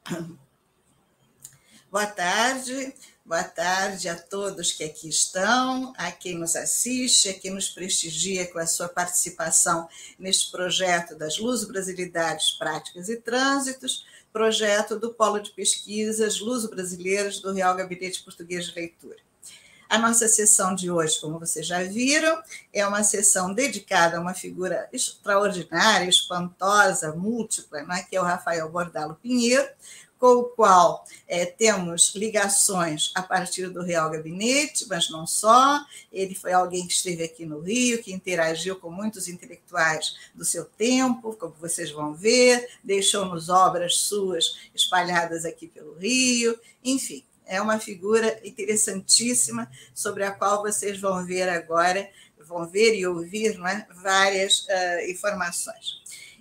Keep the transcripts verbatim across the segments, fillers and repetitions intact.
Boa tarde, boa tarde a todos que aqui estão, a quem nos assiste, a quem nos prestigia com a sua participação neste projeto das Luso-Brasilidades Práticas e Trânsitos, projeto do Polo de Pesquisas Luso-Brasileiras do Real Gabinete Português de Leitura. A nossa sessão de hoje, como vocês já viram, é uma sessão dedicada a uma figura extraordinária, espantosa, múltipla, né, que é o Rafael Bordalo Pinheiro, com o qual é, temos ligações a partir do Real Gabinete, mas não só. Ele foi alguém que esteve aqui no Rio, que interagiu com muitos intelectuais do seu tempo, como vocês vão ver, deixou-nos obras suas espalhadas aqui pelo Rio, enfim. É uma figura interessantíssima, sobre a qual vocês vão ver agora, vão ver e ouvir, não é? Várias uh, informações.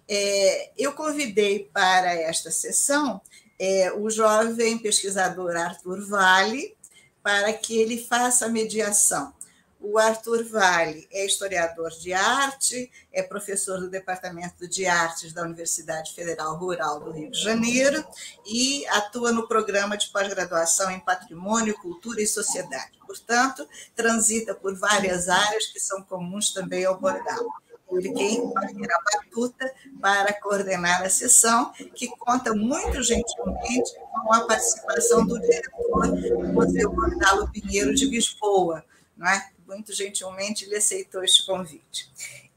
É, eu convidei para esta sessão é, o jovem pesquisador Arthur Vale, para que ele faça a mediação. O Arthur Vale é historiador de arte, é professor do Departamento de Artes da Universidade Federal Rural do Rio de Janeiro e atua no programa de pós-graduação em Patrimônio, Cultura e Sociedade. Portanto, transita por várias áreas que são comuns também ao Bordalo. Ele quem partirá a batuta para coordenar a sessão, que conta muito gentilmente com a participação do diretor do Museu Bordalo Pinheiro de Lisboa, não é? Muito gentilmente ele aceitou este convite.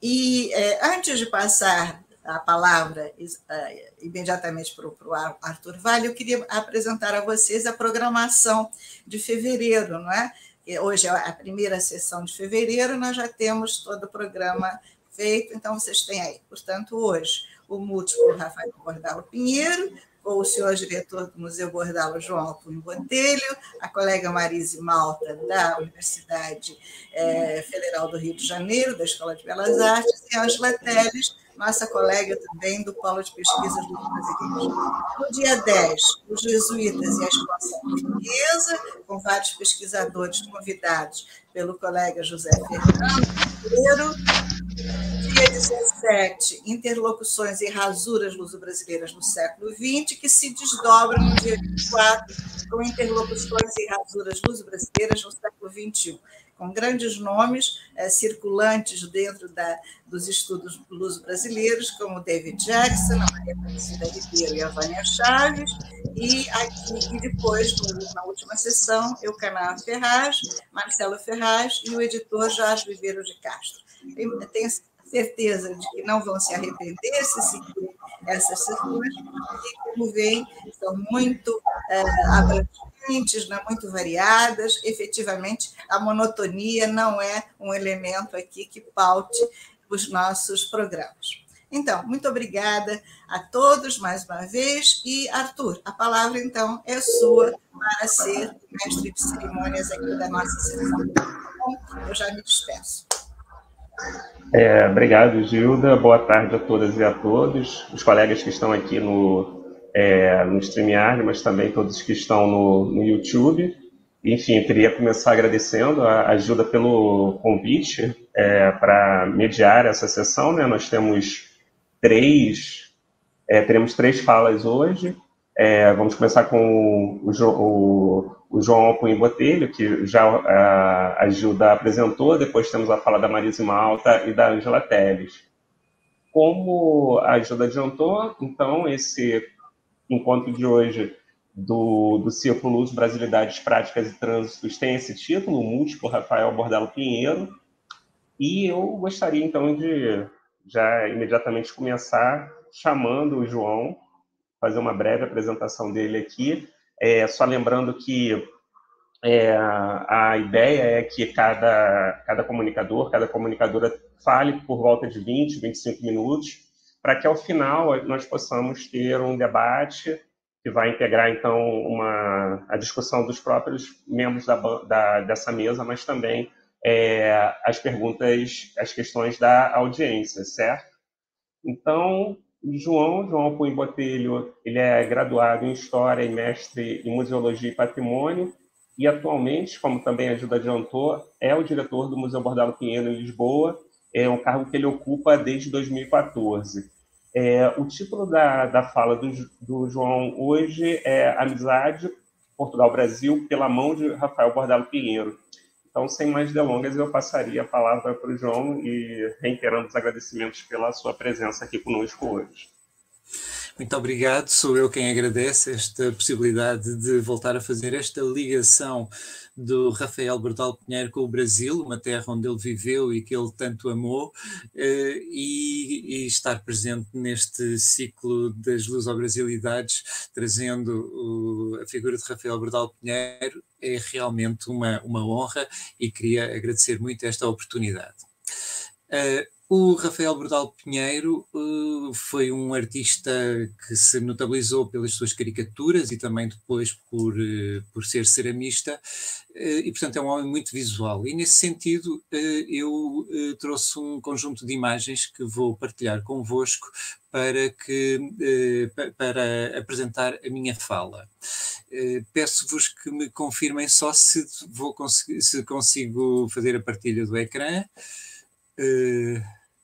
E é, antes de passar a palavra uh, imediatamente para o Arthur Vale, eu queria apresentar a vocês a programação de fevereiro, não é? Hoje é a primeira sessão de fevereiro, nós já temos todo o programa feito, então vocês têm aí. Portanto, hoje, o múltiplo Rafael Bordalo Pinheiro, com o senhor diretor do Museu Bordalo, João Alpuim Botelho, a colega Marise Malta, da Universidade é, Federal do Rio de Janeiro, da Escola de Belas Artes, e Ângela Teles, nossa colega também do Polo de Pesquisas Luso-Brasileiras. No dia dez, os jesuítas e a expansão portuguesa, com vários pesquisadores convidados pelo colega José Fernando. Dia dezessete, interlocuções e rasuras luso-brasileiras no século vinte, que se desdobram no dia vinte e quatro, com interlocuções e rasuras luso-brasileiras no século vinte e um, com grandes nomes eh, circulantes dentro da, dos estudos luso-brasileiros, como David Jackson, a Maria Aparecida Ribeiro e a Vânia Chaves, e aqui e depois, na última sessão, Eucanã Ferraz, Marcelo Ferraz e o editor Jorge Viveiro de Castro. Eu tenho certeza de que não vão se arrepender se seguirem essas sessões, porque, como veem, são muito é, abrangentes, né, muito variadas. Efetivamente, a monotonia não é um elemento aqui que paute os nossos programas. Então, muito obrigada a todos mais uma vez. E, Arthur, a palavra, então, é sua para ser mestre de cerimônias aqui da nossa sessão. Então, eu já me despeço. É, obrigado, Gilda. Boa tarde a todas e a todos. Os colegas que estão aqui no, é, no StreamYard, mas também todos que estão no, no YouTube. Enfim, queria começar agradecendo a, a Gilda pelo convite é, para mediar essa sessão, né? Nós temos três, é, teremos três falas hoje. É, vamos começar com o, o, o João Alpuim Botelho, que já a, a Gilda apresentou. Depois temos a fala da Marise Malta e da Ângela Teles. Como a Gilda adiantou, então, esse encontro de hoje do, do Círculo Luso Brasilidades Práticas e Trânsitos tem esse título, o múltiplo Rafael Bordalo Pinheiro. E eu gostaria, então, de já imediatamente começar chamando o João, fazer uma breve apresentação dele aqui, é, só lembrando que é, a ideia é que cada, cada comunicador, cada comunicadora fale por volta de vinte, vinte e cinco minutos, para que ao final nós possamos ter um debate que vai integrar, então, uma, a discussão dos próprios membros da, da, dessa mesa, mas também é, as perguntas, as questões da audiência, certo? Então, João, João Alpuim Botelho, ele é graduado em História e mestre em Museologia e Patrimônio, e atualmente, como também a Gilda adiantou, é o diretor do Museu Bordalo Pinheiro em Lisboa, é um cargo que ele ocupa desde dois mil e quatorze. É, o título da, da fala do, do João hoje é Amizade, Portugal-Brasil, pela mão de Rafael Bordalo Pinheiro. Então, sem mais delongas, eu passaria a palavra para o João e reiterando os agradecimentos pela sua presença aqui conosco hoje. Muito obrigado, sou eu quem agradece esta possibilidade de voltar a fazer esta ligação do Rafael Bordalo Pinheiro com o Brasil, uma terra onde ele viveu e que ele tanto amou, e, e estar presente neste ciclo das luso-brasilidades, trazendo o, a figura de Rafael Bordalo Pinheiro, é realmente uma, uma honra e queria agradecer muito esta oportunidade. Uh, O Rafael Bordalo Pinheiro uh, foi um artista que se notabilizou pelas suas caricaturas e também depois por, uh, por ser ceramista, uh, e portanto é um homem muito visual. E nesse sentido uh, eu uh, trouxe um conjunto de imagens que vou partilhar convosco para, que, uh, para apresentar a minha fala. Uh, peço-vos que me confirmem só se, vou conseguir, se consigo fazer a partilha do ecrã. Uh,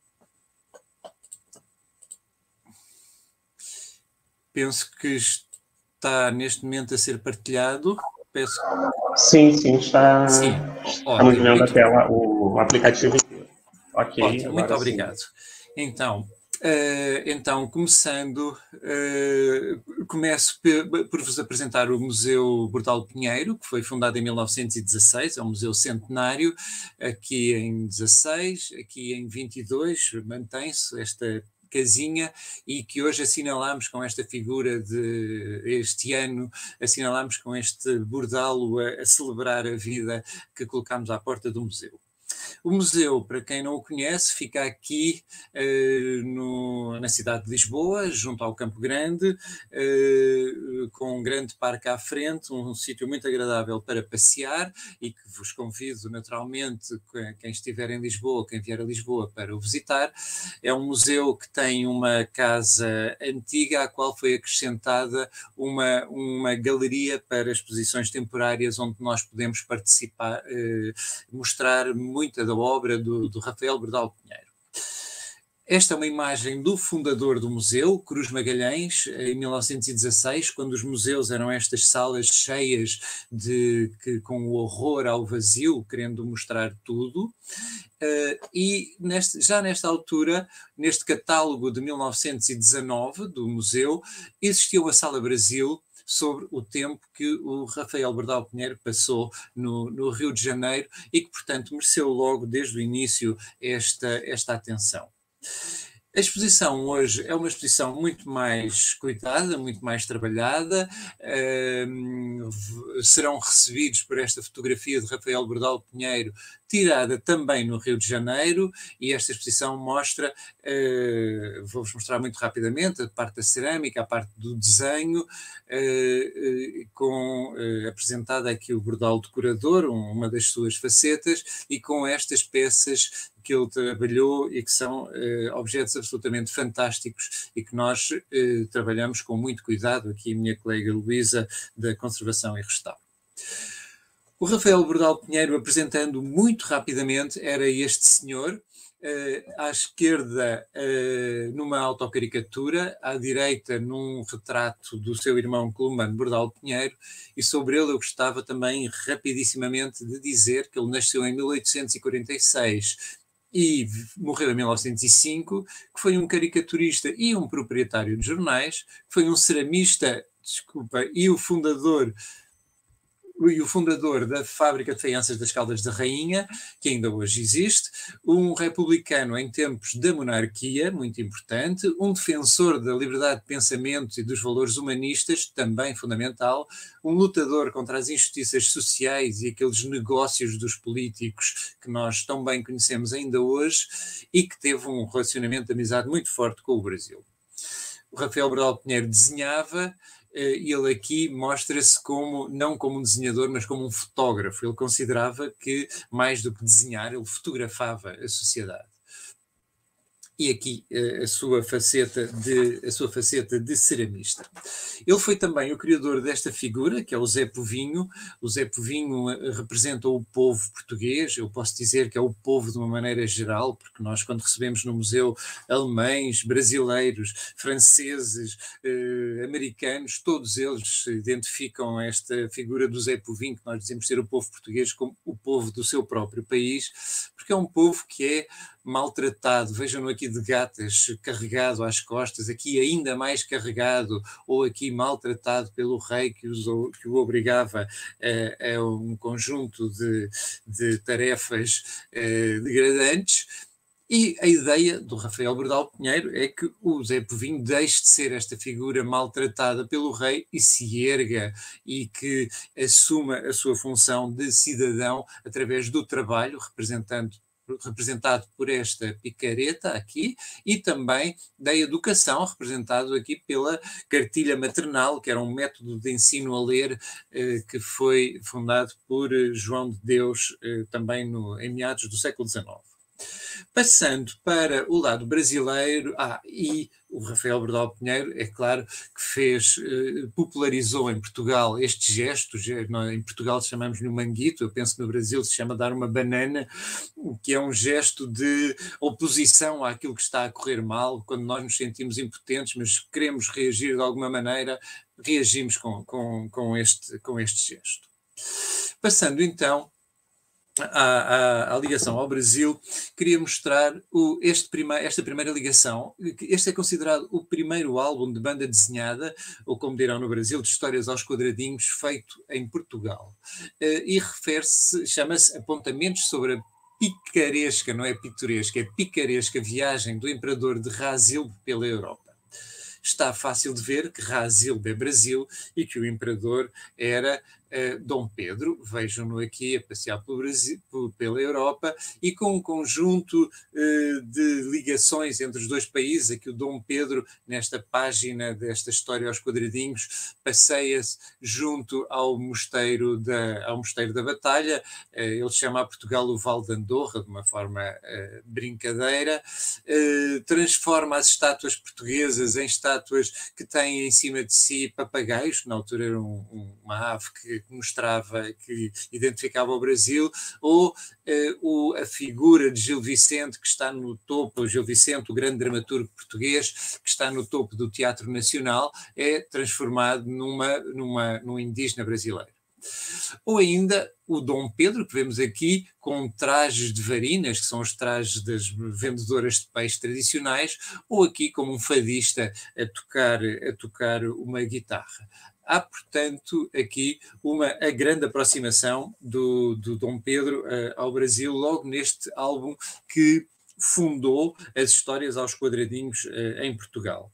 penso que está neste momento a ser partilhado. Peço... Sim, sim, está. Sim. Estamos vendo muito... a tela, o aplicativo inteiro. Ok. Ótimo, muito obrigado. Sim. Então, uh, então, começando, uh, começo por vos apresentar o Museu Bordalo Pinheiro, que foi fundado em mil novecentos e dezasseis, é um museu centenário, aqui em dezasseis, aqui em vinte e dois, mantém-se esta casinha, e que hoje assinalamos com esta figura de este ano, assinalamos com este bordalo a, a celebrar a vida que colocamos à porta do museu. O museu, para quem não o conhece, fica aqui uh, no, na cidade de Lisboa, junto ao Campo Grande, uh, com um grande parque à frente, um, um sítio muito agradável para passear, e que vos convido naturalmente, quem estiver em Lisboa, quem vier a Lisboa, para o visitar. É um museu que tem uma casa antiga, à qual foi acrescentada uma, uma galeria para exposições temporárias, onde nós podemos participar, uh, mostrar muita da obra do, do Rafael Bordalo Pinheiro. Esta é uma imagem do fundador do museu, Cruz Magalhães, em mil novecentos e dezasseis, quando os museus eram estas salas cheias de, que, com o horror ao vazio, querendo mostrar tudo. Uh, e neste, já nesta altura, neste catálogo de mil novecentos e dezanove do museu, existia uma Sala Brasil sobre o tempo que o Rafael Bordalo Pinheiro passou no, no Rio de Janeiro e que, portanto, mereceu logo desde o início esta, esta atenção. A exposição hoje é uma exposição muito mais cuidada, muito mais trabalhada. Um, serão recebidos por esta fotografia de Rafael Bordalo Pinheiro, tirada também no Rio de Janeiro, e esta exposição mostra, uh, vou-vos mostrar muito rapidamente, a parte da cerâmica, a parte do desenho, uh, uh, com uh, apresentada aqui o Bordalo decorador, um, uma das suas facetas, e com estas peças que ele trabalhou e que são uh, objetos absolutamente fantásticos e que nós uh, trabalhamos com muito cuidado, aqui a minha colega Luísa, da Conservação e Restauro. O Rafael Bordalo Pinheiro, apresentando muito rapidamente, era este senhor, uh, à esquerda uh, numa autocaricatura, à direita num retrato do seu irmão Columano Bordalo Pinheiro, e sobre ele eu gostava também rapidissimamente de dizer que ele nasceu em mil oitocentos e quarenta e seis e morreu em mil novecentos e cinco, que foi um caricaturista e um proprietário de jornais, que foi um ceramista, desculpa, e o fundador e o fundador da Fábrica de Faianças das Caldas da Rainha, que ainda hoje existe, um republicano em tempos da monarquia, muito importante, um defensor da liberdade de pensamento e dos valores humanistas, também fundamental, um lutador contra as injustiças sociais e aqueles negócios dos políticos que nós tão bem conhecemos ainda hoje, e que teve um relacionamento de amizade muito forte com o Brasil. O Rafael Bordalo Pinheiro desenhava, e ele aqui mostra-se como, não como um desenhador, mas como um fotógrafo. Ele considerava que, mais do que desenhar, ele fotografava a sociedade. e aqui a sua faceta de, a sua faceta de ceramista. Ele foi também o criador desta figura, que é o Zé Povinho. O Zé Povinho representa o povo português, eu posso dizer que é o povo de uma maneira geral, porque nós, quando recebemos no museu alemães, brasileiros, franceses, eh, americanos, todos eles identificam esta figura do Zé Povinho, que nós dizemos ser o povo português, como o povo do seu próprio país, porque é um povo que é maltratado, vejam-no aqui de gatas, carregado às costas, aqui ainda mais carregado, ou aqui maltratado pelo rei que, os, que o obrigava a, a um conjunto de, de tarefas eh, degradantes. E a ideia do Rafael Bordal Pinheiro é que o Zé Povinho deixe de ser esta figura maltratada pelo rei e se erga, e que assuma a sua função de cidadão através do trabalho, representando representado por esta picareta aqui, e também da educação, representado aqui pela cartilha maternal, que era um método de ensino a ler eh, que foi fundado por João de Deus eh, também no, em meados do século dezenove. Passando para o lado brasileiro, ah, e o Rafael Bordal Pinheiro, é claro, que fez, eh, popularizou em Portugal este gesto, em Portugal chamamos-lhe manguito, eu penso que no Brasil se chama dar uma banana, que é um gesto de oposição àquilo que está a correr mal, quando nós nos sentimos impotentes, mas queremos reagir de alguma maneira, reagimos com, com, com, este, com este gesto. Passando então À, à, à ligação ao Brasil, queria mostrar o, este prima, esta primeira ligação. Este é considerado o primeiro álbum de banda desenhada, ou como dirão no Brasil, de histórias aos quadradinhos, feito em Portugal. Uh, e refere-se, chama-se Apontamentos sobre a picaresca, não é pitoresca, é picaresca viagem do imperador de Razilbe pela Europa. Está fácil de ver que Razilbe é Brasil e que o imperador era uh, Dom Pedro. Vejam-no aqui a passear pelo Brasil, pela Europa, e com um conjunto uh, de ligações entre os dois países. Aqui o Dom Pedro, nesta página desta história aos quadradinhos, passeia-se junto ao mosteiro da, ao mosteiro da Batalha. Uh, ele chama a Portugal o Val de Andorra, de uma forma uh, brincadeira. Uh, transforma as estátuas portuguesas em estátuas que têm em cima de si papagaios, que na altura era um, um, uma ave que mostrava, que identificava o Brasil, ou uh, o, a figura de Gil Vicente, que está no topo, o Gil Vicente, o grande dramaturgo português, que está no topo do Teatro Nacional, é transformado numa, numa, num indígena brasileiro. Ou ainda o Dom Pedro, que vemos aqui com trajes de varinas, que são os trajes das vendedoras de peixe tradicionais, ou aqui como um fadista a tocar, a tocar uma guitarra. Há, portanto, aqui uma a grande aproximação do, do Dom Pedro uh, ao Brasil, logo neste álbum que fundou as histórias aos quadradinhos uh, em Portugal.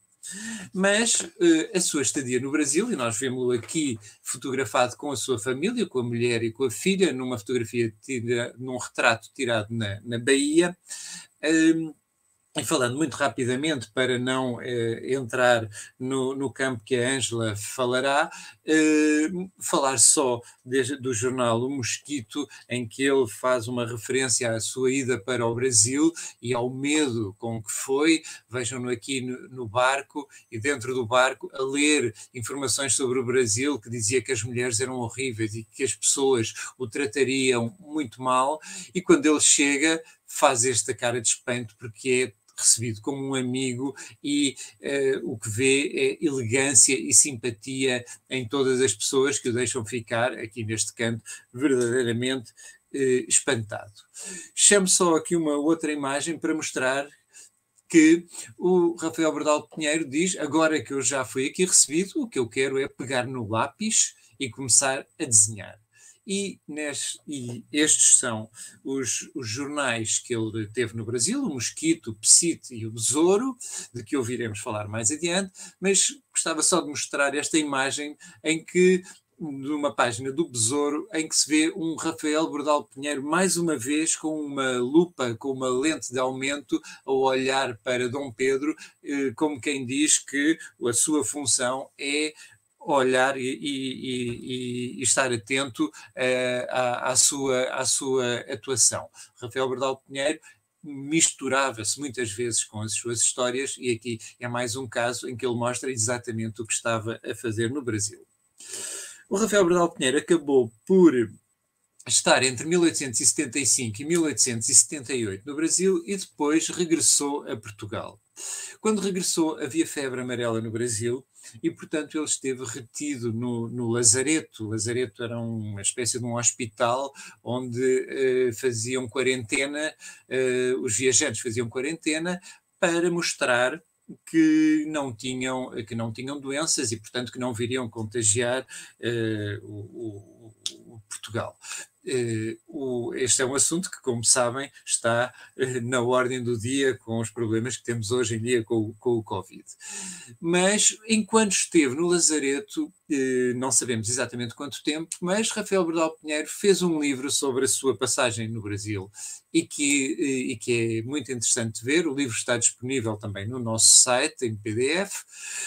Mas uh, a sua estadia no Brasil, e nós vemos-lo aqui fotografado com a sua família, com a mulher e com a filha, numa fotografia, tira, num retrato tirado na, na Bahia. Um, E falando muito rapidamente, para não eh, entrar no, no campo que a Ângela falará, eh, falar só de, do jornal O Mosquito, em que ele faz uma referência à sua ida para o Brasil e ao medo com que foi. Vejam-no aqui no, no barco, e dentro do barco, a ler informações sobre o Brasil, que dizia que as mulheres eram horríveis e que as pessoas o tratariam muito mal, e quando ele chega, faz esta cara de espanto, porque é recebido como um amigo, e uh, o que vê é elegância e simpatia em todas as pessoas, que o deixam ficar, aqui neste canto, verdadeiramente uh, espantado. Chamo só aqui uma outra imagem para mostrar que o Rafael Bordal Pinheiro diz: agora que eu já fui aqui recebido, o que eu quero é pegar no lápis e começar a desenhar. E, neste, e estes são os, os jornais que ele teve no Brasil, o Mosquito, o Psite e o Besouro, de que ouviremos falar mais adiante, mas gostava só de mostrar esta imagem em que, numa página do Besouro, em que se vê um Rafael Bordal Pinheiro, mais uma vez, com uma lupa, com uma lente de aumento, a olhar para Dom Pedro, como quem diz que a sua função é olhar e, e, e, e estar atento uh, à, à, sua, à sua atuação. Rafael Bordal Pinheiro misturava-se muitas vezes com as suas histórias, e aqui é mais um caso em que ele mostra exatamente o que estava a fazer no Brasil. O Rafael Bordal Pinheiro acabou por estar entre mil oitocentos e setenta e cinco e mil oitocentos e setenta e oito no Brasil e depois regressou a Portugal. Quando regressou, havia febre amarela no Brasil e, portanto, ele esteve retido no, no Lazareto. O Lazareto era uma espécie de um hospital onde eh, faziam quarentena, eh, os viajantes faziam quarentena para mostrar que não tinham, que não tinham doenças e, portanto, que não viriam contagiar eh, o, o, o Portugal. Uh, o, este é um assunto que, como sabem, está uh, na ordem do dia com os problemas que temos hoje em dia com, com o Covid. Mas, enquanto esteve no Lazareto, uh, não sabemos exatamente quanto tempo, mas Rafael Bordal Pinheiro fez um livro sobre a sua passagem no Brasil e que, uh, e que é muito interessante ver. O livro está disponível também no nosso site, em P D F.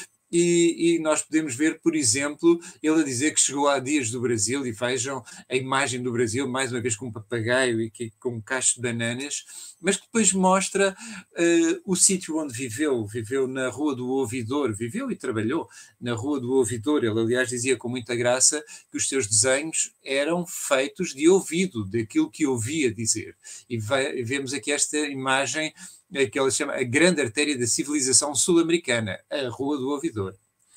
E, e nós podemos ver, por exemplo, ele a dizer que chegou há dias do Brasil, e vejam a imagem do Brasil, mais uma vez com um papagaio e que, com um cacho de bananas, mas que depois mostra uh, o sítio onde viveu. Viveu na Rua do Ouvidor, viveu e trabalhou na Rua do Ouvidor. Ele, aliás, dizia com muita graça que os seus desenhos eram feitos de ouvido, daquilo que ouvia dizer. E vai, vemos aqui esta imagem que ela chama a grande artéria da civilização sul-americana, a Rua do Ouvidor.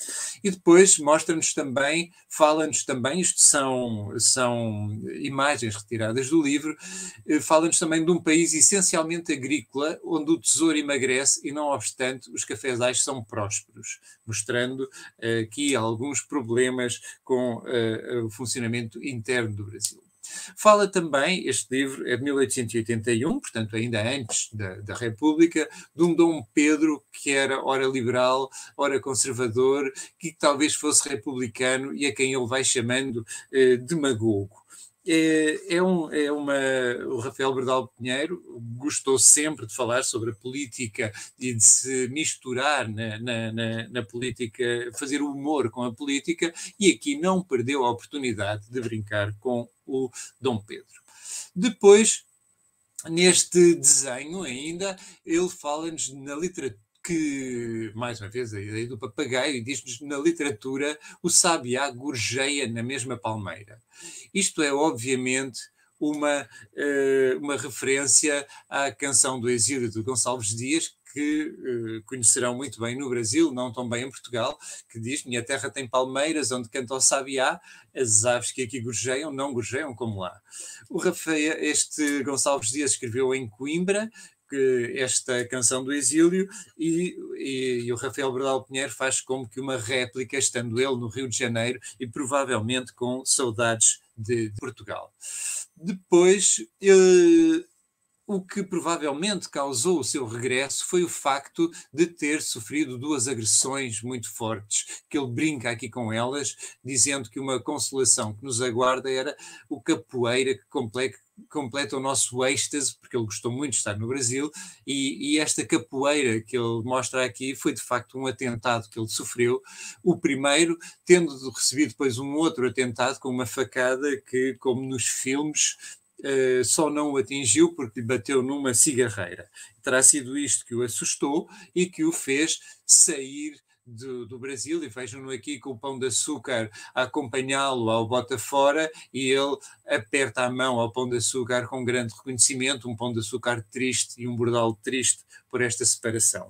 E depois mostra-nos também, fala-nos também, isto são, são imagens retiradas do livro, fala-nos também de um país essencialmente agrícola, onde o tesouro emagrece e, não obstante, os cafezais são prósperos, mostrando uh, aqui alguns problemas com uh, o funcionamento interno do Brasil. Fala também, este livro é de mil oitocentos e oitenta e um, portanto ainda antes da, da República, de um Dom Pedro que era ora liberal, ora conservador, que talvez fosse republicano e a quem ele vai chamando eh, demagogo. É, é, um, é uma, o Rafael Bordal Pinheiro gostou sempre de falar sobre a política e de se misturar na, na, na, na política, fazer humor com a política, e aqui não perdeu a oportunidade de brincar com o Dom Pedro. Depois, neste desenho ainda, ele fala-nos na literatura, que, mais uma vez, a ideia do papagaio, e diz-nos na literatura o sabiá gorjeia na mesma palmeira. Isto é, obviamente, uma, uma referência à canção do Exílio de Gonçalves Dias, que uh, conhecerão muito bem no Brasil, não tão bem em Portugal, que diz: minha terra tem palmeiras onde canta o sabiá, as aves que aqui gorjeiam não gorjeiam como lá. O Rafael, este Gonçalves Dias escreveu em Coimbra que esta canção do Exílio, e, e, e o Rafael Bordal Pinheiro faz como que uma réplica, estando ele no Rio de Janeiro e provavelmente com saudades de, de Portugal. Depois, uh, o que provavelmente causou o seu regresso foi o facto de ter sofrido duas agressões muito fortes, que ele brinca aqui com elas, dizendo que uma consolação que nos aguarda era o capoeira que completa, completa o nosso êxtase, porque ele gostou muito de estar no Brasil, e, e esta capoeira que ele mostra aqui foi de facto um atentado que ele sofreu, o primeiro tendo recebido depois um outro atentado com uma facada que, como nos filmes, Uh, só não o atingiu porque lhe bateu numa cigarreira. Terá sido isto que o assustou e que o fez sair do, do Brasil, e vejam-no aqui com o Pão de Açúcar a acompanhá-lo ao bota fora, e ele aperta a mão ao Pão de Açúcar com grande reconhecimento, um Pão de Açúcar triste e um Bordal triste por esta separação.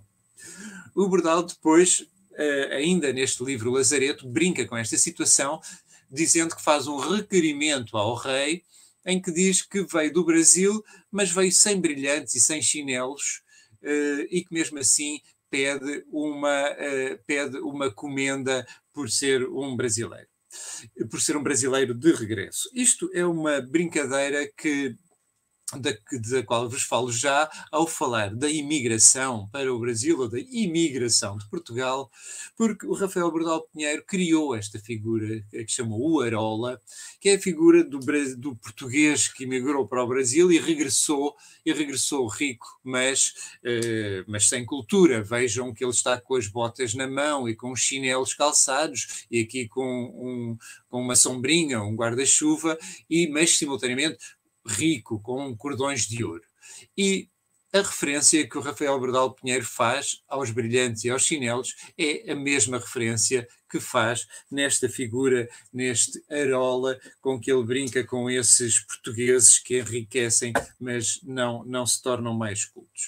O Bordal depois, uh, ainda neste livro Lazareto, brinca com esta situação, dizendo que faz um requerimento ao rei, em que diz que veio do Brasil, mas veio sem brilhantes e sem chinelos, uh, e que mesmo assim pede uma, uh, pede uma comenda por ser um brasileiro, por ser um brasileiro de regresso. Isto é uma brincadeira que, da, da qual vos falo já, ao falar da imigração para o Brasil, ou da imigração de Portugal, porque o Rafael Bordal Pinheiro criou esta figura que chamou o Arola, que é a figura do, do português que imigrou para o Brasil e regressou, e regressou rico, mas, uh, mas sem cultura. Vejam que ele está com as botas na mão e com os chinelos calçados, e aqui com, um, com uma sombrinha, um guarda-chuva, e, mas simultaneamente rico, com cordões de ouro. E a referência que o Rafael Bordal Pinheiro faz aos brilhantes e aos chinelos é a mesma referência que faz nesta figura, neste Arola, com que ele brinca com esses portugueses que enriquecem, mas não, não se tornam mais cultos.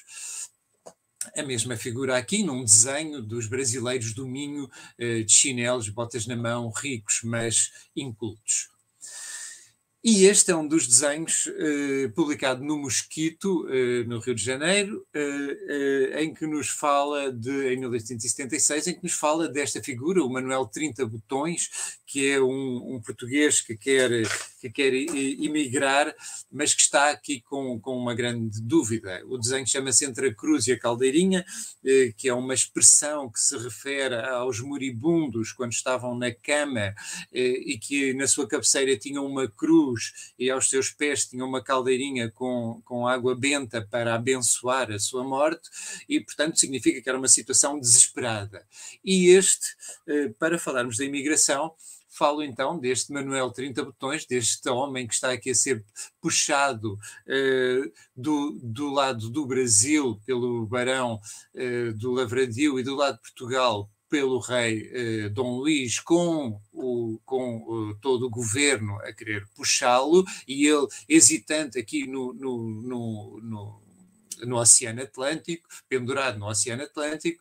A mesma figura aqui num desenho dos brasileiros do Minho, de chinelos, botas na mão, ricos, mas incultos. E este é um dos desenhos eh, publicado no Mosquito, eh, no Rio de Janeiro, eh, eh, em que nos fala, de, em mil oitocentos e setenta e seis, em que nos fala desta figura, o Manuel trinta Botões, que é um, um português que quer, que quer emigrar, mas que está aqui com, com uma grande dúvida. O desenho chama-se Entre a Cruz e a Caldeirinha, eh, que é uma expressão que se refere aos moribundos quando estavam na cama eh, e que na sua cabeceira tinham uma cruz e aos seus pés tinha uma caldeirinha com, com água benta para abençoar a sua morte, e portanto significa que era uma situação desesperada. E este, para falarmos da imigração, falo então deste Manuel trinta Botões, deste homem que está aqui a ser puxado uh, do, do lado do Brasil pelo barão uh, do Lavradio e do lado de Portugal pelo rei eh, Dom Luís, com, o, com uh, todo o governo a querer puxá-lo, e ele hesitante aqui no, no, no, no, no Oceano Atlântico, pendurado no Oceano Atlântico,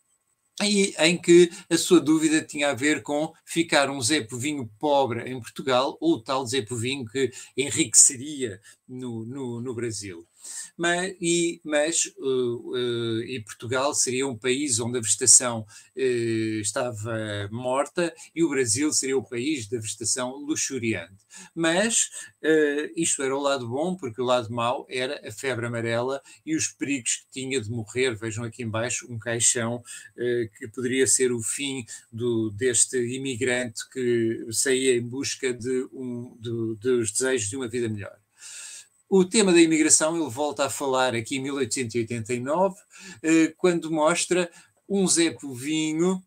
e em que a sua dúvida tinha a ver com ficar um Zé Povinho pobre em Portugal ou o tal Zé Povinho que enriqueceria no, no, no Brasil. Mas, e, mas uh, uh, e Portugal seria um país onde a vegetação uh, estava morta, e o Brasil seria o país da vegetação luxuriante. Mas uh, isto era o lado bom, porque o lado mau era a febre amarela e os perigos que tinha de morrer. Vejam aqui embaixo um caixão uh, que poderia ser o fim do, deste imigrante que saía em busca de um, de, dos desejos de uma vida melhor. O tema da imigração ele volta a falar aqui em mil oitocentos e oitenta e nove, quando mostra um Zé Povinho,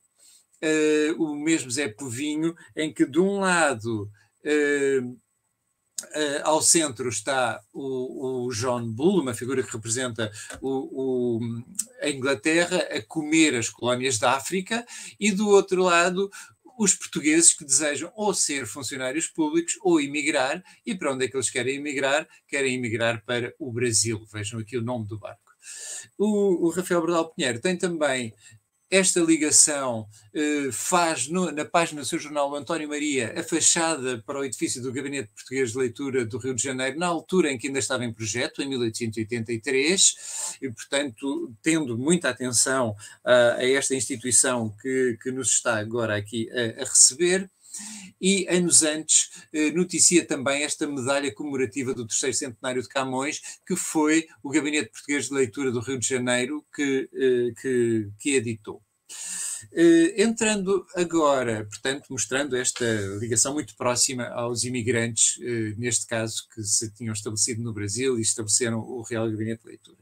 o mesmo Zé Povinho, em que de um lado ao centro está o, o John Bull, uma figura que representa o, o, a Inglaterra a comer as colónias da África, e do outro lado os portugueses que desejam ou ser funcionários públicos ou emigrar. E para onde é que eles querem emigrar? Querem emigrar para o Brasil. Vejam aqui o nome do barco. O, o Rafael Bordal Pinheiro tem também esta ligação, eh, faz no, na página do seu jornal, o António Maria, a fachada para o edifício do Gabinete Português de Leitura do Rio de Janeiro, na altura em que ainda estava em projeto, em mil oitocentos e oitenta e três, e, portanto, tendo muita atenção uh, a esta instituição que, que nos está agora aqui a, a receber. E, anos antes, eh, noticia também esta medalha comemorativa do terceiro centenário de Camões, que foi o Gabinete Português de Leitura do Rio de Janeiro que, eh, que, que editou. Eh, entrando agora, portanto, mostrando esta ligação muito próxima aos imigrantes, eh, neste caso, que se tinham estabelecido no Brasil e estabeleceram o Real Gabinete de Leitura.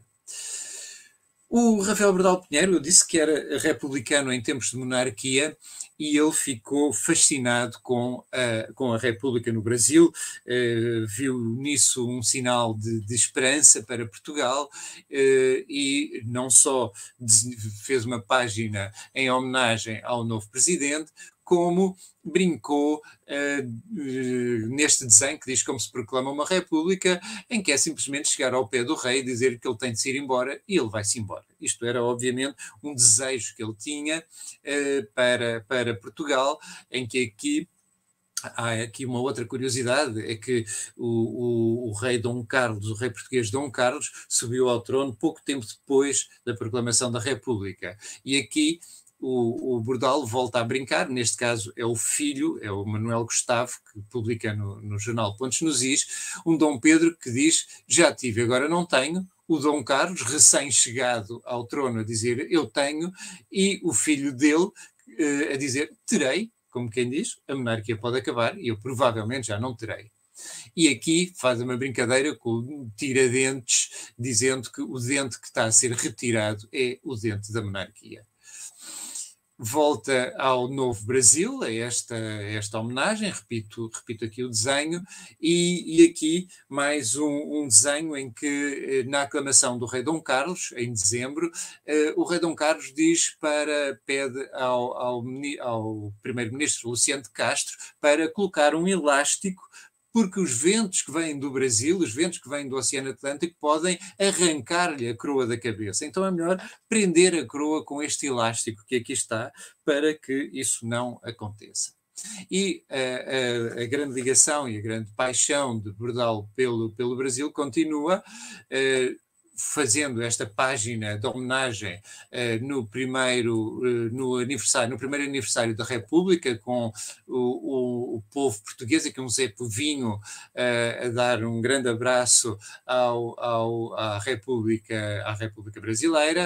O Rafael Bordal Pinheiro, eu disse que era republicano em tempos de monarquia, e ele ficou fascinado com a, com a República no Brasil, eh, viu nisso um sinal de, de esperança para Portugal, eh, e não só fez uma página em homenagem ao novo presidente, como brincou uh, uh, neste desenho que diz como se proclama uma república, em que é simplesmente chegar ao pé do rei e dizer que ele tem de se ir embora, e ele vai-se embora. Isto era, obviamente, um desejo que ele tinha uh, para, para Portugal, em que aqui há aqui uma outra curiosidade, é que o, o, o rei Dom Carlos, o rei português Dom Carlos, subiu ao trono pouco tempo depois da proclamação da República. E aqui O, o Bordal volta a brincar, neste caso é o filho, é o Manuel Gustavo, que publica no, no jornal Pontos nos Is, um Dom Pedro que diz, já tive, agora não tenho, o Dom Carlos, recém-chegado ao trono, a dizer, eu tenho, e o filho dele eh, a dizer, terei, como quem diz, a monarquia pode acabar, e eu provavelmente já não terei. E aqui faz uma brincadeira com o Tiradentes, dizendo que o dente que está a ser retirado é o dente da monarquia. volta ao Novo Brasil, a esta, a esta homenagem, repito, repito aqui o desenho, e, e aqui mais um, um desenho em que, na aclamação do rei Dom Carlos, em dezembro, uh, o rei Dom Carlos diz para, pede ao, ao, ao primeiro-ministro Luciano de Castro para colocar um elástico, porque os ventos que vêm do Brasil, os ventos que vêm do Oceano Atlântico, podem arrancar-lhe a coroa da cabeça. Então é melhor prender a coroa com este elástico que aqui está, para que isso não aconteça. E a, a, a grande ligação e a grande paixão de Bordal pelo, pelo Brasil continua, eh, fazendo esta página de homenagem uh, no, primeiro, uh, no, aniversário, no primeiro aniversário da República, com o, o, o povo português, aqui um Zé Povinho uh, a dar um grande abraço ao, ao, à, República, à República Brasileira.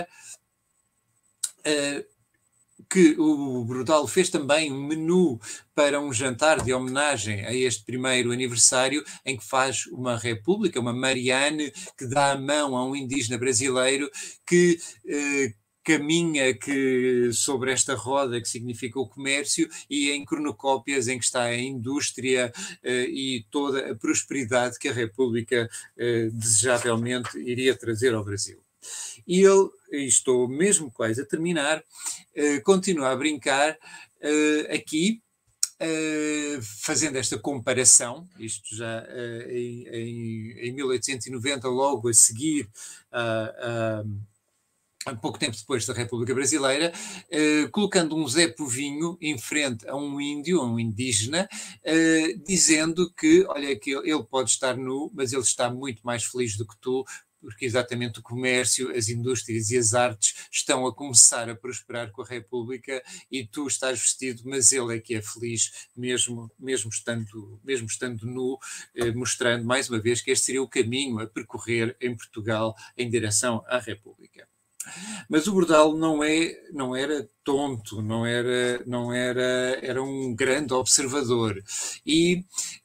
Uh, que o Bordal fez também um menu para um jantar de homenagem a este primeiro aniversário, em que faz uma república, uma Marianne, que dá a mão a um indígena brasileiro que eh, caminha que, sobre esta roda que significa o comércio, e em cronocópias em que está a indústria eh, e toda a prosperidade que a República eh, desejavelmente iria trazer ao Brasil. E ele, e estou mesmo quase a terminar, uh, continua a brincar uh, aqui, uh, fazendo esta comparação, isto já uh, em, em, em mil oitocentos e noventa, logo a seguir a. Uh, uh, pouco tempo depois da República Brasileira, eh, colocando um Zé Povinho em frente a um índio, a um indígena, eh, dizendo que, olha, que ele pode estar nu, mas ele está muito mais feliz do que tu, porque exatamente o comércio, as indústrias e as artes estão a começar a prosperar com a República e tu estás vestido, mas ele é que é feliz, mesmo, mesmo, estando, mesmo estando nu, eh, mostrando mais uma vez que este seria o caminho a percorrer em Portugal em direção à República. Mas o Bordal não, é, não era tonto, não era, não era, era um grande observador e,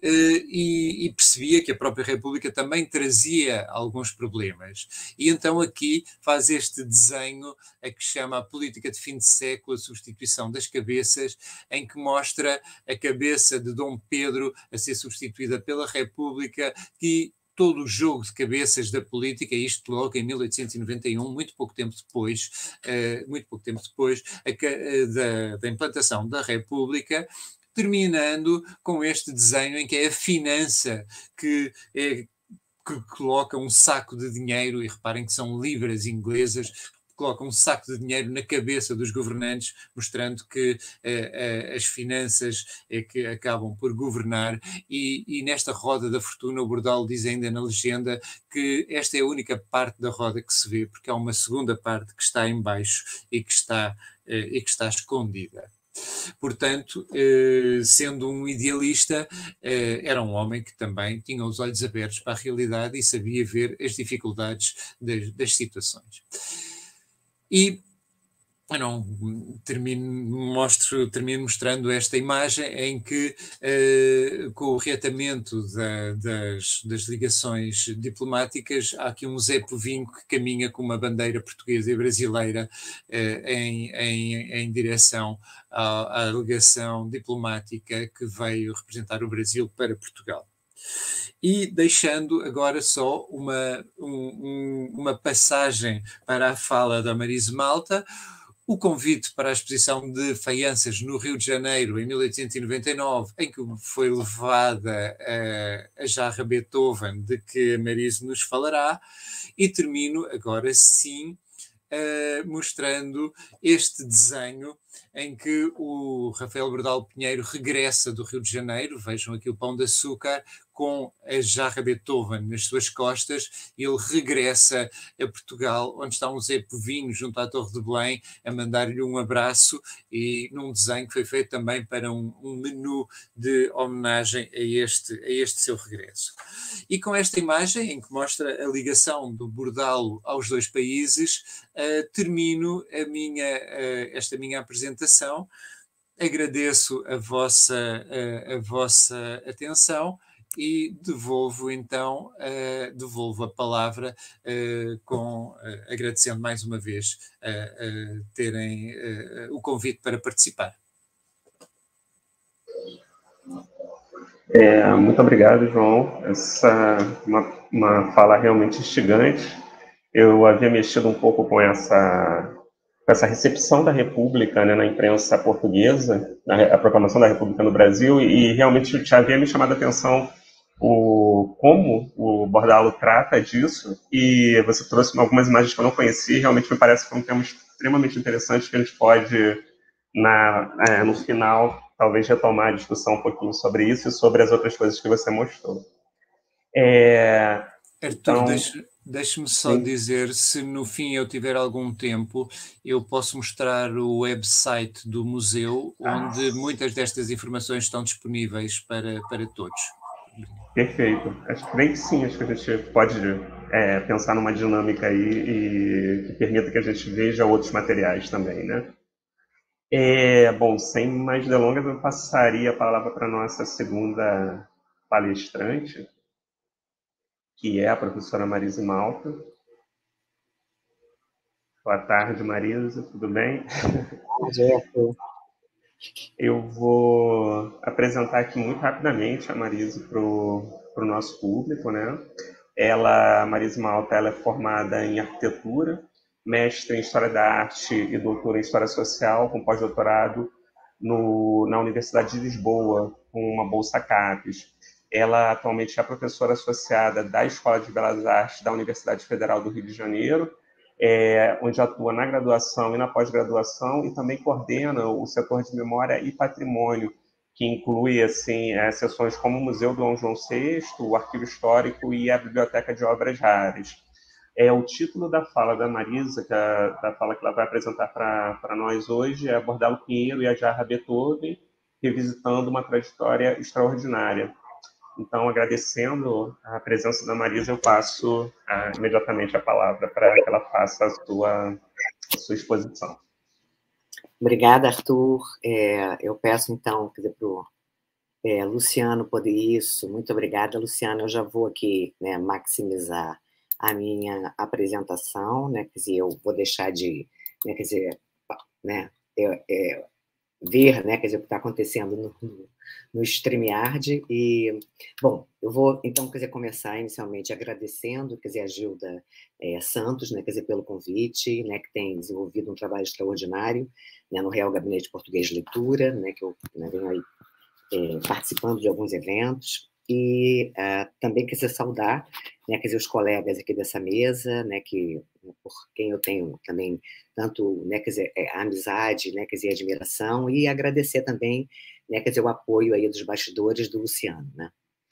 e, e percebia que a própria República também trazia alguns problemas. E então aqui faz este desenho a que chama a política de fim de século, a substituição das cabeças, em que mostra a cabeça de Dom Pedro a ser substituída pela República, que todo o jogo de cabeças da política, isto logo em mil oitocentos e noventa e um, muito pouco tempo depois, uh, muito pouco tempo depois a, uh, da, da implantação da República, terminando com este desenho em que é a finança que é, que coloca um saco de dinheiro, e reparem que são libras inglesas, coloca um saco de dinheiro na cabeça dos governantes, mostrando que uh, uh, as finanças é que acabam por governar, e, e nesta roda da fortuna o Bordal diz ainda na legenda que esta é a única parte da roda que se vê, porque há uma segunda parte que está em baixo e que está, uh, e que está escondida. Portanto, eh, sendo um idealista, eh, era um homem que também tinha os olhos abertos para a realidade e sabia ver as dificuldades das, das situações. E eu não termino, mostro, termino mostrando esta imagem em que, eh, com o reatamento da, das, das ligações diplomáticas, há aqui um Zé Povinho que caminha com uma bandeira portuguesa e brasileira eh, em, em, em direção à, à delegação diplomática que veio representar o Brasil para Portugal. E deixando agora só uma, um, uma passagem para a fala da Marise Malta, o convite para a exposição de faianças no Rio de Janeiro em mil oitocentos e noventa e nove, em que foi levada a, a jarra Beethoven, de que a Marise nos falará, e termino agora sim uh, mostrando este desenho em que o Rafael Bordal Pinheiro regressa do Rio de Janeiro, vejam aqui o Pão de Açúcar, com a jarra Beethoven nas suas costas, ele regressa a Portugal, onde está um Zé Povinho junto à Torre de Belém, a mandar-lhe um abraço, e num desenho que foi feito também para um, um menu de homenagem a este, a este seu regresso. E com esta imagem, em que mostra a ligação do Bordal aos dois países, uh, termino a minha, uh, esta minha apresentação. Agradeço a vossa, a, a vossa atenção e devolvo então, uh, devolvo a palavra uh, com, uh, agradecendo mais uma vez uh, uh, terem uh, o convite para participar. É, muito obrigado, João. Essa é uma, uma fala realmente instigante. Eu havia mexido um pouco com essa, com essa recepção da República, né, na imprensa portuguesa, a, a proclamação da República no Brasil, e, e realmente já havia me chamado a atenção o, como o Bordalo trata disso, e você trouxe algumas imagens que eu não conheci, realmente me parece que é um tema extremamente interessante que a gente pode, na, é, no final, talvez retomar a discussão um pouquinho sobre isso e sobre as outras coisas que você mostrou. É, Arthur, então, deixa, deixa-me só sim. dizer, se no fim eu tiver algum tempo, eu posso mostrar o website do museu, onde ah. muitas destas informações estão disponíveis para, para todos. Perfeito. Acho que bem que sim, acho que a gente pode é, pensar numa dinâmica aí e que permita que a gente veja outros materiais também, né? É, bom, sem mais delongas, eu passaria a palavra para a nossa segunda palestrante, que é a professora Marisa Malta. Boa tarde, Marisa, tudo bem? Boa tarde. Eu vou apresentar aqui muito rapidamente a Marisa para o nosso público, né? Ela, a Marisa Malta, ela é formada em arquitetura, mestre em História da Arte e doutora em História Social, com pós-doutorado no, na Universidade de Lisboa, com uma bolsa CAPES. Ela atualmente é professora associada da Escola de Belas Artes da Universidade Federal do Rio de Janeiro, é, onde atua na graduação e na pós-graduação, e também coordena o setor de memória e patrimônio, que inclui assim, é, sessões como o Museu Dom João sexto, o Arquivo Histórico e a Biblioteca de Obras Raras. É, o título da fala da Marisa, que é, da fala que ela vai apresentar para nós hoje, é Bordalo Pinheiro e a Jarra Beethoven, revisitando uma trajetória extraordinária. Então, agradecendo a presença da Marisa, eu passo ah, imediatamente a palavra para que ela faça a sua, a sua exposição. Obrigada, Arthur. É, eu peço, então, para o é, Luciano poder isso. Muito obrigada, Luciano. Eu já vou aqui, né, maximizar a minha apresentação, né, quer dizer, eu vou deixar de, né, quer dizer, né, é, é, ver, né, quer dizer, o que está acontecendo no, no, no StreamYard. E, bom, eu vou, então, quer dizer, começar inicialmente agradecendo, quer dizer, a Gilda é, Santos, né, quer dizer, pelo convite, né, que tem desenvolvido um trabalho extraordinário, né, no Real Gabinete de Português de Leitura, né, que eu, né, venho aí é, participando de alguns eventos, e uh, também quer dizer, saudar, né, quer dizer, os colegas aqui dessa mesa, né, que, por quem eu tenho também tanto, né, quer dizer, é, amizade, né, quer dizer, admiração, e agradecer também, né, quer dizer, o apoio aí dos bastidores do Luciano, né.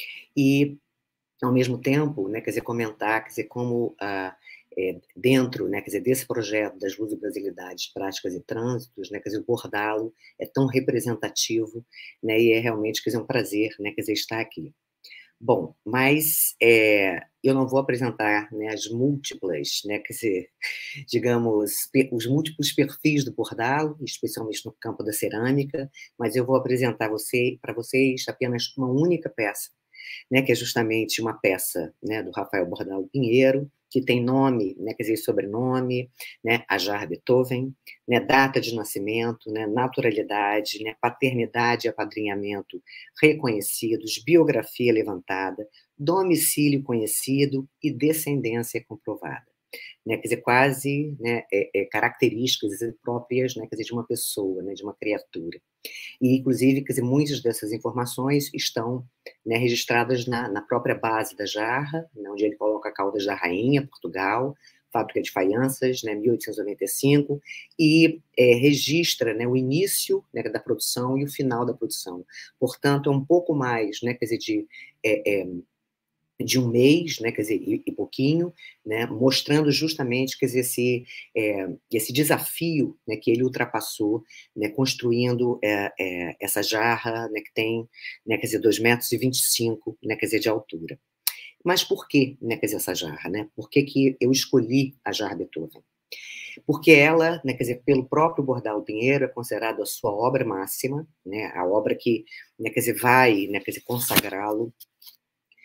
E, ao mesmo tempo, né, quer dizer, comentar, quer dizer, como uh, é, dentro, né, quer dizer, desse projeto das luso-brasilidades, práticas e trânsitos, né, quer dizer, o Bordalo é tão representativo, né, e é realmente, quer dizer, um prazer, né, quer dizer, estar aqui. Bom, mas é, eu não vou apresentar, né, as múltiplas, né, quer dizer, digamos, os múltiplos perfis do Bordalo, especialmente no campo da cerâmica, mas eu vou apresentar você, para vocês apenas uma única peça, né, que é justamente uma peça, né, do Rafael Bordalo Pinheiro, que tem nome, né, quer dizer, sobrenome, né, a Jarra Beethoven, né, data de nascimento, né, naturalidade, né, paternidade e apadrinhamento reconhecidos, biografia levantada, domicílio conhecido e descendência comprovada. Né, quer dizer, quase, né, é, é, características próprias, né, quer dizer, de uma pessoa, né, de uma criatura. E, inclusive, quer dizer, muitas dessas informações estão, né, registradas na, na própria base da Jarra, né, onde ele coloca Caldas da Rainha, Portugal, fábrica de faianças, né, mil oitocentos e noventa e cinco, e é, registra, né, o início, né, da produção e o final da produção. Portanto, é um pouco mais, né, quer dizer, de... É, é, de um mês, né, quer dizer, e, e pouquinho, né, mostrando justamente, quer dizer, esse, é, esse desafio, né, que ele ultrapassou, né, construindo é, é, essa jarra, né, que tem, né, quer dizer, dois metros e vinte e cinco, né, quer dizer, de altura. Mas por que, né, quer dizer, essa jarra, né? Por que que eu escolhi a Jarra Beethoven? Porque ela, né, quer dizer, pelo próprio Bordalo Pinheiro, é considerada a sua obra máxima, né, a obra que, né, quer dizer, vai, né, quer dizer, consagrá-lo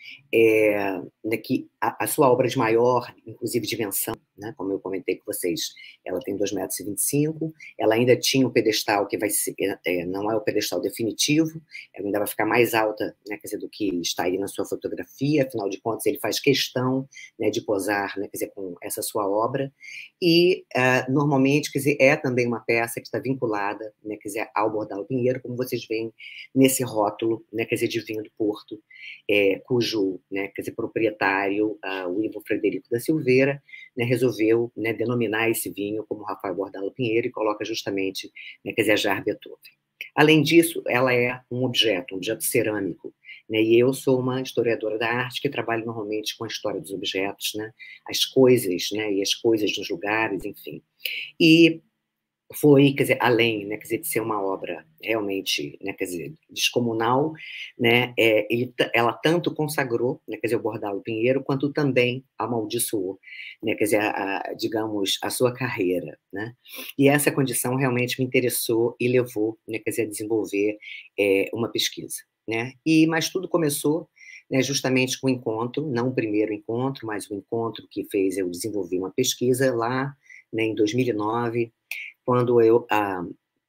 é, né, que a, a sua obra de maior, inclusive, dimensão, né, como eu comentei com vocês, ela tem dois metros e vinte e cinco, ela ainda tinha um pedestal que vai ser, é, não é o pedestal definitivo, ela ainda vai ficar mais alta, né, quer dizer, do que está aí na sua fotografia, afinal de contas, ele faz questão, né, de posar, né, quer dizer, com essa sua obra, e, uh, normalmente, quer dizer, é também uma peça que está vinculada, né, quer dizer, ao Bordal Pinheiro, como vocês veem nesse rótulo, né, quer dizer, de vinho do Porto, é, cujo, né, quer dizer, proprietário, uh, o Ivo Frederico da Silveira, né, resolveu, né, denominar esse vinho como Rafael Bordalo Pinheiro e coloca justamente, né, quer dizer, a Jarre Beethoven. Além disso, ela é um objeto, um objeto cerâmico, né, e eu sou uma historiadora da arte que trabalho normalmente com a história dos objetos, né, as coisas, né, e as coisas nos lugares, enfim. E foi, quer dizer, além, né, quer dizer, de ser uma obra realmente, né, quer dizer, descomunal, né, é, ele, ela tanto consagrou, né, quer dizer, o Bordalo Pinheiro, quanto também amaldiçoou, né, quer dizer, a, a, digamos, a sua carreira, né, e essa condição realmente me interessou e levou, né, quer dizer, a desenvolver é, uma pesquisa, né, e, mas tudo começou, né, justamente com o encontro, não o primeiro encontro, mas o encontro que fez eu desenvolver uma pesquisa lá, né, em dois mil e nove, quando eu a,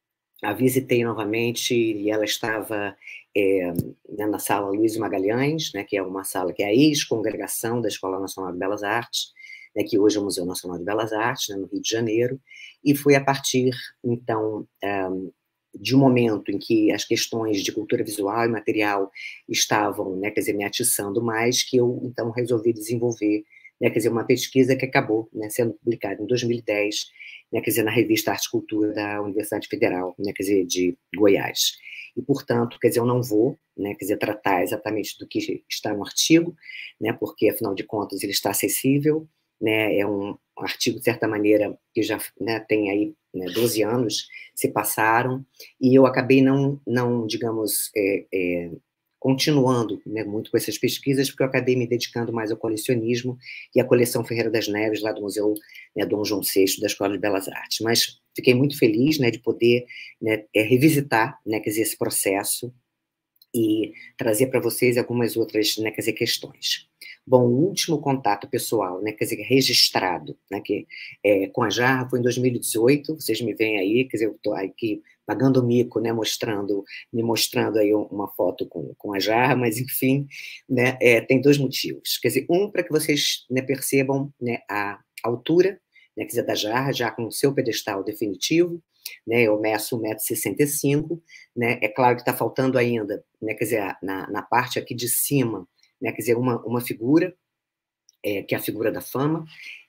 a visitei novamente, e ela estava é, na sala Luiz Magalhães, né, que é uma sala que é a ex-congregação da Escola Nacional de Belas Artes, né, que hoje é o Museu Nacional de Belas Artes, né, no Rio de Janeiro, e foi a partir, então, um, de um momento em que as questões de cultura visual e material estavam, né, quer dizer, me atiçando mais, que eu, então, resolvi desenvolver, né, quer dizer, uma pesquisa que acabou, né, sendo publicada em dois mil e dez, né, quer dizer, na revista Arte e Cultura da Universidade Federal, né, quer dizer, de Goiás. E, portanto, quer dizer, eu não vou, né, quer dizer, tratar exatamente do que está no artigo, né, porque, afinal de contas, ele está acessível, né, é um artigo, de certa maneira, que já, né, tem aí, né, doze anos se passaram, e eu acabei não, não digamos, é, é, continuando, né, muito com essas pesquisas, porque eu acabei me dedicando mais ao colecionismo e à coleção Ferreira das Neves, lá do Museu, né, Dom João sexto, da Escola de Belas Artes. Mas fiquei muito feliz, né, de poder, né, é, revisitar, né, quer dizer, esse processo e trazer para vocês algumas outras, né, quer dizer, questões. Bom, o último contato pessoal, né, quer dizer, registrado, né, que, é, com a Jarra foi em dois mil e dezoito, vocês me veem aí, quer dizer, eu estou aqui pagando mico, né, mostrando, me mostrando aí uma foto com, com a Jarra, mas, enfim, né, é, tem dois motivos. Quer dizer, um, para que vocês, né, percebam, né, a altura, né, quer dizer, da Jarra, já com o seu pedestal definitivo, né, eu meço um metro e sessenta e cinco, né, é claro que está faltando ainda, né, quer dizer, na, na parte aqui de cima, né, quer dizer, uma, uma figura, é, que é a figura da fama,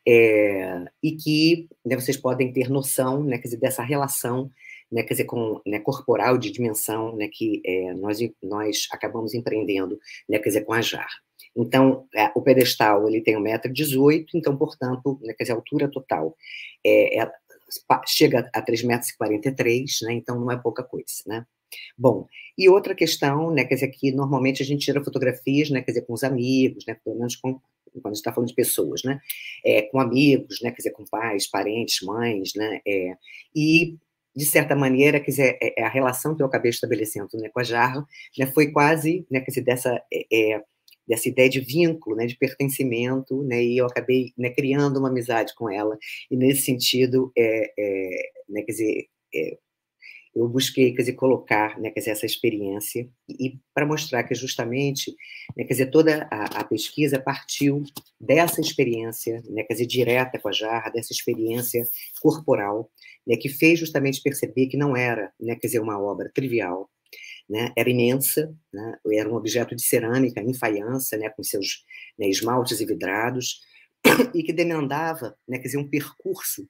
é, e que, né, vocês podem ter noção, né, quer dizer, dessa relação, né, quer dizer, com, né, corporal de dimensão, né, que é, nós, nós acabamos empreendendo, né, quer dizer, com a Jarra. Então, é, o pedestal ele tem um metro e dezoito, então, portanto, né, quer dizer, a altura total é, é, chega a três metros e quarenta e três, né, então não é pouca coisa, né. Bom, e outra questão, né, quer dizer, que normalmente a gente tira fotografias, né, quer dizer, com os amigos, né, pelo menos com, quando a gente está falando de pessoas, né, é, com amigos, né, quer dizer, com pais, parentes, mães, né, é, e, de certa maneira, quer dizer, é, a relação que eu acabei estabelecendo, né, com a Jarra, né, foi quase, né, quer dizer, dessa, é, dessa ideia de vínculo, né, de pertencimento, né, e eu acabei, né, criando uma amizade com ela, e nesse sentido, é, é, né, quer dizer, é, eu busquei, quer dizer, colocar, né, quer dizer, essa experiência, e, e para mostrar que justamente, né, quer dizer, toda a, a pesquisa partiu dessa experiência, né, quer dizer, direta com a Jarra, dessa experiência corporal, né, que fez justamente perceber que não era, né, quer dizer, uma obra trivial, né, era imensa, né, era um objeto de cerâmica em faiança, né, com seus, né, esmaltes e vidrados, e que demandava, né, quer dizer, um percurso,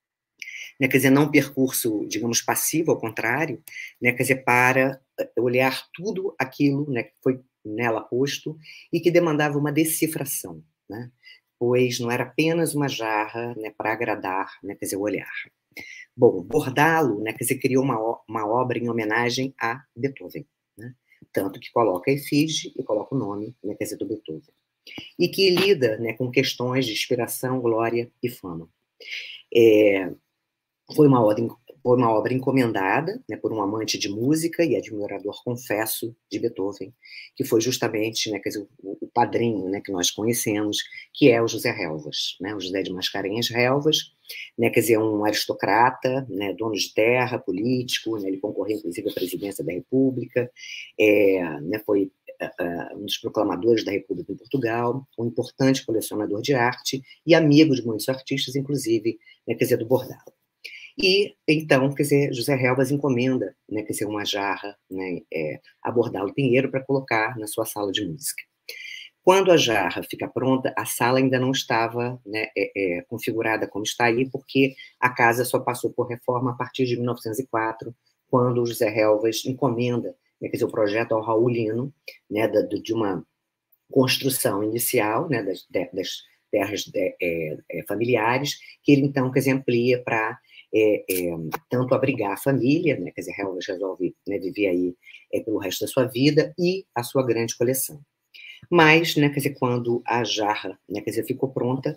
né, quer dizer, não um percurso, digamos, passivo, ao contrário, né, quer dizer, para olhar tudo aquilo, né, que foi nela posto e que demandava uma decifração, né, pois não era apenas uma jarra, né, para agradar, né, quer dizer, o olhar. Bom, Bordalo, né, quer dizer, criou uma, uma obra em homenagem a Beethoven, né, tanto que coloca a efígie e coloca o nome, né, quer dizer, do Beethoven, e que lida, né, com questões de inspiração, glória e fama. É, foi uma ordem, foi uma obra encomendada, né, por um amante de música e admirador, confesso, de Beethoven, que foi justamente, né, quer dizer, o, o padrinho, né, que nós conhecemos, que é o José Relvas, né, o José de Mascarenhas Relvas, né, quer dizer, um aristocrata, né, dono de terra, político, né, ele concorreu, inclusive, à presidência da República, é, né, foi uh, um dos proclamadores da República em Portugal, um importante colecionador de arte e amigo de muitos artistas, inclusive, né, quer dizer, do bordado. E, então, quer dizer, José Relvas encomenda, né, quer dizer, uma jarra, né, é, a Bordalo Pinheiro para colocar na sua sala de música. Quando a jarra fica pronta, a sala ainda não estava, né, é, é, configurada como está aí, porque a casa só passou por reforma a partir de mil novecentos e quatro, quando o José Relvas encomenda, né, quer dizer, o projeto ao Raul Lino, né, da, de uma construção inicial, né, das, das terras é, é, familiares, que ele, então, quer dizer, amplia para é, é, tanto abrigar a família, né, quer dizer, Relvas resolve, né, viver aí é, pelo resto da sua vida, e a sua grande coleção. Mas, né, quer dizer, quando a jarra, né, quer dizer, ficou pronta,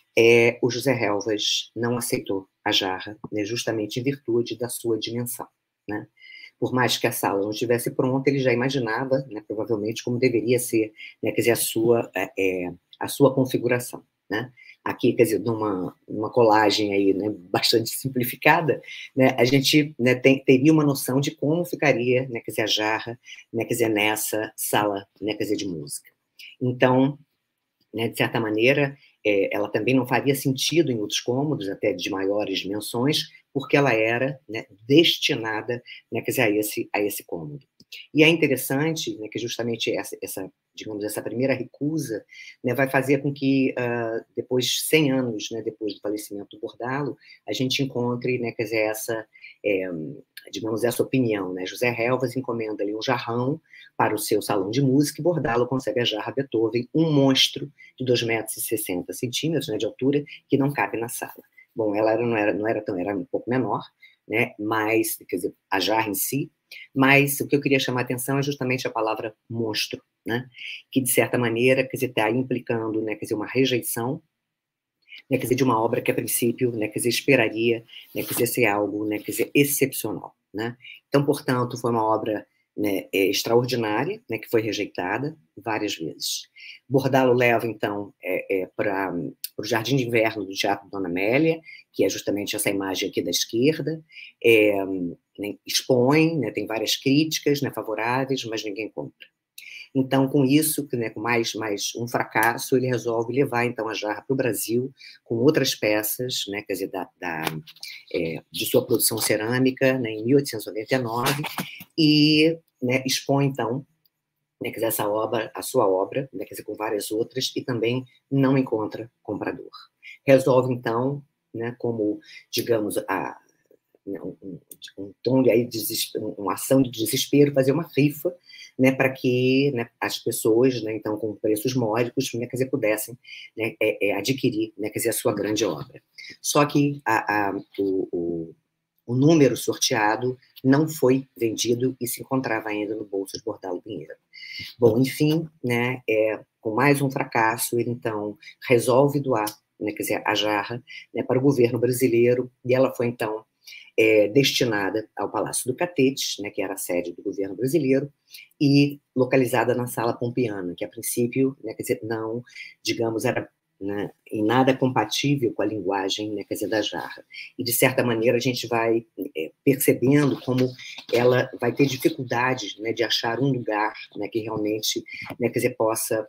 é, o José Relvas não aceitou a jarra, né, justamente em virtude da sua dimensão, né? Por mais que a sala não estivesse pronta, ele já imaginava, né, provavelmente, como deveria ser, né, quer dizer, a sua, é, a sua configuração, né? Aqui, quer dizer, numa uma colagem aí, né, bastante simplificada, né, a gente, né, tem, teria uma noção de como ficaria, né, quer dizer, a jarra, né, quer dizer, nessa sala, né, quer dizer, de música. Então, né, de certa maneira, é, ela também não faria sentido em outros cômodos, até de maiores dimensões, porque ela era, né, destinada, né, quer dizer, a esse, a esse cômodo. E é interessante, né, que justamente essa, essa, digamos, essa primeira recusa, né, vai fazer com que, uh, depois, cem anos, né, depois do falecimento do Bordalo, a gente encontre, né, quer dizer, essa, é, digamos, essa opinião, né? José Relvas encomenda ali um jarrão para o seu salão de música e Bordalo concebe a jarra Beethoven, um monstro de dois metros e sessenta centímetros, né, de altura, que não cabe na sala. Bom, ela era, não, era, não era tão, era um pouco menor, né, mas, quer dizer, a jarra em si, mas o que eu queria chamar a atenção é justamente a palavra monstro, né, que, de certa maneira, quer dizer, está implicando, né, quer dizer, uma rejeição, né, quer dizer, de uma obra que, a princípio, né, quer dizer, esperaria, né, quer dizer, ser algo, né, quer dizer, excepcional, né. Então, portanto, foi uma obra, né, é, extraordinária, né, que foi rejeitada várias vezes. Bordalo leva, então, é, é, para o Jardim de Inverno do Teatro Dona Amélia, que é justamente essa imagem aqui da esquerda, é, né, expõe, né, tem várias críticas, né, favoráveis, mas ninguém compra. Então, com isso, né, com mais, mais um fracasso, ele resolve levar, então, a jarra para o Brasil, com outras peças, né, quer dizer, da, da, é, de sua produção cerâmica, né, em mil oitocentos e noventa e nove, e, né, expõe, então, né, quer dizer, essa obra, a sua obra, né, quer dizer, com várias outras, e também não encontra comprador. Resolve, então, né, como, digamos, a, um, um, um tom de aí, uma ação de desespero, fazer uma rifa, né, para que, né, as pessoas, né, então, com preços módicos, né, quer dizer, pudessem, né, é, é, adquirir, né, quer dizer, a sua grande obra. Só que a, a, o, o, o número sorteado não foi vendido e se encontrava ainda no bolso de Bordalo Pinheiro. Bom, enfim, né, é, com mais um fracasso, ele, então, resolve doar, né, quer dizer, a jarra, né, para o governo brasileiro, e ela foi, então, É, destinada ao Palácio do Catete, né, que era a sede do governo brasileiro, e localizada na Sala Pompeana, que a princípio, né, quer dizer, não, digamos, era, né, em nada compatível com a linguagem, né, quer dizer, da jarra. E, de certa maneira, a gente vai é, percebendo como ela vai ter dificuldades, né, de achar um lugar, né, que realmente, né, quer dizer, possa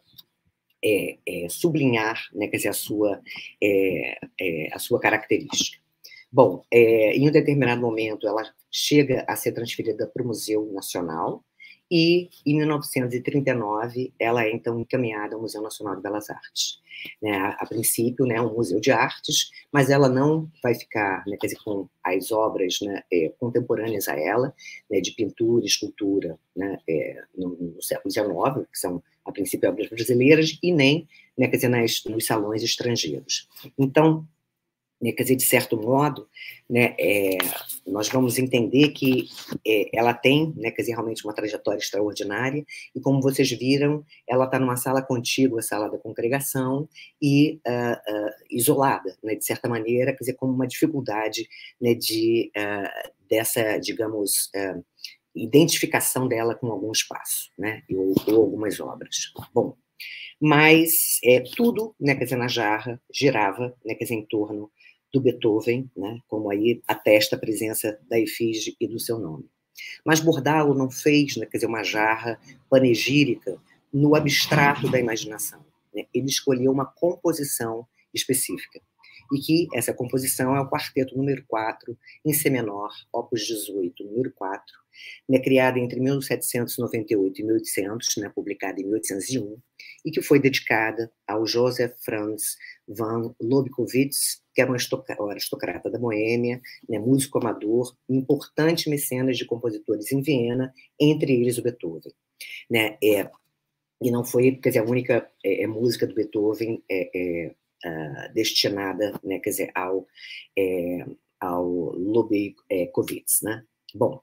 é, é, sublinhar, né, quer dizer, a sua, é, é, a sua característica. Bom, é, em um determinado momento, ela chega a ser transferida para o Museu Nacional e, em mil novecentos e trinta e nove, ela é, então, encaminhada ao Museu Nacional de Belas Artes. Né, a, a princípio, né, um museu de artes, mas ela não vai ficar, né, quer dizer, com as obras, né, é, contemporâneas a ela, né, de pintura e escultura, né, é, no, no século dezenove, que são, a princípio, obras brasileiras, e nem, né, quer dizer, nas, nos salões estrangeiros. Então, né, quer dizer, de certo modo, né, é, nós vamos entender que é, ela tem, né, quer dizer, realmente uma trajetória extraordinária, e como vocês viram, ela está numa sala contígua, a sala da congregação, e uh, uh, isolada, né, de certa maneira, quer dizer, como uma dificuldade, né, de, uh, dessa, digamos, uh, identificação dela com algum espaço, né, ou, ou algumas obras. Bom, mas é, tudo, né, quer dizer, na jarra girava, né, quer dizer, em torno do Beethoven, né, como aí atesta a presença da efígie e do seu nome. Mas Bordalo não fez, né, quer dizer, uma jarra panegírica no abstrato da imaginação, né? Ele escolheu uma composição específica, e que essa composição é o quarteto número quatro, em C menor, opus dezoito, número quatro, né, criada entre mil setecentos e noventa e oito e mil e oitocentos, né, publicada em mil oitocentos e um, e que foi dedicada ao Joseph Franz van Lobkowitz, que era um aristocrata da Boêmia, né, músico amador, importante mecenas de compositores em Viena, entre eles o Beethoven. Né, é, e não foi, quer dizer, a única é, é, música do Beethoven é, é, Uh, destinada, né, quer dizer, ao, é, ao Lobkowitz, né? Bom,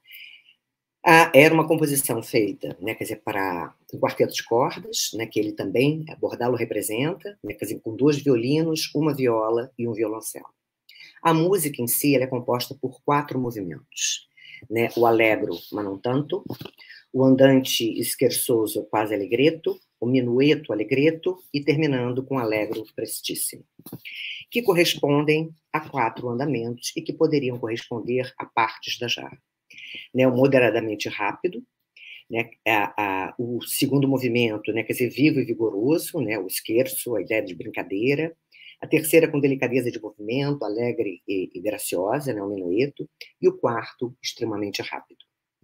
a, era uma composição feita, né, quer dizer, para um quarteto de cordas, né, que ele também, Bordalo representa, né, quer dizer, com dois violinos, uma viola e um violoncelo. A música em si ela é composta por quatro movimentos, né? O allegro, ma non tanto, o andante scherzoso quasi allegretto, o minueto allegretto e terminando com allegro prestissimo, que correspondem a quatro andamentos e que poderiam corresponder a partes da jarra. Né, o moderadamente rápido, né, a, a, o segundo movimento, né, quer dizer, vivo e vigoroso, né, o scherzo, a ideia de brincadeira, a terceira com delicadeza de movimento, alegre e, e graciosa, né, o minueto, e o quarto extremamente rápido.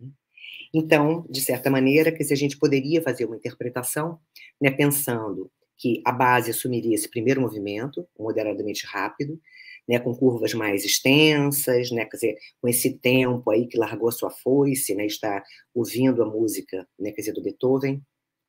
Então, de certa maneira, que se a gente poderia fazer uma interpretação, né, pensando que a base assumiria esse primeiro movimento, moderadamente rápido, né, com curvas mais extensas, né, quer dizer, com esse tempo aí que largou a sua foice, né, está ouvindo a música, né, quer dizer, do Beethoven,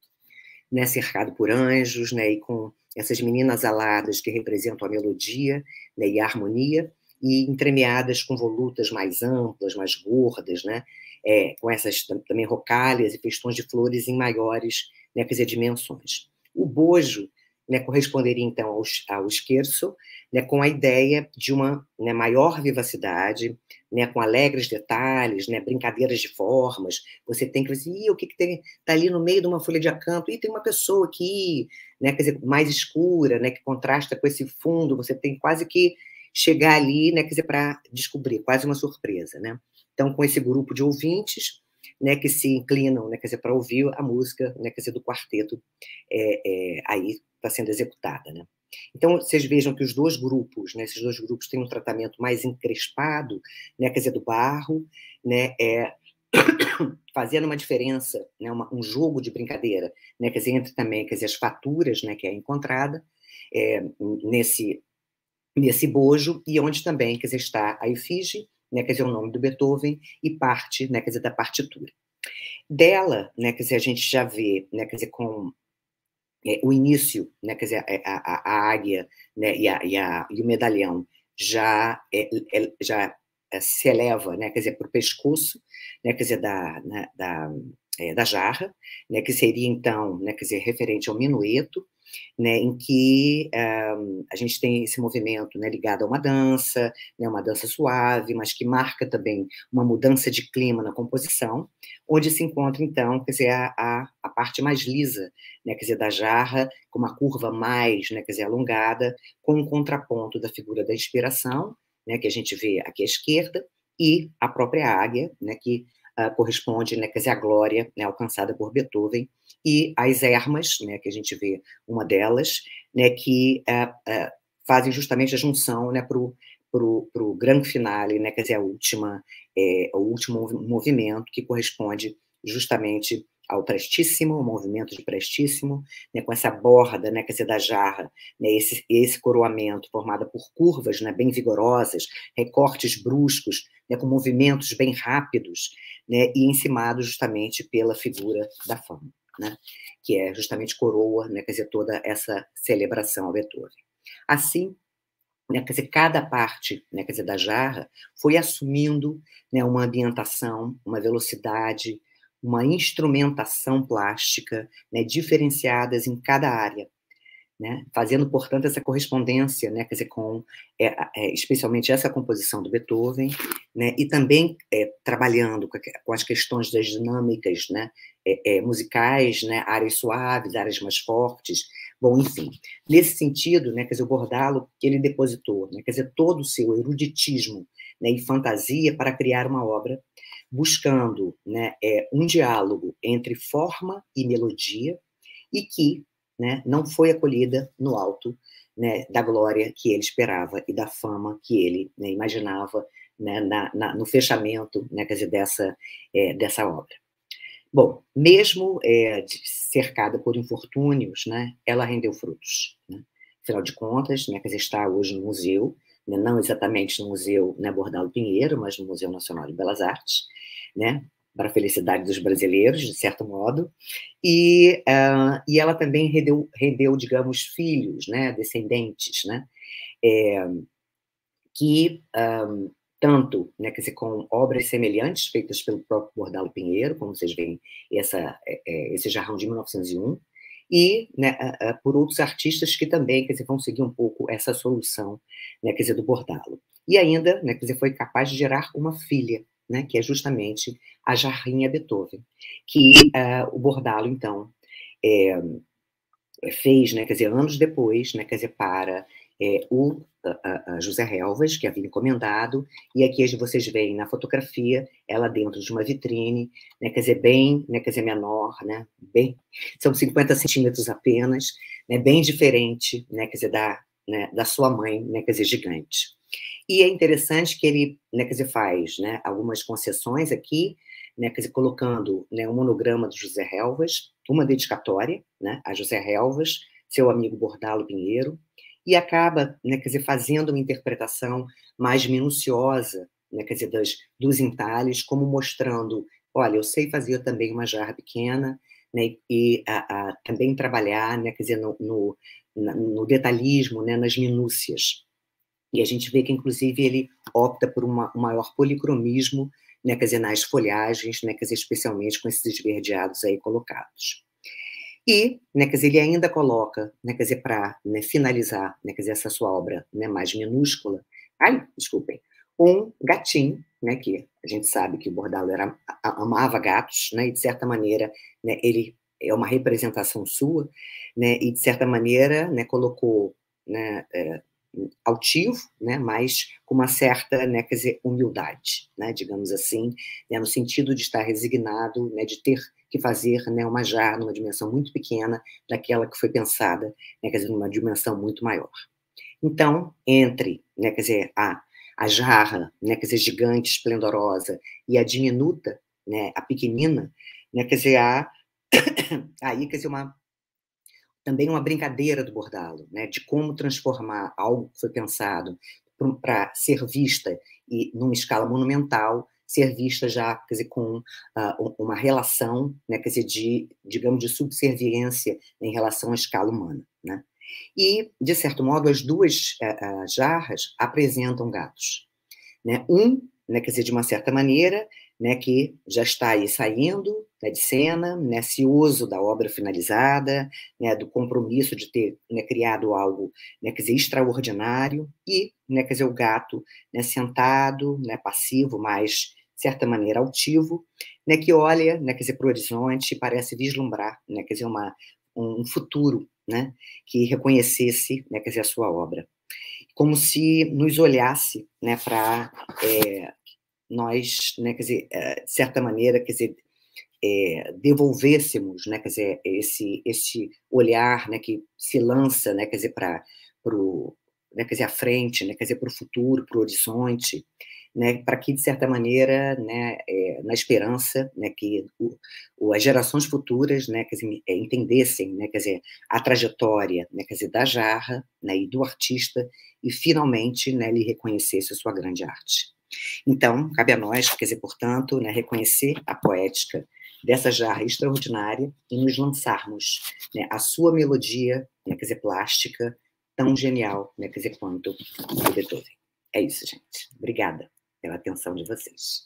né, cercado por anjos, né, e com essas meninas aladas que representam a melodia, né, e a harmonia, e entremeadas com volutas mais amplas, mais gordas, né, é, com essas também rocalhas e festões de flores em maiores, né, quer dizer, dimensões. O bojo, né, corresponderia, então, ao, ao scherzo, né, com a ideia de uma, né, maior vivacidade, né, com alegres detalhes, né, brincadeiras de formas. Você tem que dizer, o que, que tem tá ali no meio de uma folha de acanto? E tem uma pessoa aqui, né, quer dizer, mais escura, né, que contrasta com esse fundo. Você tem quase que chegar ali, né, quer dizer, para descobrir, quase uma surpresa, né? Então, com esse grupo de ouvintes, né, que se inclinam, né, quer dizer, para ouvir a música, né, quer dizer, do quarteto, é, é, aí está sendo executada, né? Então, vocês vejam que os dois grupos, né, esses dois grupos têm um tratamento mais encrespado, né, quer dizer, do barro, né, é, fazendo uma diferença, né, uma, um jogo de brincadeira, né, quer dizer, entre também, quer dizer, as faturas, né, que é encontrada é, nesse, nesse bojo, e onde também, quer dizer, está a efígie, né, quer dizer, o nome do Beethoven, e parte, né, quer dizer, da partitura. Dela, né, quer dizer, a gente já vê, né, quer dizer, com é, o início, né, quer dizer, a, a, a águia, né, e, a, e, a, e o medalhão já, é, é, já se eleva, né, quer dizer, para o pescoço, né, quer dizer, da, né, da, é, da jarra, né, que seria, então, né, quer dizer, referente ao minueto, né, em que um, a gente tem esse movimento, né, ligado a uma dança, né, uma dança suave, mas que marca também uma mudança de clima na composição, onde se encontra, então, quer dizer, a, a, a parte mais lisa, né, quer dizer, da jarra, com uma curva mais, né, quer dizer, alongada, com um contraponto da figura da inspiração, né, que a gente vê aqui à esquerda, e a própria águia, né, que uh, corresponde, né, quer dizer, à glória, né, alcançada por Beethoven, e as ermas, né, que a gente vê uma delas, né, que uh, uh, fazem justamente a junção, né, para o grande finale, né, quer dizer, a última, é, o último movimento, que corresponde justamente ao prestíssimo, o movimento de prestíssimo, né, com essa borda, né, quer dizer, da jarra, né, esse, esse coroamento formado por curvas, né, bem vigorosas, recortes bruscos, né, com movimentos bem rápidos, né, e encimado justamente pela figura da fama, né, que é justamente coroa, né, quer dizer, toda essa celebração ao Beethoven. Assim, né, quer dizer, cada parte, né, quer dizer, da jarra foi assumindo, né, uma ambientação, uma velocidade, uma instrumentação plástica, né, diferenciadas em cada área, né, fazendo, portanto, essa correspondência, né, quer dizer, com, é, é, especialmente essa composição do Beethoven, né, e também é, trabalhando com, a, com as questões das dinâmicas, né, é, é, musicais, né, áreas suaves, áreas mais fortes. Bom, enfim, nesse sentido, né, quer dizer, o Bordalo, ele depositou, né, quer dizer, todo o seu eruditismo, né, e fantasia para criar uma obra buscando, né, é, um diálogo entre forma e melodia, e que, né, não foi acolhida no alto, né, da glória que ele esperava e da fama que ele, né, imaginava, né, na, na, no fechamento, né, quer dizer, dessa, é, dessa obra. Bom, mesmo é, cercada por infortúnios, né, ela rendeu frutos, né? Afinal de contas, né, quer dizer, está hoje no museu, né, não exatamente no Museu, né, Bordalo Pinheiro, mas no Museu Nacional de Belas Artes, né, para a felicidade dos brasileiros, de certo modo, e, uh, e ela também rendeu, rendeu, digamos, filhos, né, descendentes, né, é, que... Um, tanto, né, quer dizer, com obras semelhantes feitas pelo próprio Bordalo Pinheiro, como vocês veem, essa, é, esse jarrão de mil novecentos e um, e, né, a, a, por outros artistas que também, quer dizer, vão seguir um pouco essa solução, né, quer dizer, do Bordalo. E ainda, né, quer dizer, foi capaz de gerar uma filha, né, que é justamente a Jarrinha Beethoven, que uh, o Bordalo, então, é, fez, né, quer dizer, anos depois, né, quer dizer, para é, o a, a José Helvas, que havia encomendado, e aqui vocês veem na fotografia, ela dentro de uma vitrine, né, quer dizer, bem, né, quer dizer, menor, né, bem, são cinquenta centímetros apenas, né, bem diferente, né, quer dizer, da, né, da sua mãe, né, quer dizer, gigante. E é interessante que ele, né, quer dizer, faz, né, algumas concessões aqui, né, quer dizer, colocando, né, um monograma do José Helvas, uma dedicatória, né, a José Helvas, seu amigo Bordalo Pinheiro, e acaba, né, quer dizer, fazendo uma interpretação mais minuciosa, né, quer dizer, das, dos entalhes, como mostrando, olha, eu sei fazer também uma jarra pequena, né, e a, a, também trabalhar, né, quer dizer, no, no, no detalhismo, né, nas minúcias. E a gente vê que, inclusive, ele opta por uma, um maior policromismo, né, quer dizer, nas folhagens, né, quer dizer, especialmente com esses esverdeados aí colocados. E, né, quer dizer, ele ainda coloca, né, quer dizer, para, né, finalizar, né, quer dizer, essa sua obra, né, mais minúscula, ai, desculpem, um gatinho, né, que a gente sabe que o Bordalo era, amava gatos, né, e de certa maneira, né, ele é uma representação sua, né, e de certa maneira, né, colocou, né, é, altivo, né, mas com uma certa, né, quer dizer, humildade, né, digamos assim, né, no sentido de estar resignado, né, de ter que fazer, né, uma jarra numa dimensão muito pequena daquela que foi pensada, né, quer dizer, numa dimensão muito maior. Então, entre, né, quer dizer, a, a jarra, né, quer dizer, gigante, esplendorosa, e a diminuta, né, a pequenina, né, quer dizer, a, aí, quer dizer, uma também uma brincadeira do Bordalo, né, de como transformar algo que foi pensado para ser vista e numa escala monumental, ser vista já, quer dizer, com uh, uma relação, né, quer dizer, de, digamos, de subserviência em relação à escala humana, né? E, de certo modo, as duas uh, uh, jarras apresentam gatos, né? Um, né, quer dizer, de uma certa maneira, né, que já está aí saindo, né, de cena, né, cioso da obra finalizada, né, do compromisso de ter, né, criado algo, né, quer dizer, extraordinário, e, né, quer dizer, o gato, né, sentado, né, passivo, mas, de certa maneira, altivo, né, que olha, né, quer dizer, para o horizonte e parece vislumbrar, né, quer dizer, uma, um futuro, né, que reconhecesse, né, quer dizer, a sua obra. Como se nos olhasse, né, para é, nós, né, quer dizer, de certa maneira, quer dizer, é, devolvêssemos, né, quer dizer, esse, esse olhar, né, que se lança, né, quer dizer, para o, né, quer dizer, à frente, né, quer dizer, para o futuro, para o horizonte, né, para que, de certa maneira, né, é, na esperança, né, que o, o, as gerações futuras, né, quer dizer, entendessem, né, quer dizer, a trajetória, né, quer dizer, da jarra, né, e do artista, e finalmente, né, lhe reconhecesse a sua grande arte. Então, cabe a nós, quer dizer, portanto, né, reconhecer a poética dessa jarra extraordinária e nos lançarmos, né, a sua melodia, né, quer dizer, plástica, tão genial, né, quer dizer, quanto o Beethoven. É isso, gente. Obrigada pela atenção de vocês.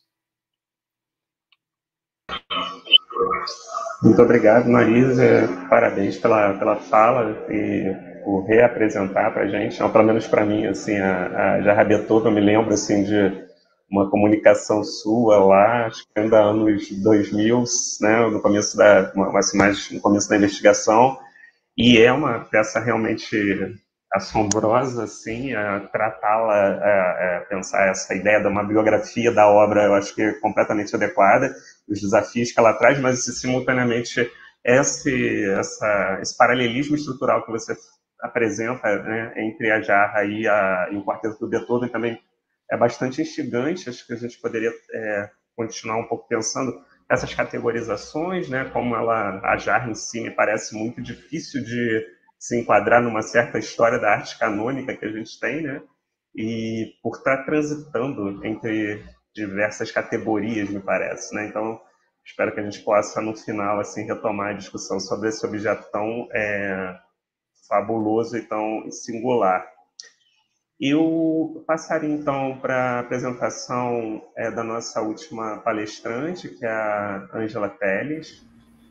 Muito obrigado, Marisa. Parabéns pela, pela fala e por reapresentar para a gente, ou pelo menos para mim, assim, a, a Jarra Beethoven. Eu me lembro assim, de uma comunicação sua lá, acho que ainda anos dois mil, né, no começo da, assim, mais no começo da investigação, e é uma peça realmente assombrosa, assim, a tratá-la, a, a pensar essa ideia de uma biografia da obra, eu acho que é completamente adequada, os desafios que ela traz, mas simultaneamente esse, essa, esse paralelismo estrutural que você apresenta, né, entre a Jarra e, a, e o quarteto do Beethoven também é bastante instigante. Acho que a gente poderia é, continuar um pouco pensando essas categorizações, né, como ela, a Jarra em si me parece muito difícil de se enquadrar numa certa história da arte canônica que a gente tem, né, e por estar transitando entre diversas categorias, me parece, né, então espero que a gente possa, no final, assim, retomar a discussão sobre esse objeto tão é, fabuloso e tão singular. Eu passaria, então, para a apresentação é, da nossa última palestrante, que é a Ângela Teles.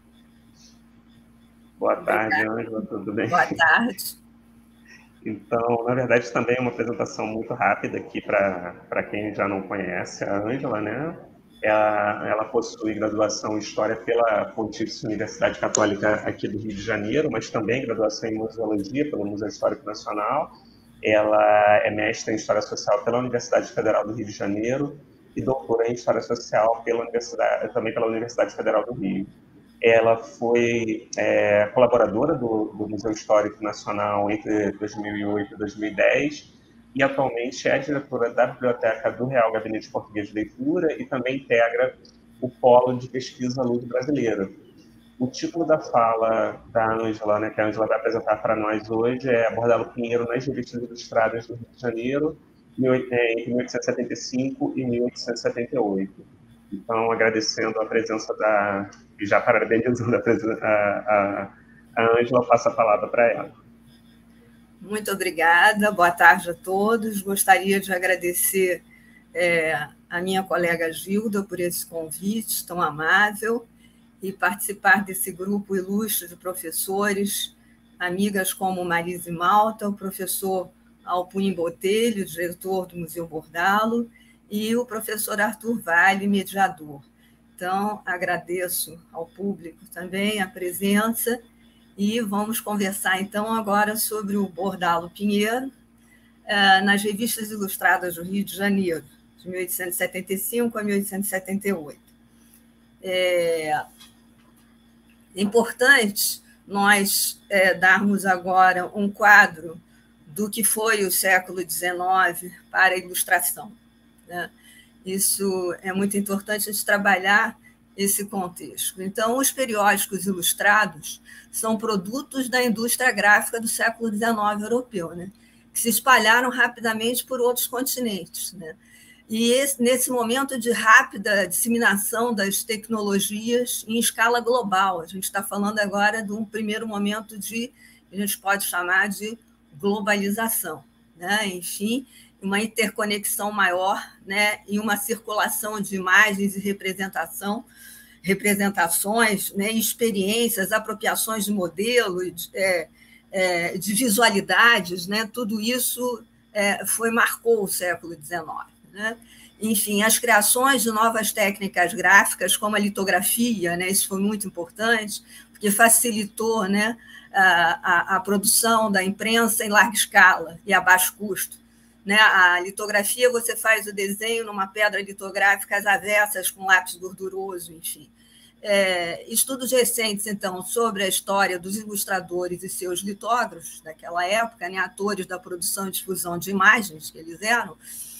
Boa tarde, Ângela, tudo bem? Boa tarde. Então, na verdade, também é uma apresentação muito rápida aqui para quem já não conhece a Ângela, né? Ela, ela possui graduação em História pela Pontifícia Universidade Católica aqui do Rio de Janeiro, mas também graduação em Museologia pelo Museu Histórico Nacional. Ela é mestre em História Social pela Universidade Federal do Rio de Janeiro e doutora em História Social pela Universidade, também pela Universidade Federal do Rio. Ela foi é, colaboradora do, do Museu Histórico Nacional entre dois mil e oito e dois mil e dez e atualmente é diretora da Biblioteca do Real Gabinete Português de Leitura e também integra o Polo de Pesquisa Luso-Brasileira. O título da fala da Ângela, né, que a Ângela vai apresentar para nós hoje, é Bordalo Pinheiro nas Revistas Ilustradas do Rio de Janeiro, entre mil oitocentos e setenta e cinco e mil oitocentos e setenta e oito. Então, agradecendo a presença da... e já parabenizando a, a, a Ângela, passo a palavra para ela. Muito obrigada, boa tarde a todos. Gostaria de agradecer é, a minha colega Gilda por esse convite tão amável e participar desse grupo ilustre de professores, amigas como Marise Malta, o professor Alpuim Botelho, diretor do Museu Bordalo, e o professor Arthur Vale, mediador. Então, agradeço ao público também a presença e vamos conversar, então, agora sobre o Bordalo Pinheiro nas Revistas Ilustradas do Rio de Janeiro, de mil oitocentos e setenta e cinco a mil oitocentos e setenta e oito. É importante nós é, darmos agora um quadro do que foi o século dezenove para a ilustração, né? Isso é muito importante a gente trabalhar esse contexto. Então, os periódicos ilustrados são produtos da indústria gráfica do século dezenove europeu, né? Que se espalharam rapidamente por outros continentes, né? E esse, nesse momento de rápida disseminação das tecnologias em escala global, a gente está falando agora de um primeiro momento de, a gente pode chamar de globalização, né? Enfim, uma interconexão maior, né? E uma circulação de imagens e representação, representações, né? Experiências, apropriações de modelos, é, é, de visualidades, né? Tudo isso é, foi, marcou o século dezenove. Né? Enfim, as criações de novas técnicas gráficas, como a litografia, né? Isso foi muito importante, porque facilitou, né, a, a, a produção da imprensa em larga escala e a baixo custo. Né? A litografia, você faz o desenho numa pedra litográfica às avessas, com lápis gorduroso, enfim. É, estudos recentes, então, sobre a história dos ilustradores e seus litógrafos daquela época, né? Atores da produção e difusão de imagens que eles eram,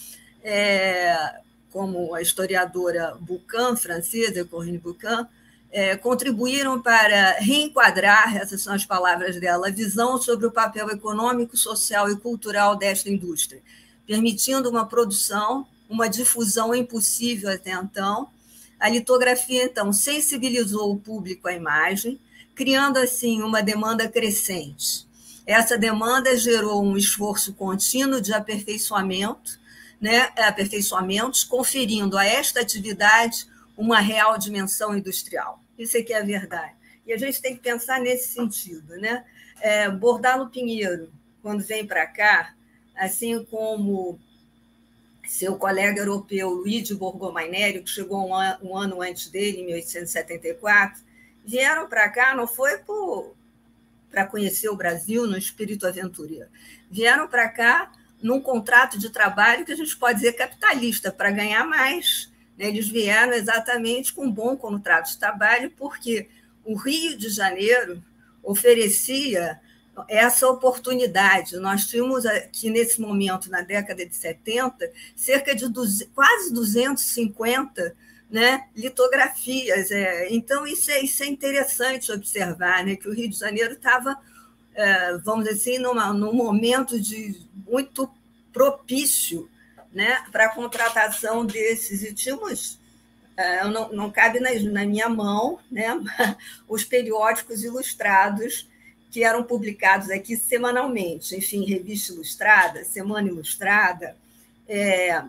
É, como a historiadora Buchan, francesa, Corinne Buchan, é, contribuíram para reenquadrar, essas são as palavras dela, a visão sobre o papel econômico, social e cultural desta indústria, permitindo uma produção, uma difusão impossível até então. A litografia, então, sensibilizou o público à imagem, criando, assim, uma demanda crescente. Essa demanda gerou um esforço contínuo de aperfeiçoamento, né, aperfeiçoamentos, conferindo a esta atividade uma real dimensão industrial. Isso é que é a verdade. E a gente tem que pensar nesse sentido, né? É, Bordalo Pinheiro, quando vem para cá, assim como seu colega europeu Luigi Borgomagneri, que chegou um ano, um ano antes dele, em mil oitocentos e setenta e quatro, vieram para cá, não foi para conhecer o Brasil no espírito aventureiro, vieram para cá num contrato de trabalho que a gente pode dizer capitalista, para ganhar mais. Eles vieram exatamente com um bom contrato de trabalho, porque o Rio de Janeiro oferecia essa oportunidade. Nós tínhamos aqui, nesse momento, na década de setenta, cerca de duzentos, quase duzentas e cinquenta, né, litografias. Então, isso é, isso é interessante observar, né, que o Rio de Janeiro estava, vamos dizer assim, numa, num momento de muito propício, né, para a contratação desses. E tínhamos, não, não cabe na, na minha mão, né, os periódicos ilustrados que eram publicados aqui semanalmente, enfim, Revista Ilustrada, Semana Ilustrada, é,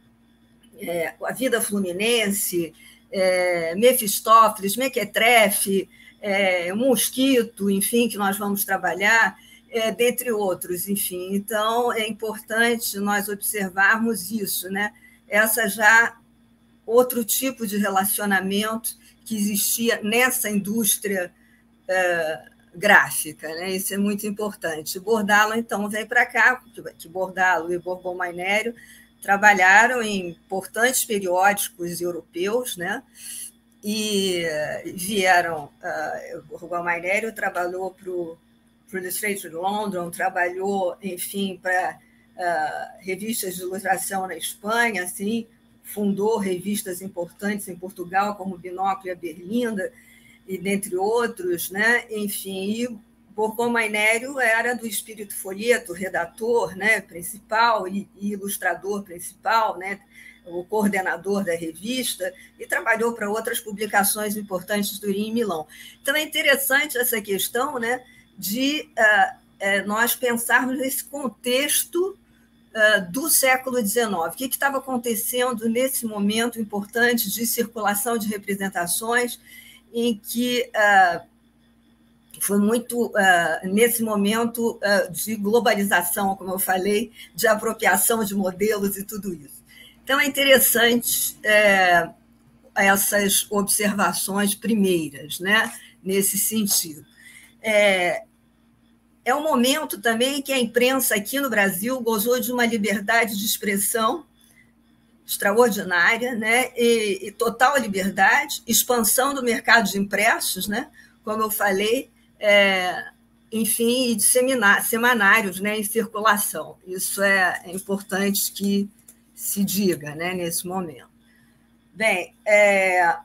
é, A Vida Fluminense, é, Mefistófeles, Mequetrefe, é, Mosquito, enfim, que nós vamos trabalhar, é, dentre outros, enfim. Então, é importante nós observarmos isso, né? Essa já outro tipo de relacionamento que existia nessa indústria é, gráfica, né? Isso é muito importante. Bordalo, então, vem para cá, que Bordalo e Borgomagneri trabalharam em importantes periódicos europeus, né? E vieram, uh, o Borgomagneri trabalhou para o Illustrated London, trabalhou, enfim, para uh, revistas de ilustração na Espanha, assim, fundou revistas importantes em Portugal, como Binóculo e a Berlinda, e dentre outros, né? Enfim, e Borgomagneri era do Espírito Folheto, redator, né, principal e, e ilustrador principal, né, o coordenador da revista, e trabalhou para outras publicações importantes do Rio e Milão. Então, é interessante essa questão, né, de uh, uh, nós pensarmos nesse contexto uh, do século dezenove. O que estava acontecendo nesse momento importante de circulação de representações, em que uh, foi muito, uh, nesse momento uh, de globalização, como eu falei, de apropriação de modelos e tudo isso. Então, é interessante é, essas observações primeiras, né, nesse sentido. É, é um momento também que a imprensa aqui no Brasil gozou de uma liberdade de expressão extraordinária, né, e, e total liberdade, expansão do mercado de impressos, né, como eu falei, é, enfim, e de semanários, né, em circulação. Isso é, é importante que se diga, né, nesse momento. Bem, é,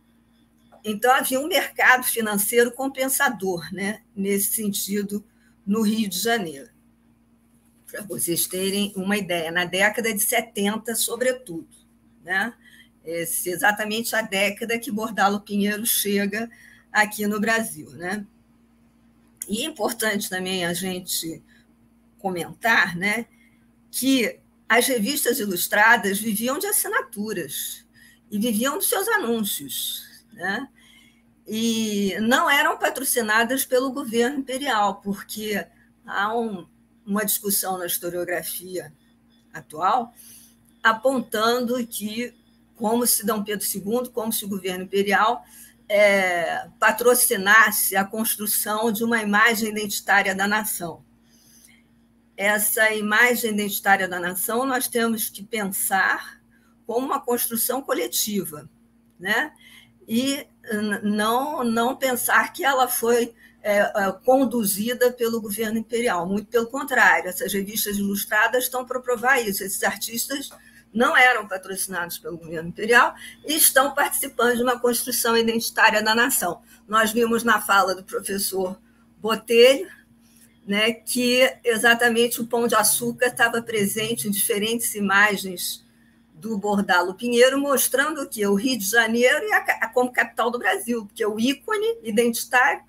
então havia um mercado financeiro compensador, né, nesse sentido, no Rio de Janeiro. Para vocês terem uma ideia, na década de setenta, sobretudo, né, esse, exatamente a década que Bordalo Pinheiro chega aqui no Brasil, né. E é importante também a gente comentar, né, que as revistas ilustradas viviam de assinaturas e viviam dos seus anúncios, né? E não eram patrocinadas pelo governo imperial, porque há um, uma discussão na historiografia atual apontando que, como se Dom Pedro segundo, como se o governo imperial é, patrocinasse a construção de uma imagem identitária da nação. Essa imagem identitária da nação nós temos que pensar como uma construção coletiva, né? E não, não pensar que ela foi é, conduzida pelo governo imperial. Muito pelo contrário, essas revistas ilustradas estão para provar isso. Esses artistas não eram patrocinados pelo governo imperial e estão participando de uma construção identitária da nação. Nós vimos na fala do professor Botelho, né, que exatamente o Pão de Açúcar estava presente em diferentes imagens do Bordalo Pinheiro, mostrando que o Rio de Janeiro é a, como capital do Brasil, porque o ícone identitário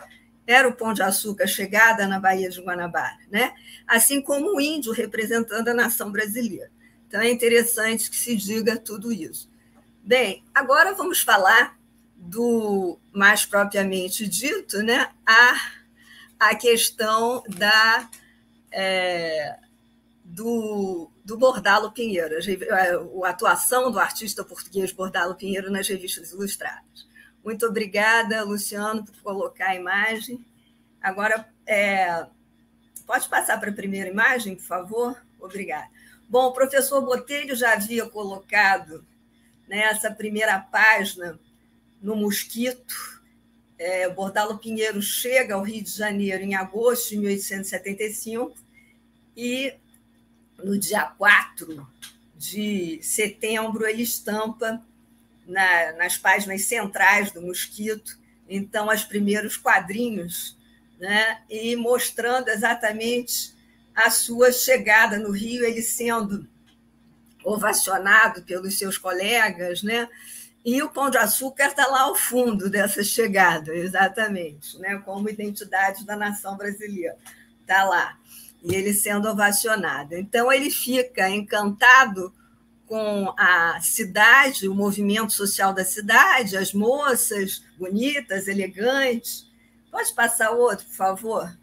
era o Pão de Açúcar, chegada na Baía de Guanabara, né? Assim como o índio representando a nação brasileira. Então, é interessante que se diga tudo isso. Bem, agora vamos falar do, mais propriamente dito, né, a, a questão da, é, do, do Bordalo Pinheiro, a, a atuação do artista português Bordalo Pinheiro nas revistas ilustradas. Muito obrigada, Luciano, por colocar a imagem. Agora, é, pode passar para a primeira imagem, por favor? Obrigada. Bom, o professor Botelho já havia colocado nessa primeira página, no Mosquito. É, Bordalo Pinheiro chega ao Rio de Janeiro em agosto de mil oitocentos e setenta e cinco e, no dia quatro de setembro, ele estampa na, nas páginas centrais do Mosquito, então, os primeiros quadrinhos, né, e mostrando exatamente a sua chegada no Rio, ele sendo ovacionado pelos seus colegas, né? E o Pão de Açúcar está lá ao fundo dessa chegada, exatamente, né? Como identidade da nação brasileira. Está lá. E ele sendo ovacionado. Então, ele fica encantado com a cidade, o movimento social da cidade, as moças bonitas, elegantes. Pode passar outro, por favor?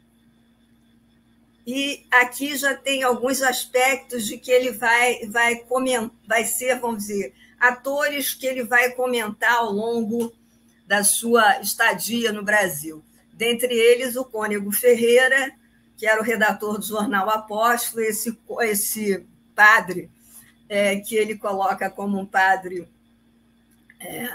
E aqui já tem alguns aspectos de que ele vai, vai, comentar, vai ser, vamos dizer, atores que ele vai comentar ao longo da sua estadia no Brasil. Dentre eles, o Cônego Ferreira, que era o redator do jornal Apóstolo, esse, esse padre é, que ele coloca como um padre é,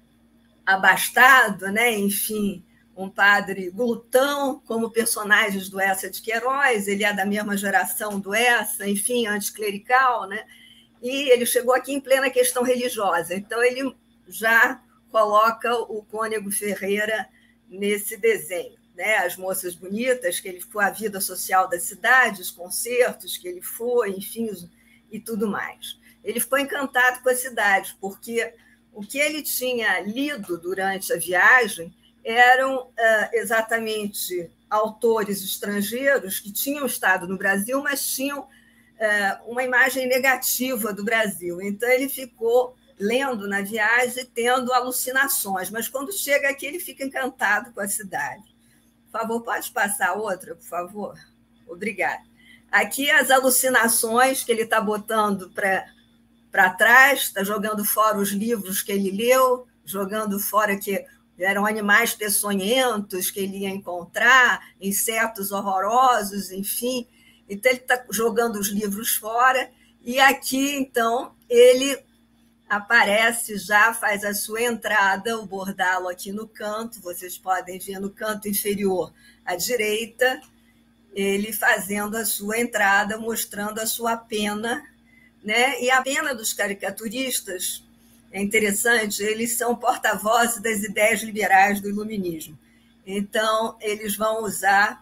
abastado, né? Enfim, um padre glutão, como personagens do Eça de Queiroz, ele é da mesma geração do Eça, enfim, anticlerical, né? E ele chegou aqui em plena questão religiosa, então ele já coloca o Cônego Ferreira nesse desenho, né? As moças bonitas, que ele foi, a vida social da cidade, os concertos que ele foi, enfim, e tudo mais. Ele ficou encantado com a cidade, porque o que ele tinha lido durante a viagem eram exatamente autores estrangeiros que tinham estado no Brasil, mas tinham uma imagem negativa do Brasil. Então, ele ficou lendo na viagem e tendo alucinações, mas quando chega aqui, ele fica encantado com a cidade. Por favor, pode passar outra, por favor? Obrigada. Aqui as alucinações que ele está botando para trás, está jogando fora os livros que ele leu, jogando fora que eram animais peçonhentos que ele ia encontrar, insetos horrorosos, enfim. Então, ele está jogando os livros fora, e aqui, então, ele aparece, já faz a sua entrada, o Bordalo aqui no canto, vocês podem ver no canto inferior à direita, ele fazendo a sua entrada, mostrando a sua pena, né? E a pena dos caricaturistas, é interessante, eles são porta-vozes das ideias liberais do iluminismo. Então, eles vão usar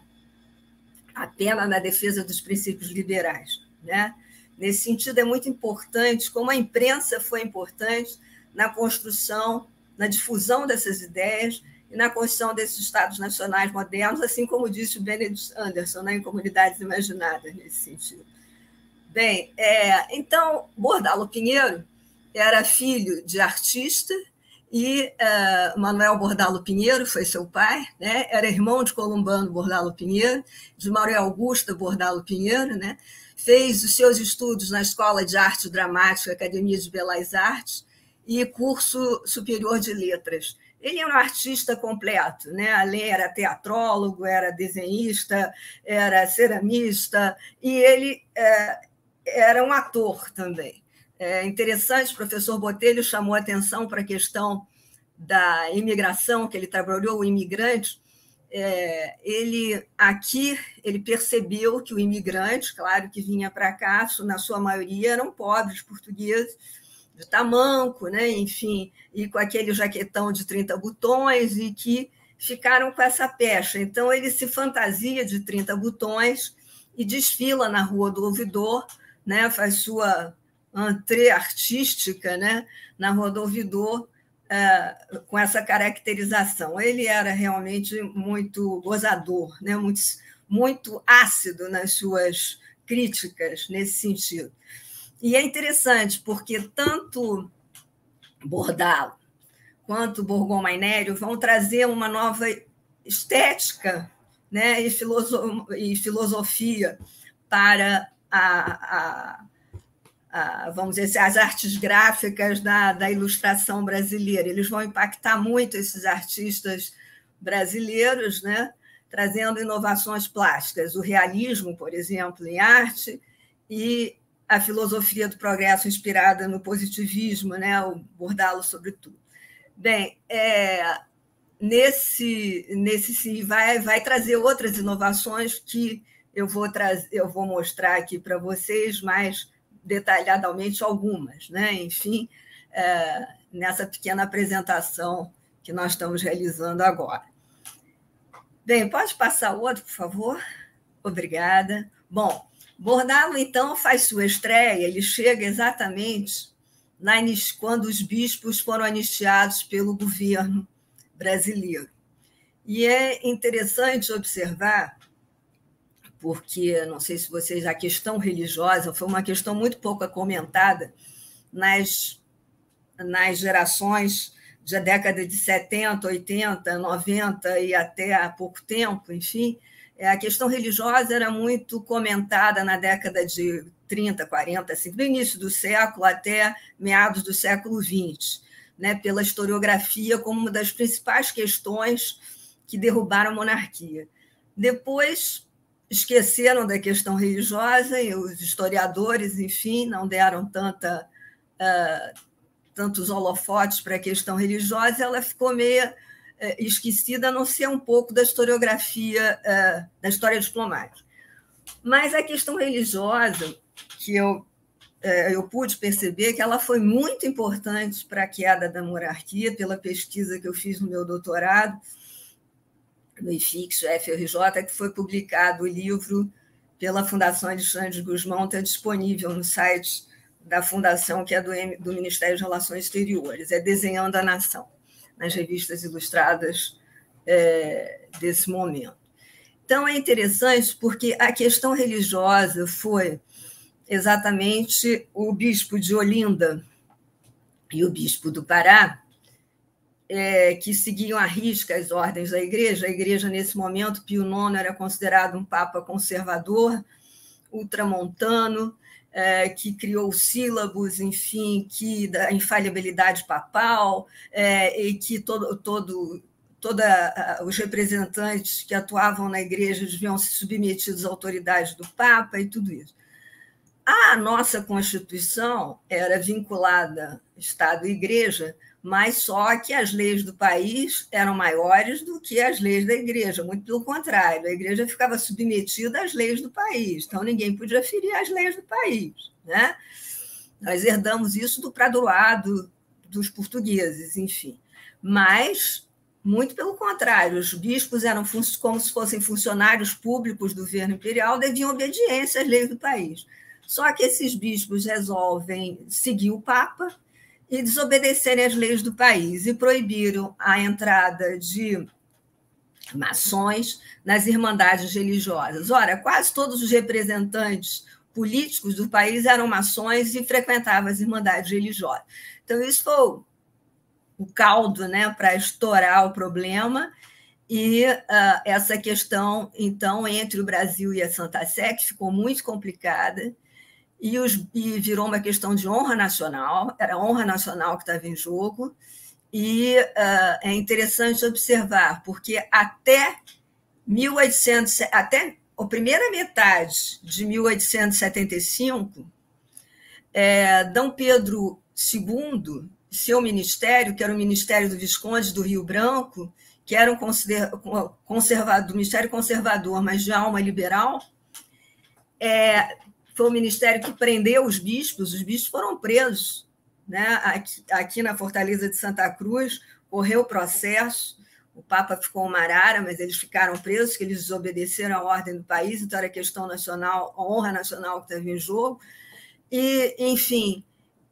a pena na defesa dos princípios liberais, né? Nesse sentido, é muito importante, como a imprensa foi importante na construção, na difusão dessas ideias e na construção desses Estados nacionais modernos, assim como disse o Benedict Anderson, né, em Comunidades Imaginadas, nesse sentido. Bem, é, então, Bordalo Pinheiro era filho de artista e uh, Manuel Bordalo Pinheiro foi seu pai, né? Era irmão de Columbano Bordalo Pinheiro, de Maria Augusta Bordalo Pinheiro, né? Fez os seus estudos na Escola de Arte Dramática, Academia de Belas Artes e curso superior de letras. Ele era um artista completo, né? Além era teatrólogo, era desenhista, era ceramista e ele uh, era um ator também. É interessante, o professor Botelho chamou a atenção para a questão da imigração, que ele trabalhou, o imigrante. É, ele, aqui, ele percebeu que o imigrante, claro que vinha para cá, na sua maioria eram pobres portugueses, de tamanco, né? Enfim, e com aquele jaquetão de trinta botões, e que ficaram com essa pecha. Então, ele se fantasia de trinta botões e desfila na Rua do Ouvidor, né? Faz sua entrée artística, né, na Rua do Ouvidor, uh, com essa caracterização. Ele era realmente muito gozador, né? muito, muito ácido nas suas críticas nesse sentido. E é interessante, porque tanto Bordalo quanto Borgomainério vão trazer uma nova estética, né, e, filoso e filosofia para a, a, a, vamos dizer, as artes gráficas da, da ilustração brasileira. Eles vão impactar muito esses artistas brasileiros, né, trazendo inovações plásticas, o realismo, por exemplo, em arte, e a filosofia do progresso inspirada no positivismo, né, o Bordalo, sobretudo. Bem, é, nesse, nesse sim, vai, vai trazer outras inovações que eu vou, trazer, eu vou mostrar aqui para vocês mais detalhadamente algumas, né? Enfim, é, nessa pequena apresentação que nós estamos realizando agora. Bem, pode passar o outro, por favor? Obrigada. Bom, Bordalo, então, faz sua estreia, ele chega exatamente na, quando os bispos foram anistiados pelo governo brasileiro. E é interessante observar, porque, não sei se vocês, a questão religiosa foi uma questão muito pouco comentada nas, nas gerações da década de setenta, oitenta, noventa e até há pouco tempo, enfim. A questão religiosa era muito comentada na década de trinta, quarenta, assim, do início do século até meados do século vinte, né, pela historiografia como uma das principais questões que derrubaram a monarquia. Depois esqueceram da questão religiosa e os historiadores, enfim, não deram tanta, uh, tantos holofotes para a questão religiosa, ela ficou meio esquecida, a não ser um pouco da historiografia, da história diplomática. Mas a questão religiosa, que eu, eu pude perceber que ela foi muito importante para a queda da monarquia, pela pesquisa que eu fiz no meu doutorado, no I F I X, F R J, que foi publicado o livro pela Fundação Alexandre de Gusmão, está disponível no site da Fundação, que é do, do Ministério das Relações Exteriores, é Desenhando a Nação, nas revistas ilustradas é, desse momento. Então, é interessante porque a questão religiosa foi exatamente o bispo de Olinda e o bispo do Pará, é, que seguiam à risca as ordens da igreja. A igreja, nesse momento, Pio nono era considerado um papa conservador, ultramontano, É, que criou sílabos, enfim, que da infalibilidade papal, é, e que todo, todo, toda os representantes que atuavam na igreja deviam ser submetidos à autoridade do Papa e tudo isso. A nossa Constituição era vinculada Estado e Igreja, mas só que as leis do país eram maiores do que as leis da igreja, muito pelo contrário, a igreja ficava submetida às leis do país, então ninguém podia ferir as leis do país, né? Nós herdamos isso do Pradoado, dos portugueses, enfim. Mas, muito pelo contrário, os bispos eram como se fossem funcionários públicos do governo imperial, deviam obediência às leis do país. Só que esses bispos resolvem seguir o Papa e desobedecerem às leis do país, e proibiram a entrada de maçons nas irmandades religiosas. Ora, quase todos os representantes políticos do país eram maçons e frequentavam as irmandades religiosas. Então, isso foi o caldo, né, para estourar o problema, e uh, essa questão, então, entre o Brasil e a Santa Sé, que ficou muito complicada, E, os, e virou uma questão de honra nacional, era a honra nacional que estava em jogo, e uh, é interessante observar, porque até mil e oitocentos, até a primeira metade de mil oitocentos e setenta e cinco, é, Dom Pedro segundo, seu ministério, que era o Ministério do Visconde do Rio Branco, que era um conservador, do Ministério Conservador, mas de alma liberal, é, foi o ministério que prendeu os bispos, os bispos foram presos, né? Aqui, aqui na Fortaleza de Santa Cruz, correu o processo, o Papa ficou uma arara, mas eles ficaram presos, porque eles desobedeceram a ordem do país, então era questão nacional, a honra nacional que estava em jogo. E, enfim,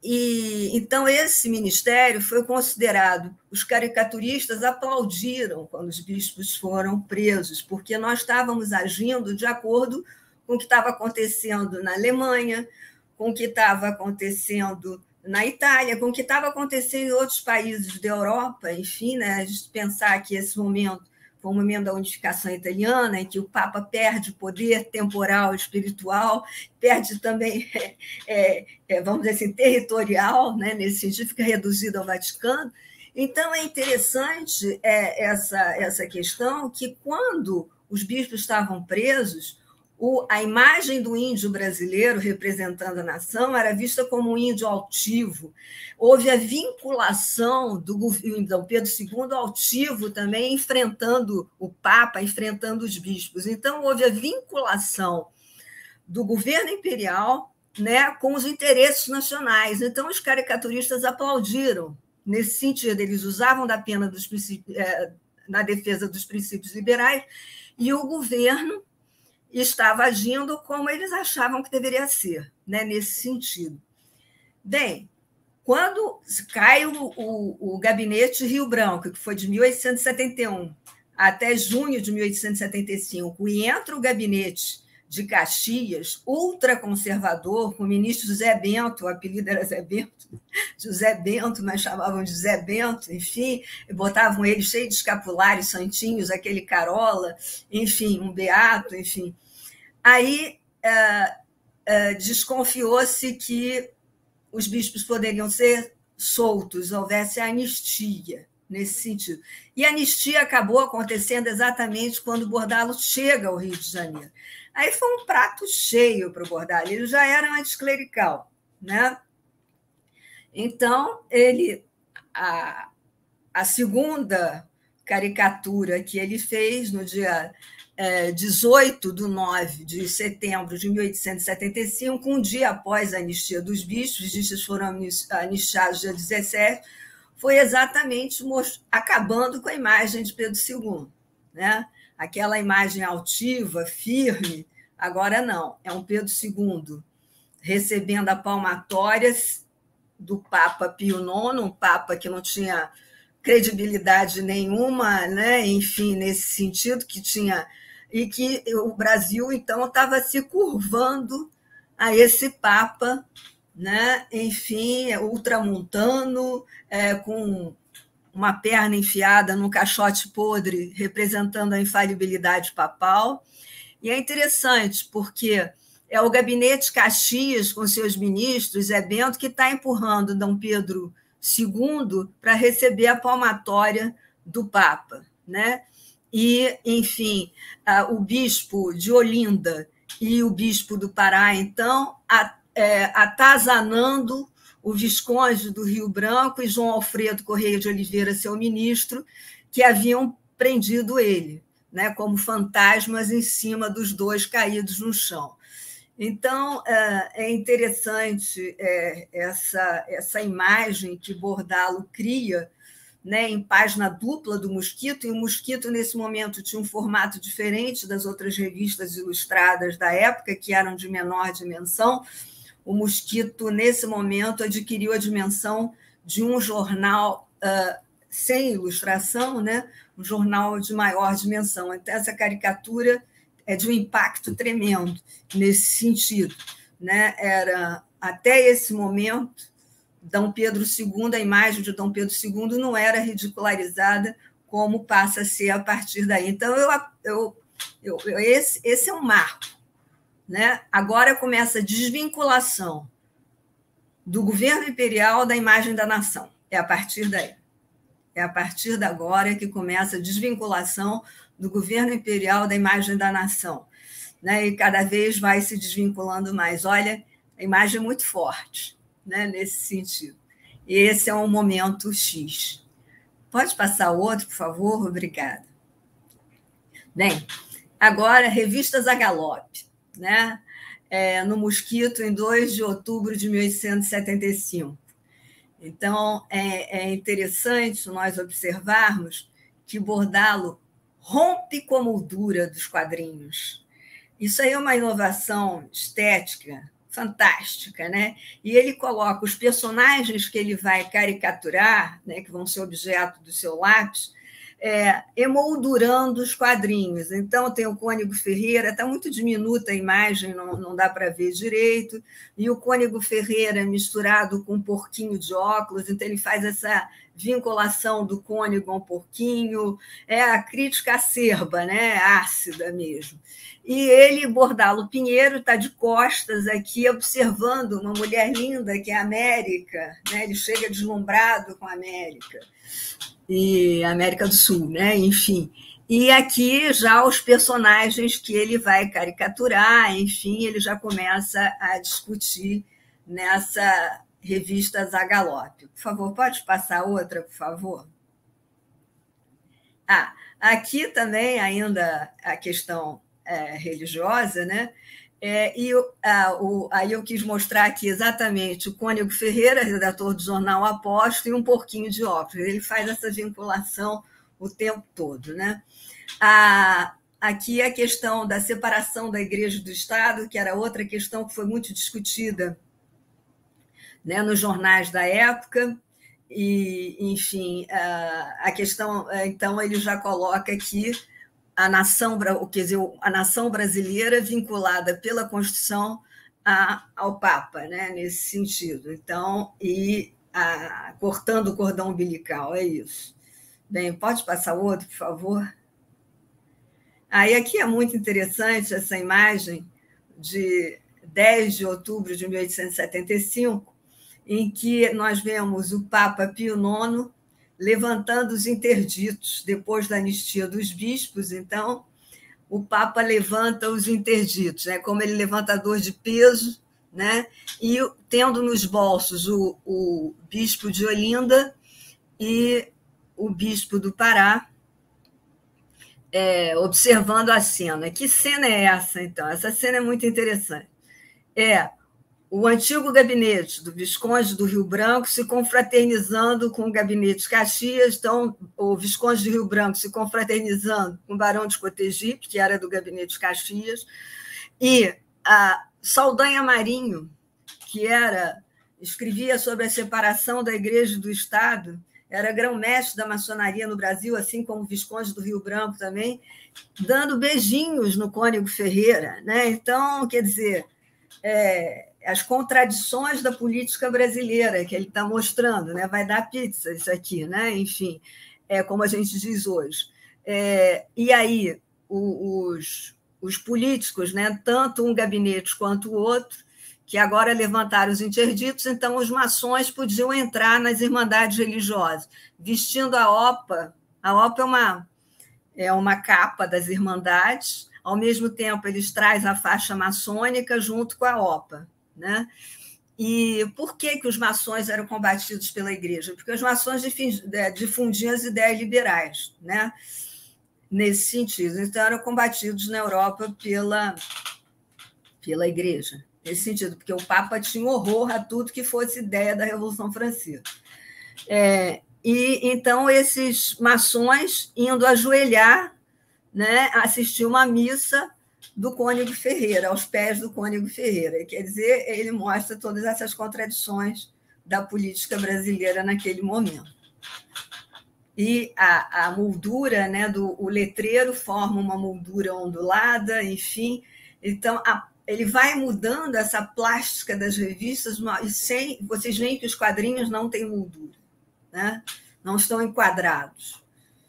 e então esse ministério foi considerado, os caricaturistas aplaudiram quando os bispos foram presos, porque nós estávamos agindo de acordo com o que estava acontecendo na Alemanha, com o que estava acontecendo na Itália, com o que estava acontecendo em outros países da Europa, enfim, né? A gente pensar que esse momento foi o momento da unificação italiana, em que o Papa perde o poder temporal e espiritual, perde também, é, é, vamos dizer assim, territorial, né? Nesse sentido, fica reduzido ao Vaticano. Então, é interessante é, essa, essa questão que, quando os bispos estavam presos, o, a imagem do índio brasileiro representando a nação era vista como um índio altivo. Houve a vinculação do Dom Pedro segundo altivo também, enfrentando o Papa, enfrentando os bispos. Então, houve a vinculação do governo imperial, né, com os interesses nacionais. Então, os caricaturistas aplaudiram nesse sentido. Eles usavam da pena dos princípios, é, na defesa dos princípios liberais, e o governo estava agindo como eles achavam que deveria ser, né, nesse sentido. Bem, quando cai o, o, o gabinete Rio Branco, que foi de mil oitocentos e setenta e um até junho de mil oitocentos e setenta e cinco, e entra o gabinete de Caxias, ultraconservador, com o ministro José Bento, o apelido era Zé Bento, José Bento, mas chamavam de Zé Bento, enfim, botavam ele cheio de escapulários santinhos, aquele Carola, enfim, um beato, enfim. Aí uh, uh, desconfiou-se que os bispos poderiam ser soltos, houvesse anistia nesse sentido. E a anistia acabou acontecendo exatamente quando o Bordalo chega ao Rio de Janeiro. Aí foi um prato cheio para o Bordalo, ele já era anticlerical, né? Então, ele, a, a segunda caricatura que ele fez no dia é, dezoito de nove de setembro de mil oitocentos e setenta e cinco, um dia após a anistia dos bispos, os bispos foram anistiados dia dezessete, foi exatamente acabando com a imagem de Pedro segundo, né? Aquela imagem altiva, firme, agora não, é um Pedro segundo recebendo a palmatórias do Papa Pio nono, um Papa que não tinha credibilidade nenhuma, né? Enfim, nesse sentido, que tinha. E que o Brasil, então, estava se curvando a esse Papa, né? Enfim, ultramontano, é, com uma perna enfiada num caixote podre, representando a infalibilidade papal. E é interessante, porque é o gabinete Caxias, com seus ministros, Zé Bento, que está empurrando Dom Pedro segundo para receber a palmatória do Papa, né? E, enfim, o bispo de Olinda e o bispo do Pará, então, atazanando o Visconde do Rio Branco e João Alfredo Correia de Oliveira, seu ministro, que haviam prendido ele, né, como fantasmas em cima dos dois caídos no chão. Então, é interessante essa, essa imagem que Bordalo cria, né, em página dupla do Mosquito, e o Mosquito, nesse momento, tinha um formato diferente das outras revistas ilustradas da época, que eram de menor dimensão. O Mosquito, nesse momento, adquiriu a dimensão de um jornal uh, sem ilustração, né, um jornal de maior dimensão. Então, essa caricatura é de um impacto tremendo nesse sentido, né? Era, até esse momento, Dom Pedro segundo, a imagem de Dom Pedro segundo não era ridicularizada como passa a ser a partir daí. Então, eu, eu, eu, eu, esse, esse é um marco, né? Agora começa a desvinculação do governo imperial da imagem da nação. É a partir daí. É a partir de agora que começa a desvinculação do governo imperial da imagem da nação, né? E cada vez vai se desvinculando mais. Olha, a imagem é muito forte, né, nesse sentido. E esse é um momento X. Pode passar o outro, por favor? Obrigada. Bem, agora, revistas a galope, né? É, no Mosquito, em dois de outubro de mil oitocentos e setenta e cinco. Então, é, é interessante nós observarmos que Bordalo rompe com a moldura dos quadrinhos. Isso aí é uma inovação estética fantástica, né? E ele coloca os personagens que ele vai caricaturar, né, que vão ser objeto do seu lápis, é, emoldurando os quadrinhos. Então, tem o Cônego Ferreira, está muito diminuta a imagem, não, não dá para ver direito, e o Cônego Ferreira misturado com um porquinho de óculos, então ele faz essa vinculação do cônego a um porquinho, é a crítica acerba, né? Ácida mesmo. E ele, Bordalo Pinheiro, está de costas aqui, observando uma mulher linda, que é a América, né? Ele chega deslumbrado com a América, e América do Sul, né? Enfim. E aqui já os personagens que ele vai caricaturar, enfim, ele já começa a discutir nessa revista Zagalope. Por favor, pode passar outra, por favor? Ah, aqui também ainda a questão é, religiosa, né? É, e a, o, aí eu quis mostrar aqui exatamente o Cônego Ferreira, redator do jornal Aposto, e um porquinho de óculos. Ele faz essa vinculação o tempo todo, né? A, aqui a questão da separação da Igreja do Estado, que era outra questão que foi muito discutida, né, nos jornais da época, e, enfim, a questão, então, ele já coloca aqui a nação, quer dizer, a nação brasileira vinculada pela Constituição a, ao Papa, né, nesse sentido. Então, e a, cortando o cordão umbilical, é isso. Bem, pode passar outro, por favor? Aí aqui é muito interessante essa imagem de dez de outubro de mil oitocentos e setenta e cinco, em que nós vemos o Papa Pio nono levantando os interditos, depois da anistia dos bispos. Então, o Papa levanta os interditos, né? Como ele levantador de peso, né? E tendo nos bolsos o, o bispo de Olinda e o bispo do Pará, é, observando a cena. Que cena é essa, então? Essa cena é muito interessante. É o antigo gabinete do Visconde do Rio Branco se confraternizando com o gabinete de Caxias, então o Visconde de Rio Branco se confraternizando com o Barão de Cotegipe, que era do gabinete de Caxias, e a Saldanha Marinho, que era, escrevia sobre a separação da Igreja e do Estado, era grão-mestre da maçonaria no Brasil, assim como o Visconde do Rio Branco também, dando beijinhos no Cônego Ferreira, né? Então, quer dizer, é, as contradições da política brasileira que ele está mostrando, né? Vai dar pizza isso aqui, né? Enfim, é como a gente diz hoje. É, e aí, o, os, os políticos, né? Tanto um gabinete quanto o outro, que agora levantaram os interditos, então os maçons podiam entrar nas irmandades religiosas, vestindo a opa. A opa é uma, é uma capa das irmandades, ao mesmo tempo eles trazem a faixa maçônica junto com a opa, né? E por que, que os maçons eram combatidos pela igreja? Porque os maçons difundiam as ideias liberais, né? Nesse sentido. Então, eram combatidos na Europa pela, pela igreja, nesse sentido, porque o Papa tinha horror a tudo que fosse ideia da Revolução Francesa. É, e então, esses maçons indo ajoelhar, né, assistir uma missa do Cônego Ferreira, aos pés do Cônego Ferreira. Quer dizer, ele mostra todas essas contradições da política brasileira naquele momento. E a, a moldura, né, do o letreiro forma uma moldura ondulada, enfim. Então, a, ele vai mudando essa plástica das revistas, e sem, vocês veem que os quadrinhos não têm moldura, né? Não estão enquadrados.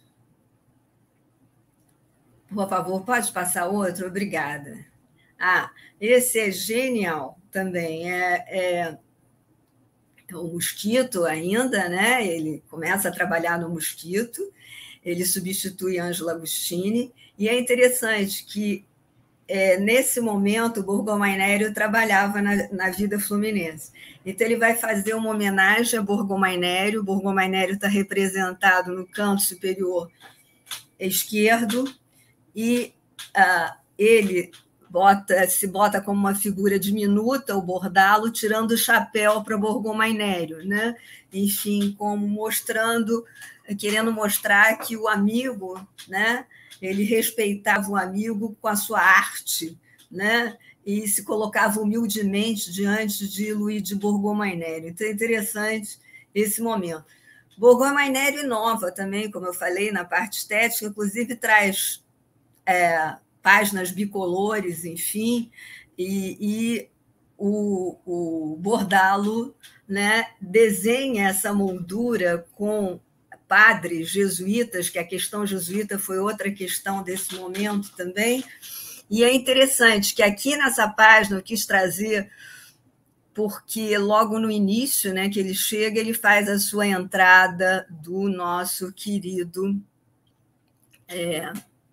Por favor, pode passar outro? Obrigada. Ah, esse é genial também. É, é, é o Mosquito ainda, né? Ele começa a trabalhar no Mosquito, ele substitui Ângelo Agostini, e é interessante que, é, nesse momento, o Borgomagnélio trabalhava na, na vida fluminense. Então, ele vai fazer uma homenagem a Borgomagnélio. O Borgomagnélio está representado no canto superior esquerdo, e ah, ele bota, se bota como uma figura diminuta, o Bordalo, tirando o chapéu para Borgomagnélio, né? Enfim, como mostrando, querendo mostrar que o amigo, né? Ele respeitava o amigo com a sua arte, né? E se colocava humildemente diante de Luiz de Borgomagneri. Então, é interessante esse momento. Borgomagneri inova também, como eu falei, na parte estética, inclusive traz é, páginas bicolores, enfim, e, e o, o Bordalo, né, desenha essa moldura com padres jesuítas, que a questão jesuíta foi outra questão desse momento também. E é interessante que aqui nessa página eu quis trazer, porque logo no início, né, que ele chega, ele faz a sua entrada do nosso querido é,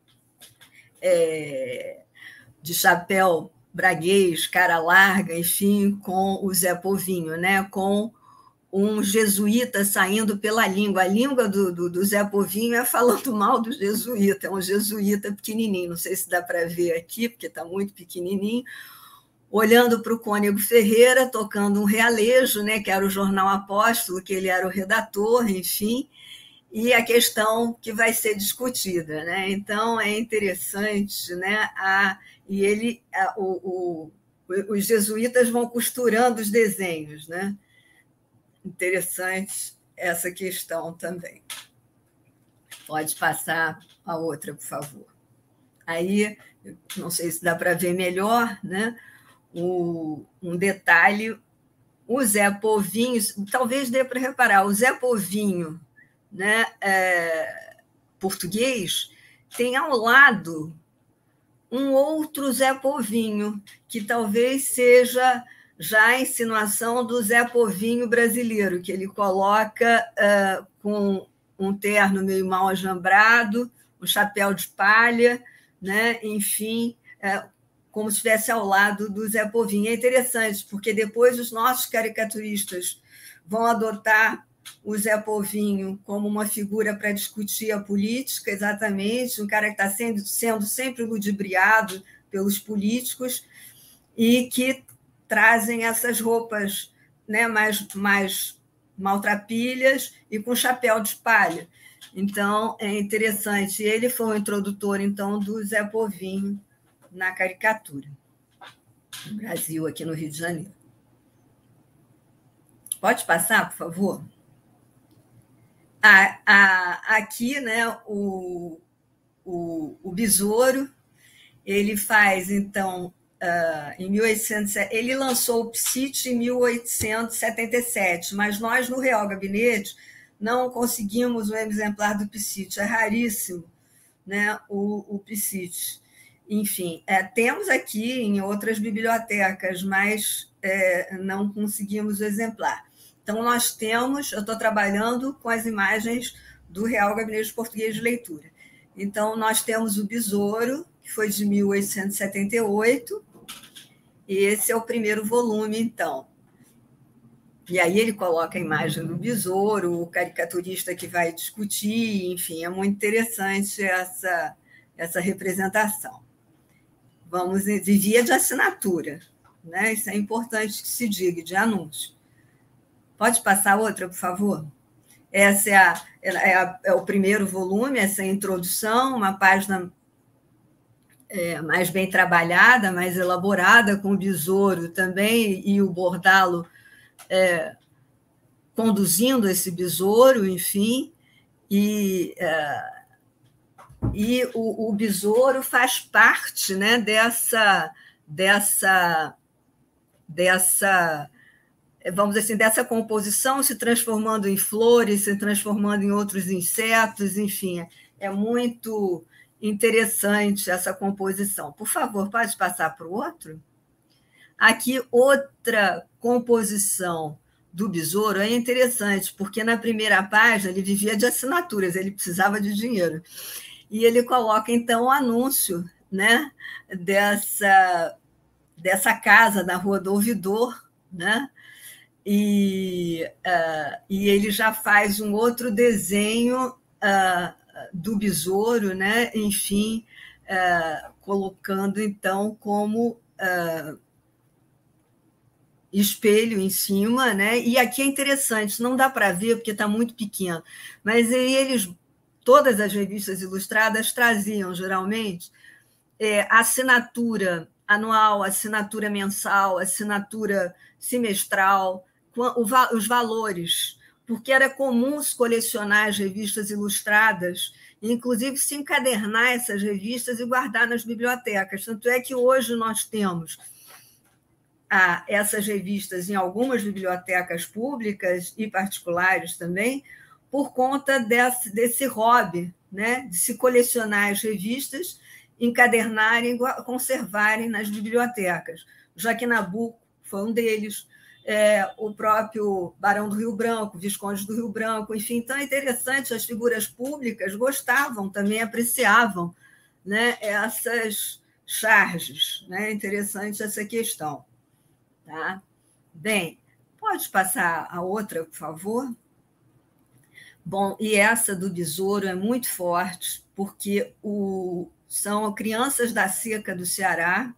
é, de chapéu braguês, cara larga, enfim, com o Zé Povinho, né, com um jesuíta saindo pela língua. A língua do, do, do Zé Povinho é falando mal do jesuíta, é um jesuíta pequenininho, não sei se dá para ver aqui, porque está muito pequenininho, olhando para o Cônego Ferreira, tocando um realejo, né, que era o Jornal Apóstolo, que ele era o redator, enfim, e a questão que vai ser discutida, né? Então, é interessante, né, a, e ele, a, o, o, os jesuítas vão costurando os desenhos, né? Interessante essa questão também. Pode passar a outra, por favor. Aí, não sei se dá para ver melhor, né? O, um detalhe, o Zé Povinho, talvez dê para reparar, o Zé Povinho, né, é, português, tem ao lado um outro Zé Povinho, que talvez seja já a insinuação do Zé Povinho brasileiro, que ele coloca uh, com um terno meio mal ajambrado, um chapéu de palha, né? Enfim, uh, como se estivesse ao lado do Zé Povinho. É interessante, porque depois os nossos caricaturistas vão adotar o Zé Povinho como uma figura para discutir a política, exatamente, um cara que está sendo, sendo sempre ludibriado pelos políticos e que trazem essas roupas, né, mais, mais maltrapilhas e com chapéu de palha. Então, é interessante. Ele foi o introdutor, então, do Zé Povinho na caricatura, no Brasil, aqui no Rio de Janeiro. Pode passar, por favor? Ah, ah, aqui, né, o, o, o Besouro, ele faz, então, Uh, em mil e oitocentos, ele lançou o Psite em mil oitocentos e setenta e sete, mas nós, no Real Gabinete, não conseguimos um exemplar do Psite, é raríssimo, né, o, o Psite. Enfim, é, temos aqui em outras bibliotecas, mas é, não conseguimos o exemplar. Então, nós temos, eu estou trabalhando com as imagens do Real Gabinete Português de Leitura. Então, nós temos o Besouro, que foi de mil oitocentos e setenta e oito, e esse é o primeiro volume, então. E aí ele coloca a imagem do Besouro, o caricaturista que vai discutir, enfim, é muito interessante essa, essa representação. Vamos, vivia de assinatura, né? Isso é importante que se diga, de anúncio. Pode passar outra, por favor? Essa é, a, é, a, é o primeiro volume, essa é a introdução, uma página É, mais bem trabalhada, mais elaborada, com o Besouro também, e o Bordalo é, conduzindo esse Besouro, enfim, e, é, e o, o Besouro faz parte, né, dessa, dessa, dessa, vamos dizer assim, dessa composição, se transformando em flores, se transformando em outros insetos, enfim, é muito interessante essa composição. Por favor, pode passar para o outro? Aqui, outra composição do Besouro é interessante, porque na primeira página ele vivia de assinaturas, ele precisava de dinheiro. E ele coloca, então, o anúncio, né, dessa, dessa casa na Rua do Ouvidor, né? E, uh, e ele já faz um outro desenho uh, do Besouro, né? Enfim, uh, colocando, então, como uh, espelho em cima, né? E aqui é interessante, não dá para ver porque está muito pequeno, mas eles, todas as revistas ilustradas traziam, geralmente, é, a assinatura anual, assinatura mensal, assinatura semestral, os valores, porque era comum se colecionar as revistas ilustradas, e inclusive se encadernar essas revistas e guardar nas bibliotecas. Tanto é que hoje nós temos ah, essas revistas em algumas bibliotecas públicas e particulares também, por conta desse, desse hobby, né, de se colecionar as revistas, encadernarem, conservarem nas bibliotecas. Joaquim Nabuco foi um deles, é, o próprio Barão do Rio Branco, Visconde do Rio Branco, enfim. Então, é interessante, as figuras públicas gostavam, também apreciavam, né, essas charges. Né? É interessante essa questão. Tá? Bem, pode passar a outra, por favor? Bom, e essa do besouro é muito forte, porque o, são crianças da seca do Ceará,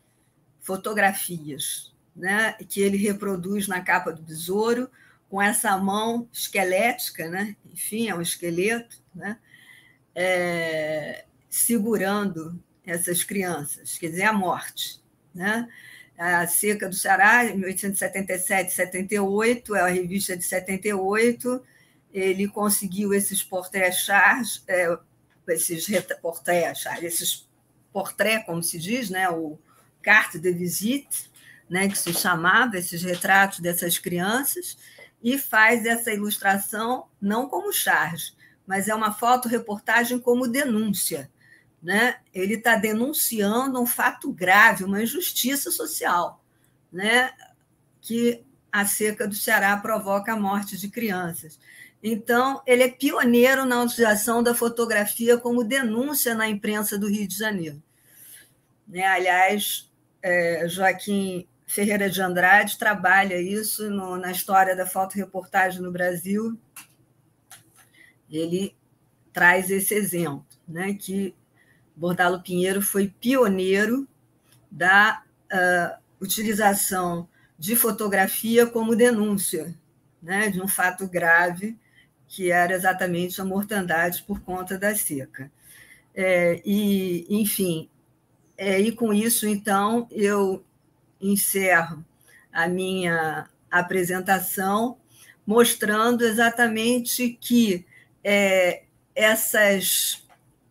fotografias, né, que ele reproduz na capa do besouro, com essa mão esquelética, né, enfim, é um esqueleto, né, é, segurando essas crianças, quer dizer, a morte. Né? A seca do Ceará, em mil oitocentos e setenta e sete, setenta e oito, é a revista de setenta e oito, ele conseguiu esses portrait-charges, é, esses portrait-charges, esses portraits, como se diz, né, o carte de visite, né, que se chamava, esses retratos dessas crianças, e faz essa ilustração não como charge, mas é uma fotoreportagem como denúncia. Né? Ele está denunciando um fato grave, uma injustiça social, né, que a seca do Ceará provoca a morte de crianças. Então, ele é pioneiro na utilização da fotografia como denúncia na imprensa do Rio de Janeiro. Né? Aliás, é, Joaquim Ferreira de Andrade trabalha isso no, na história da fotoreportagem no Brasil. Ele traz esse exemplo, né, que Bordalo Pinheiro foi pioneiro da uh, utilização de fotografia como denúncia, né, de um fato grave, que era exatamente a mortandade por conta da seca. É, e, enfim, é, e com isso, então, eu encerro a minha apresentação mostrando exatamente que é, essas...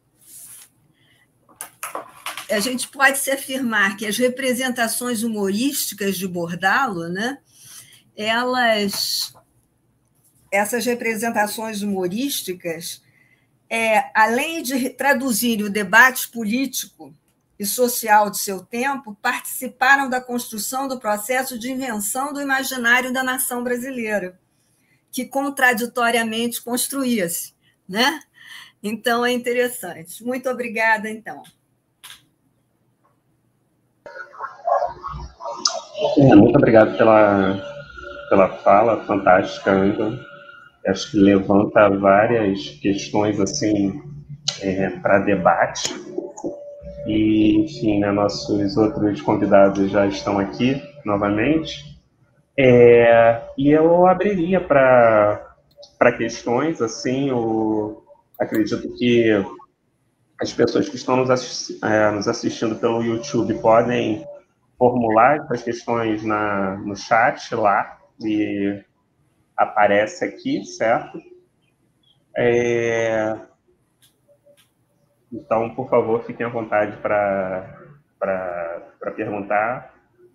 A gente pode se afirmar que as representações humorísticas de Bordalo, né, elas... essas representações humorísticas, é, além de traduzirem o debate político e social de seu tempo, participaram da construção do processo de invenção do imaginário da nação brasileira, que contraditoriamente construía-se. Né? Então, é interessante. Muito obrigada, então. É, muito obrigado pela, pela fala fantástica, Ângela. Acho que levanta várias questões assim é, para debate. E, enfim, né, nossos outros convidados já estão aqui novamente. É, e eu abriria para para questões, assim, eu acredito que as pessoas que estão nos, assisti é, nos assistindo pelo YouTube podem formular essas questões na, no chat lá, e aparece aqui, certo? É... Então, por favor, fiquem à vontade para para perguntar.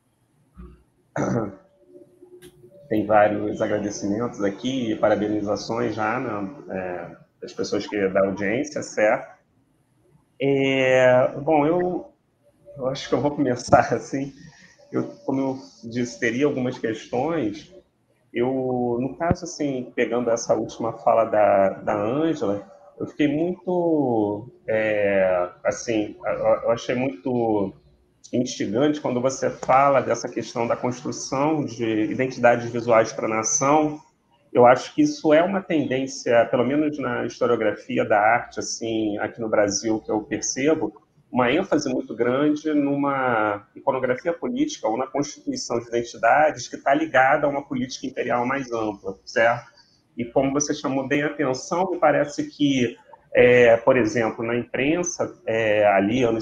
Tem vários agradecimentos aqui e parabenizações já, né, é, das pessoas que da audiência, certo? É, bom, eu, eu acho que eu vou começar assim. Eu, como eu disse, teria algumas questões. Eu, no caso, assim, pegando essa última fala da, da Ângela, eu fiquei muito, é, assim, eu achei muito instigante quando você fala dessa questão da construção de identidades visuais para a nação. Eu acho que isso é uma tendência, pelo menos na historiografia da arte, assim, aqui no Brasil, que eu percebo, uma ênfase muito grande numa iconografia política ou na constituição de identidades que está ligada a uma política imperial mais ampla, certo? E como você chamou bem a atenção, me parece que, é, por exemplo, na imprensa, é, ali, anos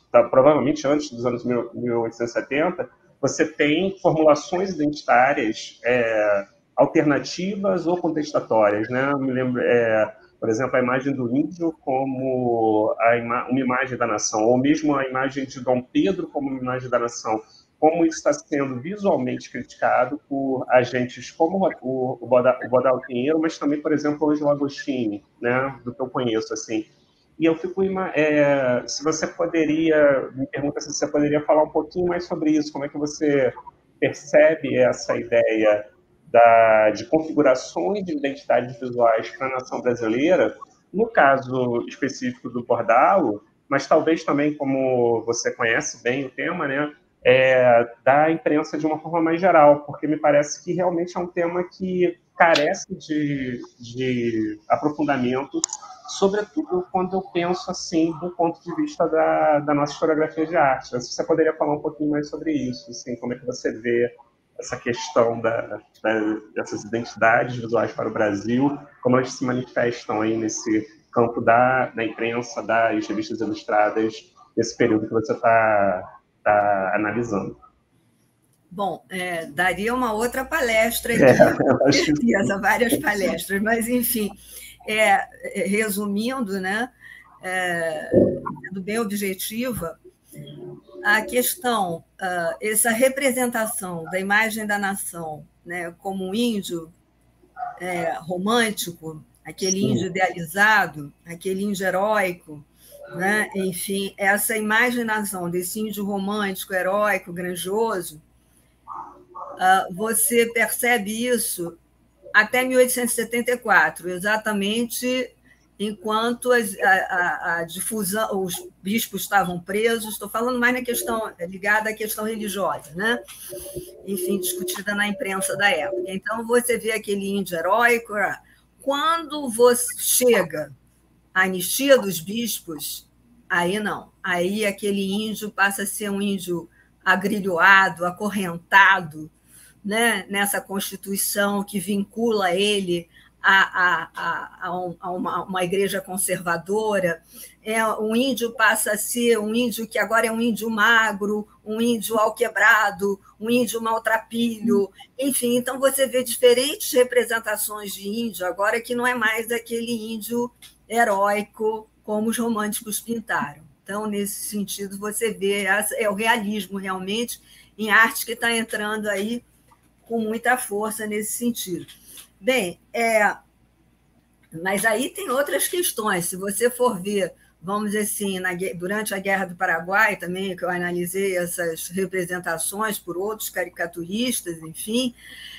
tá, provavelmente antes dos anos mil oitocentos e setenta, você tem formulações identitárias é, alternativas ou contestatórias, né? Eu me lembro, é, por exemplo, a imagem do índio como a ima uma imagem da nação, ou mesmo a imagem de Dom Pedro como uma imagem da nação, como isso está sendo visualmente criticado por agentes como o, o Bodal Pinheiro, mas também, por exemplo, o Angelo Agostini, né, do que eu conheço, assim. E eu fico, é, se você poderia, me pergunta se você poderia falar um pouquinho mais sobre isso, como é que você percebe essa ideia da, de configurações de identidades visuais para a nação brasileira, no caso específico do Bordalo, mas talvez também, como você conhece bem o tema, né, é, da imprensa de uma forma mais geral, porque me parece que realmente é um tema que carece de, de aprofundamento, sobretudo quando eu penso assim do ponto de vista da, da nossa historiografia de arte. Se você poderia falar um pouquinho mais sobre isso, assim, como é que você vê essa questão da, da, dessas identidades visuais para o Brasil, como elas se manifestam aí nesse campo da, da imprensa, das revistas ilustradas, nesse período que você está tá analisando. Bom, é, daria uma outra palestra aqui, é, com certeza, várias palestras, mas, enfim, é, resumindo, né, é, sendo bem objetiva, a questão, uh, essa representação da imagem da nação, né, como um índio é, romântico, aquele índio idealizado, aquele índio heróico, né, enfim, essa imaginação desse índio romântico, heróico, grandioso, uh, você percebe isso até mil oitocentos e setenta e quatro, exatamente enquanto as, a, a, a difusão, os bispos estavam presos, estou falando mais na questão ligada à questão religiosa, né? Enfim, discutida na imprensa da época. Então, você vê aquele índio heróico. Quando você chega à anistia dos bispos, aí não. Aí aquele índio passa a ser um índio agrilhoado, acorrentado, né, nessa Constituição que vincula ele a, a, a, a, uma, uma igreja conservadora. É, um índio passa a ser um índio que agora é um índio magro, um índio alquebrado, um índio maltrapilho, enfim. Então, você vê diferentes representações de índio, agora que não é mais aquele índio heróico como os românticos pintaram. Então, nesse sentido, você vê, é o realismo realmente em arte que está entrando aí com muita força nesse sentido. Bem, é, mas aí tem outras questões. Se você for ver, vamos dizer assim, na, durante a Guerra do Paraguai também, que eu analisei essas representações por outros caricaturistas, enfim,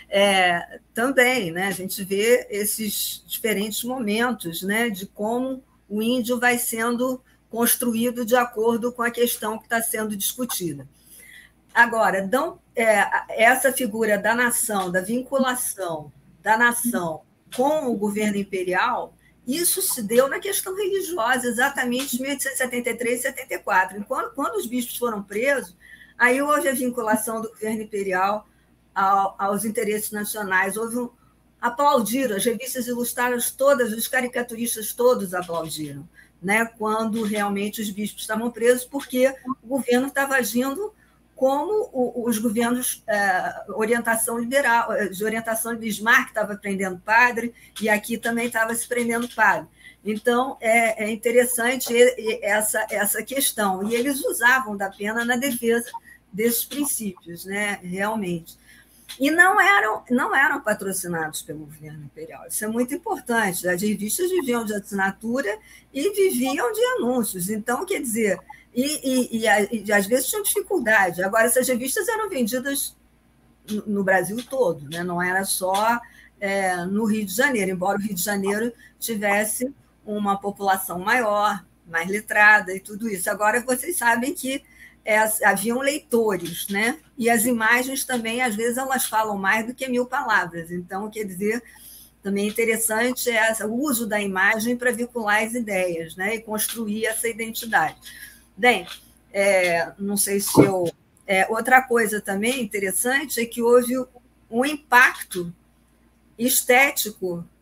é, também, né, a gente vê esses diferentes momentos, né, de como o índio vai sendo construído de acordo com a questão que está sendo discutida. Agora, então, é, essa figura da nação, da vinculação da nação com o governo imperial, isso se deu na questão religiosa, exatamente em mil oitocentos e setenta e três e setenta e quatro. Enquanto, quando os bispos foram presos, aí houve a vinculação do governo imperial ao, aos interesses nacionais. Houve um, aplaudiram, as revistas ilustradas todas, os caricaturistas todos aplaudiram, né, quando realmente os bispos estavam presos, porque o governo estava agindo como os governos de orientação liberal, de orientação de Bismarck estava prendendo padre, e aqui também estava se prendendo padre. Então, é interessante essa, essa questão. E eles usavam da pena na defesa desses princípios, né, realmente. E não eram, não eram patrocinados pelo governo imperial. Isso é muito importante. As revistas viviam de assinatura e viviam de anúncios. Então, quer dizer... E, e, e, e às vezes tinham dificuldade. Agora, essas revistas eram vendidas no, no Brasil todo, né? Não era só é, no Rio de Janeiro, embora o Rio de Janeiro tivesse uma população maior, mais letrada e tudo isso. Agora, vocês sabem que é, haviam leitores, né? E as imagens também, às vezes, elas falam mais do que mil palavras. Então, quer dizer, também é interessante é, o uso da imagem para vincular as ideias, né? E construir essa identidade. Bem, é, não sei se eu... É, outra coisa também interessante é que houve um impacto estético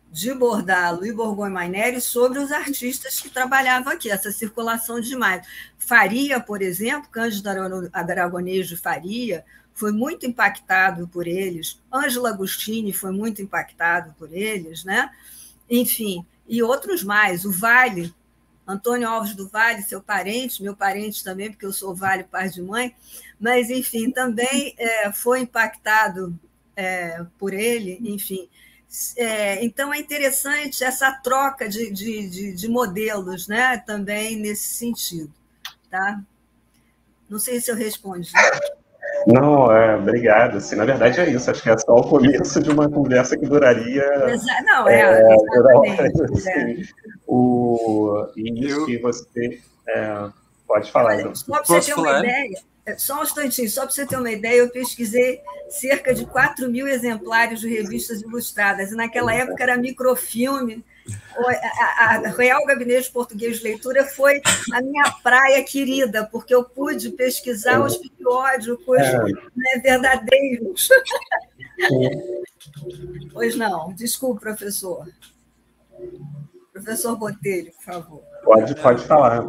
de Bordalo e Borgonha Maineri sobre os artistas que trabalhavam aqui, essa circulação de imagens. Faria, por exemplo, Cândido Aragonês de Faria, foi muito impactado por eles, Ângelo Agostini foi muito impactado por eles, né? Enfim, e outros mais, o Vale, Antônio Alves do Vale, seu parente, meu parente também, porque eu sou Vale, pai de mãe, mas, enfim, também é, foi impactado é, por ele, enfim. É, então, é interessante essa troca de, de, de, de modelos, né? Também nesse sentido. Tá? Não sei se eu respondi. Não, é, obrigado. Assim, na verdade é isso. Acho que é só o começo de uma conversa que duraria. Exa não, é, é exatamente. Assim, é. O, e isso eu... que você é, pode falar. Olha, só para você ter falar? uma ideia, só um instantinho, só para você ter uma ideia, eu pesquisei cerca de quatro mil exemplares de revistas ilustradas, e naquela época era microfilme. A, a Real Gabinete Português de Leitura foi a minha praia querida, porque eu pude pesquisar é. os periódicos é. né, verdadeiros. É. Pois não, desculpe, professor. Professor Botelho, por favor. Pode, pode falar.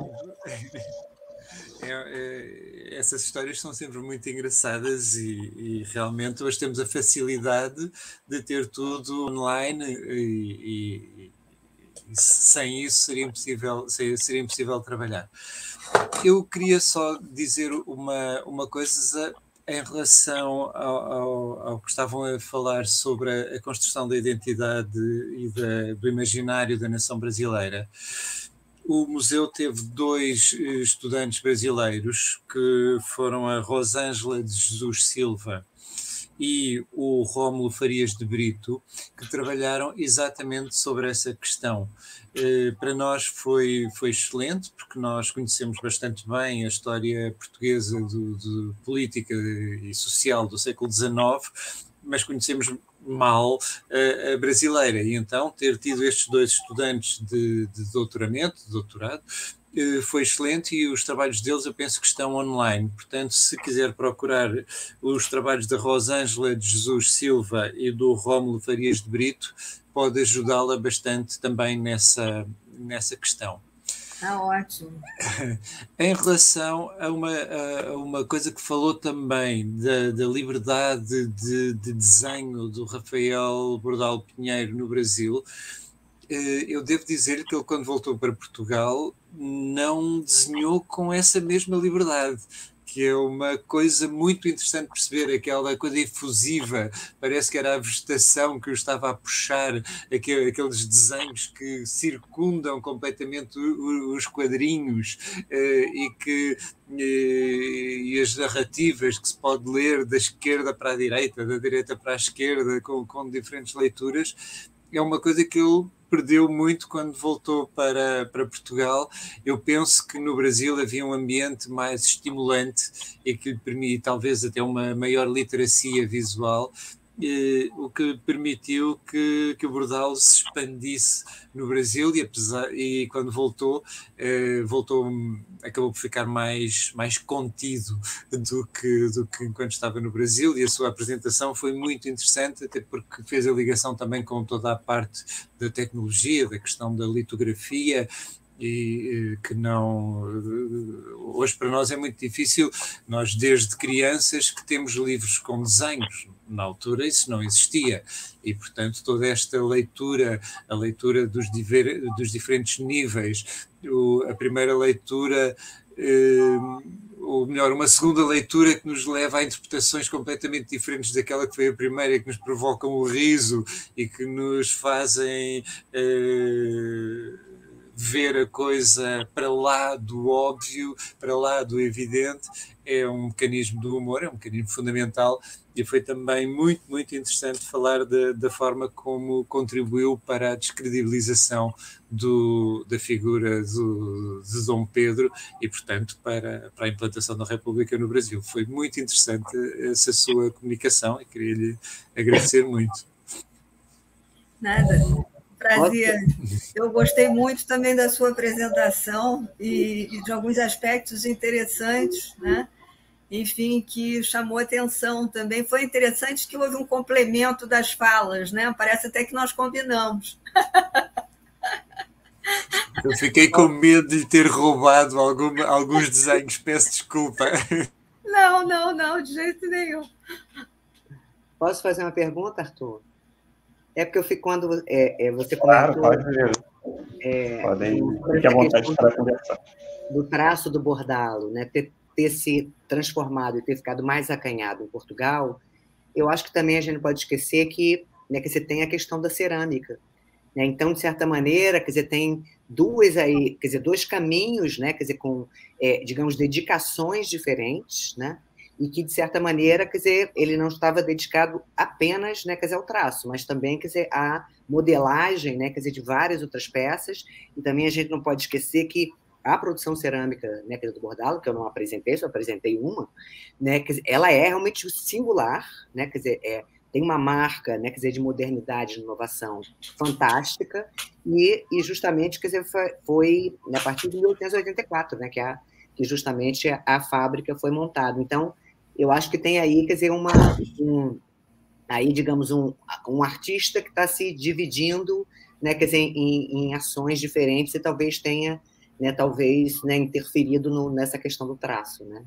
É, é, essas histórias são sempre muito engraçadas e, e realmente hoje temos a facilidade de ter tudo online e, e sem isso seria impossível, seria impossível trabalhar. Eu queria só dizer uma, uma coisa em relação ao, ao, ao que estavam a falar sobre a, a construção da identidade e da, do imaginário da nação brasileira. O museu teve dois estudantes brasileiros, que foram a Rosângela de Jesus Silva e o Rómulo Farias de Brito, que trabalharam exatamente sobre essa questão. Eh, para nós foi, foi excelente, porque nós conhecemos bastante bem a história portuguesa do, de política e social do século dezenove, mas conhecemos mal a, a brasileira, e então ter tido estes dois estudantes de, de doutoramento, de doutorado, foi excelente, e os trabalhos deles eu penso que estão online. Portanto, se quiser procurar os trabalhos da Rosângela de Jesus Silva e do Rómulo Farias de Brito, pode ajudá-la bastante também nessa, nessa questão. Ah, ótimo. Em relação a uma, a uma coisa que falou também da, da liberdade de, de desenho do Rafael Bordalo Pinheiro no Brasil, eu devo dizer que ele, quando voltou para Portugal, não desenhou com essa mesma liberdade, que é uma coisa muito interessante perceber, aquela coisa efusiva, parece que era a vegetação que o estava a puxar, aqueles desenhos que circundam completamente os quadrinhos e, que, e as narrativas que se pode ler da esquerda para a direita, da direita para a esquerda, com, com diferentes leituras. É uma coisa que ele perdeu muito quando voltou para, para Portugal. Eu penso que no Brasil havia um ambiente mais estimulante e que lhe permite talvez até uma maior literacia visual, eh, o que permitiu que, que o Bordalo se expandisse no Brasil, e, apesar, e quando voltou, eh, voltou, acabou por ficar mais, mais contido do que, do que enquanto estava no Brasil, e a sua apresentação foi muito interessante, até porque fez a ligação também com toda a parte da tecnologia, da questão da litografia, e que não, hoje para nós é muito difícil, nós desde crianças que temos livros com desenhos, na altura isso não existia, e portanto toda esta leitura, a leitura dos, diver, dos diferentes níveis, o, a primeira leitura, eh, ou melhor, uma segunda leitura que nos leva a interpretações completamente diferentes daquela que foi a primeira, que nos provocam o riso e que nos fazem eh, ver a coisa para lá do óbvio, para lá do evidente, é um mecanismo do humor, é um mecanismo fundamental, e foi também muito, muito interessante falar da, da forma como contribuiu para a descredibilização do, da figura do, de Dom Pedro e, portanto, para, para a implantação da República no Brasil. Foi muito interessante essa sua comunicação e queria-lhe agradecer muito. Nada. Prazer. Eu gostei muito também da sua apresentação e, e de alguns aspectos interessantes, né? enfim, que chamou atenção também. Foi interessante que houve um complemento das falas, né? Parece até que nós combinamos. Eu fiquei com medo de lhe ter roubado algum, alguns desenhos, peço desculpa. Não, não, não, de jeito nenhum. Posso fazer uma pergunta, Arthur? É porque eu fico quando é, é, você claro, comentou... Pode ver. É, Podem, fique à vontade para conversar. Do traço do bordalo, né, ter, ter se transformado e ter ficado mais acanhado em Portugal, eu acho que também a gente não pode esquecer que, né, que você tem a questão da cerâmica. Né? Então, de certa maneira, quer dizer, tem duas aí, quer dizer, dois caminhos, né, quer dizer, com, é, digamos, dedicações diferentes, né? E que, de certa maneira, quer dizer, ele não estava dedicado apenas, né, quer dizer, ao traço, mas também, quer dizer, à modelagem, né, quer dizer, de várias outras peças. E também a gente não pode esquecer que a produção cerâmica, né, quer dizer, do bordalo, que eu não apresentei, só apresentei uma, né, quer dizer, ela é realmente singular, né, quer dizer, é, tem uma marca, né, quer dizer, de modernidade, de inovação fantástica, e, e justamente, quer dizer, foi, foi né, a partir de mil oitocentos e oitenta e quatro, né, que, a, que justamente a, a fábrica foi montada. Então, eu acho que tem aí, quer dizer, uma, um, aí, digamos, um, um artista que está se dividindo, né, quer dizer, em, em ações diferentes e talvez tenha, né, talvez, né, interferido no, nessa questão do traço, né?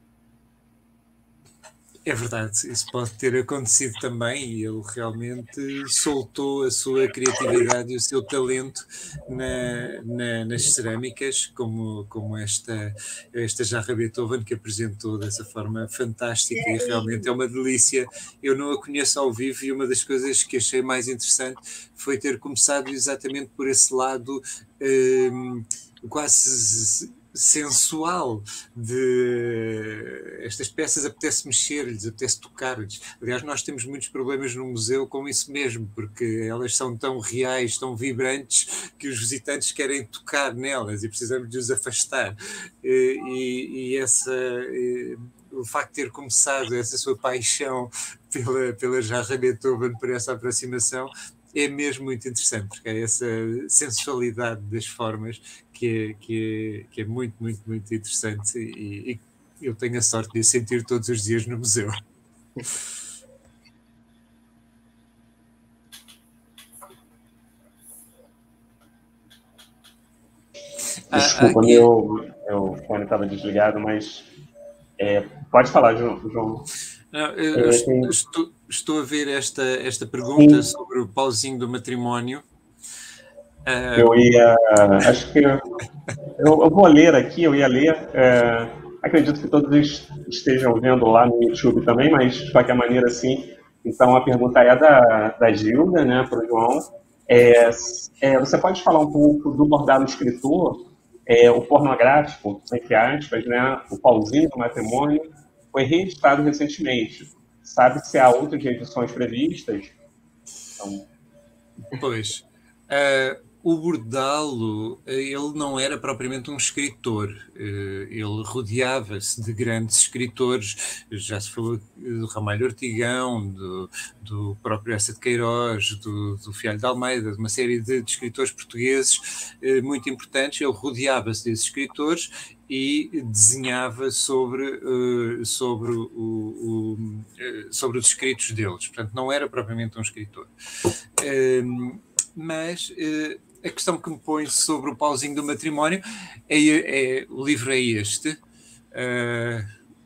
É verdade, isso pode ter acontecido também e ele realmente soltou a sua criatividade e o seu talento na, na, nas cerâmicas, como, como esta, esta Jarra Beethoven, que apresentou dessa forma fantástica e realmente é uma delícia. Eu não a conheço ao vivo e uma das coisas que achei mais interessante foi ter começado exatamente por esse lado um, quase sensual de estas peças, apetece mexer-lhes, apetece tocar-lhes. Aliás, nós temos muitos problemas no museu com isso mesmo, porque elas são tão reais, tão vibrantes, que os visitantes querem tocar nelas e precisamos de os afastar. E, e essa... E, o facto de ter começado essa sua paixão pela, pela Jarra Beethoven, por essa aproximação, é mesmo muito interessante, porque é essa sensualidade das formas que é, que é, que é muito, muito, muito interessante e, e eu tenho a sorte de a sentir todos os dias no museu. Desculpa, ah, meu, meu fone estava desligado, mas é, pode falar, João. Não, eu é, tem... estou, estou a ver esta, esta pergunta Sim. sobre o pauzinho do matrimónio. Uh... Eu ia... Acho que... Eu, eu vou ler aqui, eu ia ler... É, acredito que todos estejam vendo lá no YouTube também, mas de qualquer maneira, sim. Então, a pergunta é da, da Gilda, né, para o João. É, é, você pode falar um pouco do bordado escritor, é, o pornográfico, entre aspas, né, o pauzinho do matrimônio, foi reeditado recentemente. Sabe se há outras edições previstas? Então... Pois. Uh, o Bordalo, ele não era propriamente um escritor. Uh, ele rodeava-se de grandes escritores. Já se falou do Ramalho Ortigão, do, do próprio Essa de Queiroz, do, do Fialho de Almeida, de uma série de, de escritores portugueses uh, muito importantes. Ele rodeava-se desses escritores e desenhava sobre, uh, sobre, o, o, uh, sobre os escritos deles. Portanto, não era propriamente um escritor. Uh, mas uh, a questão que me põe sobre o pauzinho do matrimónio é, é o livro é este. Uh,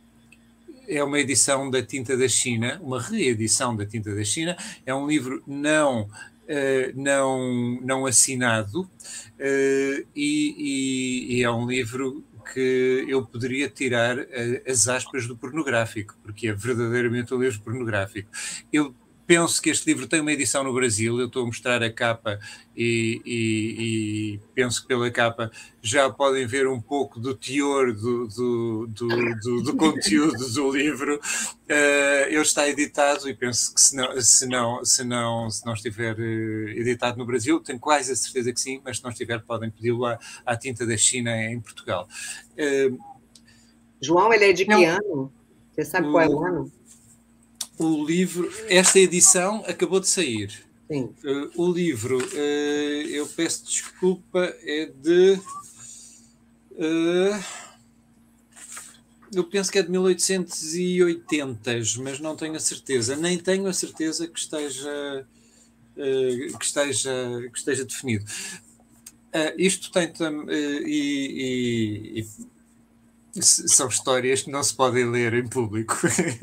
é uma edição da Tinta da China, uma reedição da Tinta da China. É um livro não... Uh, não, não assinado uh, e, e, e é um livro que eu poderia tirar uh, as aspas do pornográfico, porque é verdadeiramente um livro pornográfico. Eu penso que este livro tem uma edição no Brasil, eu estou a mostrar a capa e, e, e penso que pela capa já podem ver um pouco do teor do, do, do, do, do conteúdo do livro. Uh, ele está editado e penso que se não, se não, se não, se não estiver uh, editado no Brasil, tenho quase a certeza que sim, mas se não estiver podem pedi-lo à, à Tinta da China em Portugal. Uh, João, ele é de que não, ano? Você sabe o, qual é o ano? O livro, esta edição acabou de sair. Sim. Uh, o livro, uh, eu peço desculpa, é de... Uh, eu penso que é de mil oitocentos e oitenta, mas não tenho a certeza. Nem tenho a certeza que esteja, uh, que esteja, que esteja definido. Uh, isto tem uh, e, e, e são histórias que não se podem ler em público.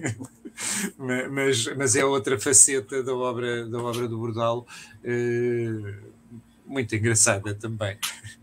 mas, mas é outra faceta da obra, da obra do Bordalo, uh, muito engraçada também.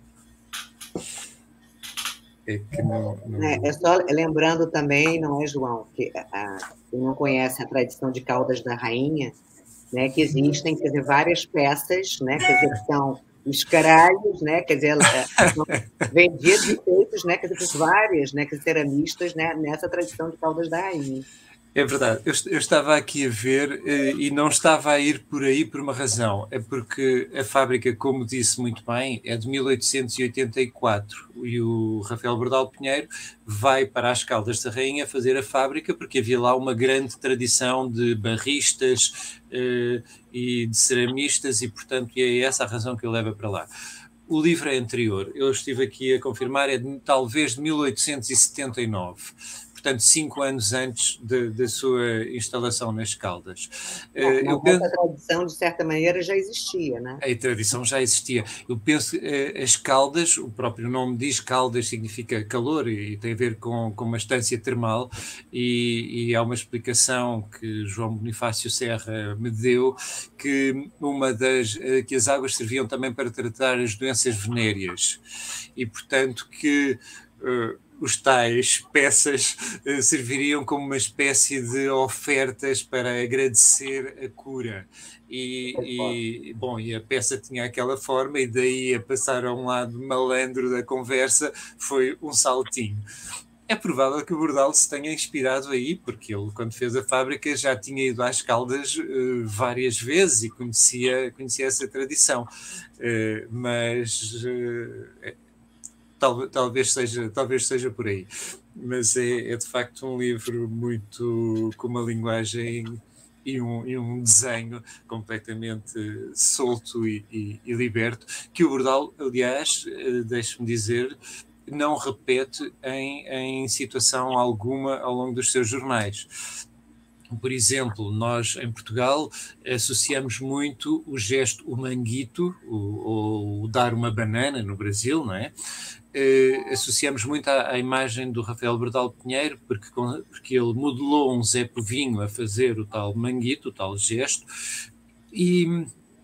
É, que não, não... É, é só lembrando também, não é, João, que a, quem não conhece a tradição de Caldas da Rainha, né, que existem, quer dizer, várias peças, né, quer dizer, que são os caralhos, né, quer dizer, são vendidos e feitos, né, quer dizer, por várias, né, quer dizer, ceramistas, né, nessa tradição de Caldas da Rainha. É verdade, eu, eu estava aqui a ver eh, e não estava a ir por aí por uma razão, é porque a fábrica, como disse muito bem, é de mil oitocentos e oitenta e quatro e o Rafael Bordalo Pinheiro vai para as Caldas da Rainha fazer a fábrica porque havia lá uma grande tradição de barristas eh, e de ceramistas e, portanto, é essa a razão que o leva para lá. O livro é anterior, eu estive aqui a confirmar, é de, talvez de mil oitocentos e setenta e nove. Portanto, cinco anos antes da sua instalação nas Caldas. Não, eu penso... A tradição, de certa maneira, já existia, né? A tradição já existia. Eu penso que as Caldas, o próprio nome diz Caldas, significa calor e tem a ver com, com uma estância termal e, e há uma explicação que João Bonifácio Serra me deu, que uma das que as águas serviam também para tratar as doenças venéreas e, portanto, que... Uh, os tais peças uh, serviriam como uma espécie de ofertas para agradecer a cura. E, e, bom, e a peça tinha aquela forma, e daí a passar a um lado malandro da conversa foi um saltinho. É provável que o Bordalo se tenha inspirado aí, porque ele, quando fez a fábrica, já tinha ido às Caldas uh, várias vezes e conhecia, conhecia essa tradição. Uh, mas... Uh, Tal, talvez, seja, talvez seja por aí, mas é, é de facto um livro muito com uma linguagem e um, e um desenho completamente solto e, e, e liberto, que o Bordalo, aliás, deixe-me dizer, não repete em, em situação alguma ao longo dos seus jornais. Por exemplo, nós em Portugal associamos muito o gesto, o manguito, ou, ou dar uma banana no Brasil, não é? Uh, associamos muito à, à imagem do Rafael Bordalo Pinheiro, porque, porque ele modelou um Zé Povinho a fazer o tal manguito, o tal gesto, e,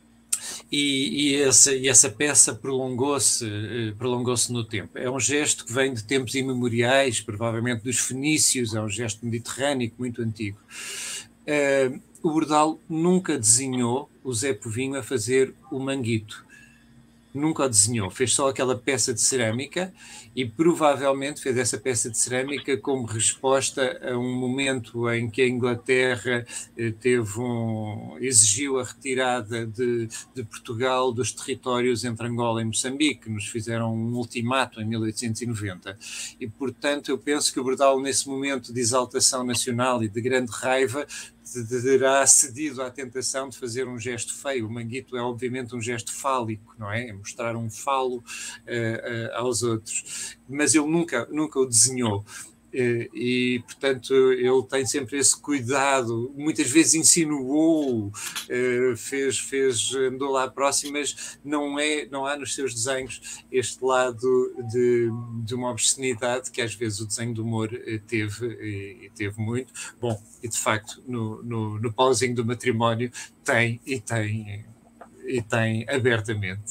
e, e, essa, e essa peça prolongou-se uh, prolongou-se no tempo. É um gesto que vem de tempos imemoriais, provavelmente dos fenícios, é um gesto mediterrâneo muito antigo. Uh, o Bordalo nunca desenhou o Zé Povinho a fazer o manguito. Nunca o desenhou, fez só aquela peça de cerâmica e provavelmente fez essa peça de cerâmica como resposta a um momento em que a Inglaterra eh, teve um, exigiu a retirada de, de Portugal dos territórios entre Angola e Moçambique, nos fizeram um ultimato em mil oitocentos e noventa e, portanto, eu penso que o Bordalo, nesse momento de exaltação nacional e de grande raiva, terá cedido à tentação de fazer um gesto feio. O manguito é obviamente um gesto fálico, não é? É mostrar um falo uh, uh, aos outros. Mas ele nunca, nunca o desenhou. Uh, e, portanto, ele tem sempre esse cuidado. Muitas vezes insinuou, uh, fez, fez, andou lá próximo, mas não, é, não há nos seus desenhos este lado de, de uma obscenidade que às vezes o desenho do humor uh, teve, e, e teve muito. Bom, e de facto, no, no, no pauzinho do matrimónio tem e tem, e tem abertamente.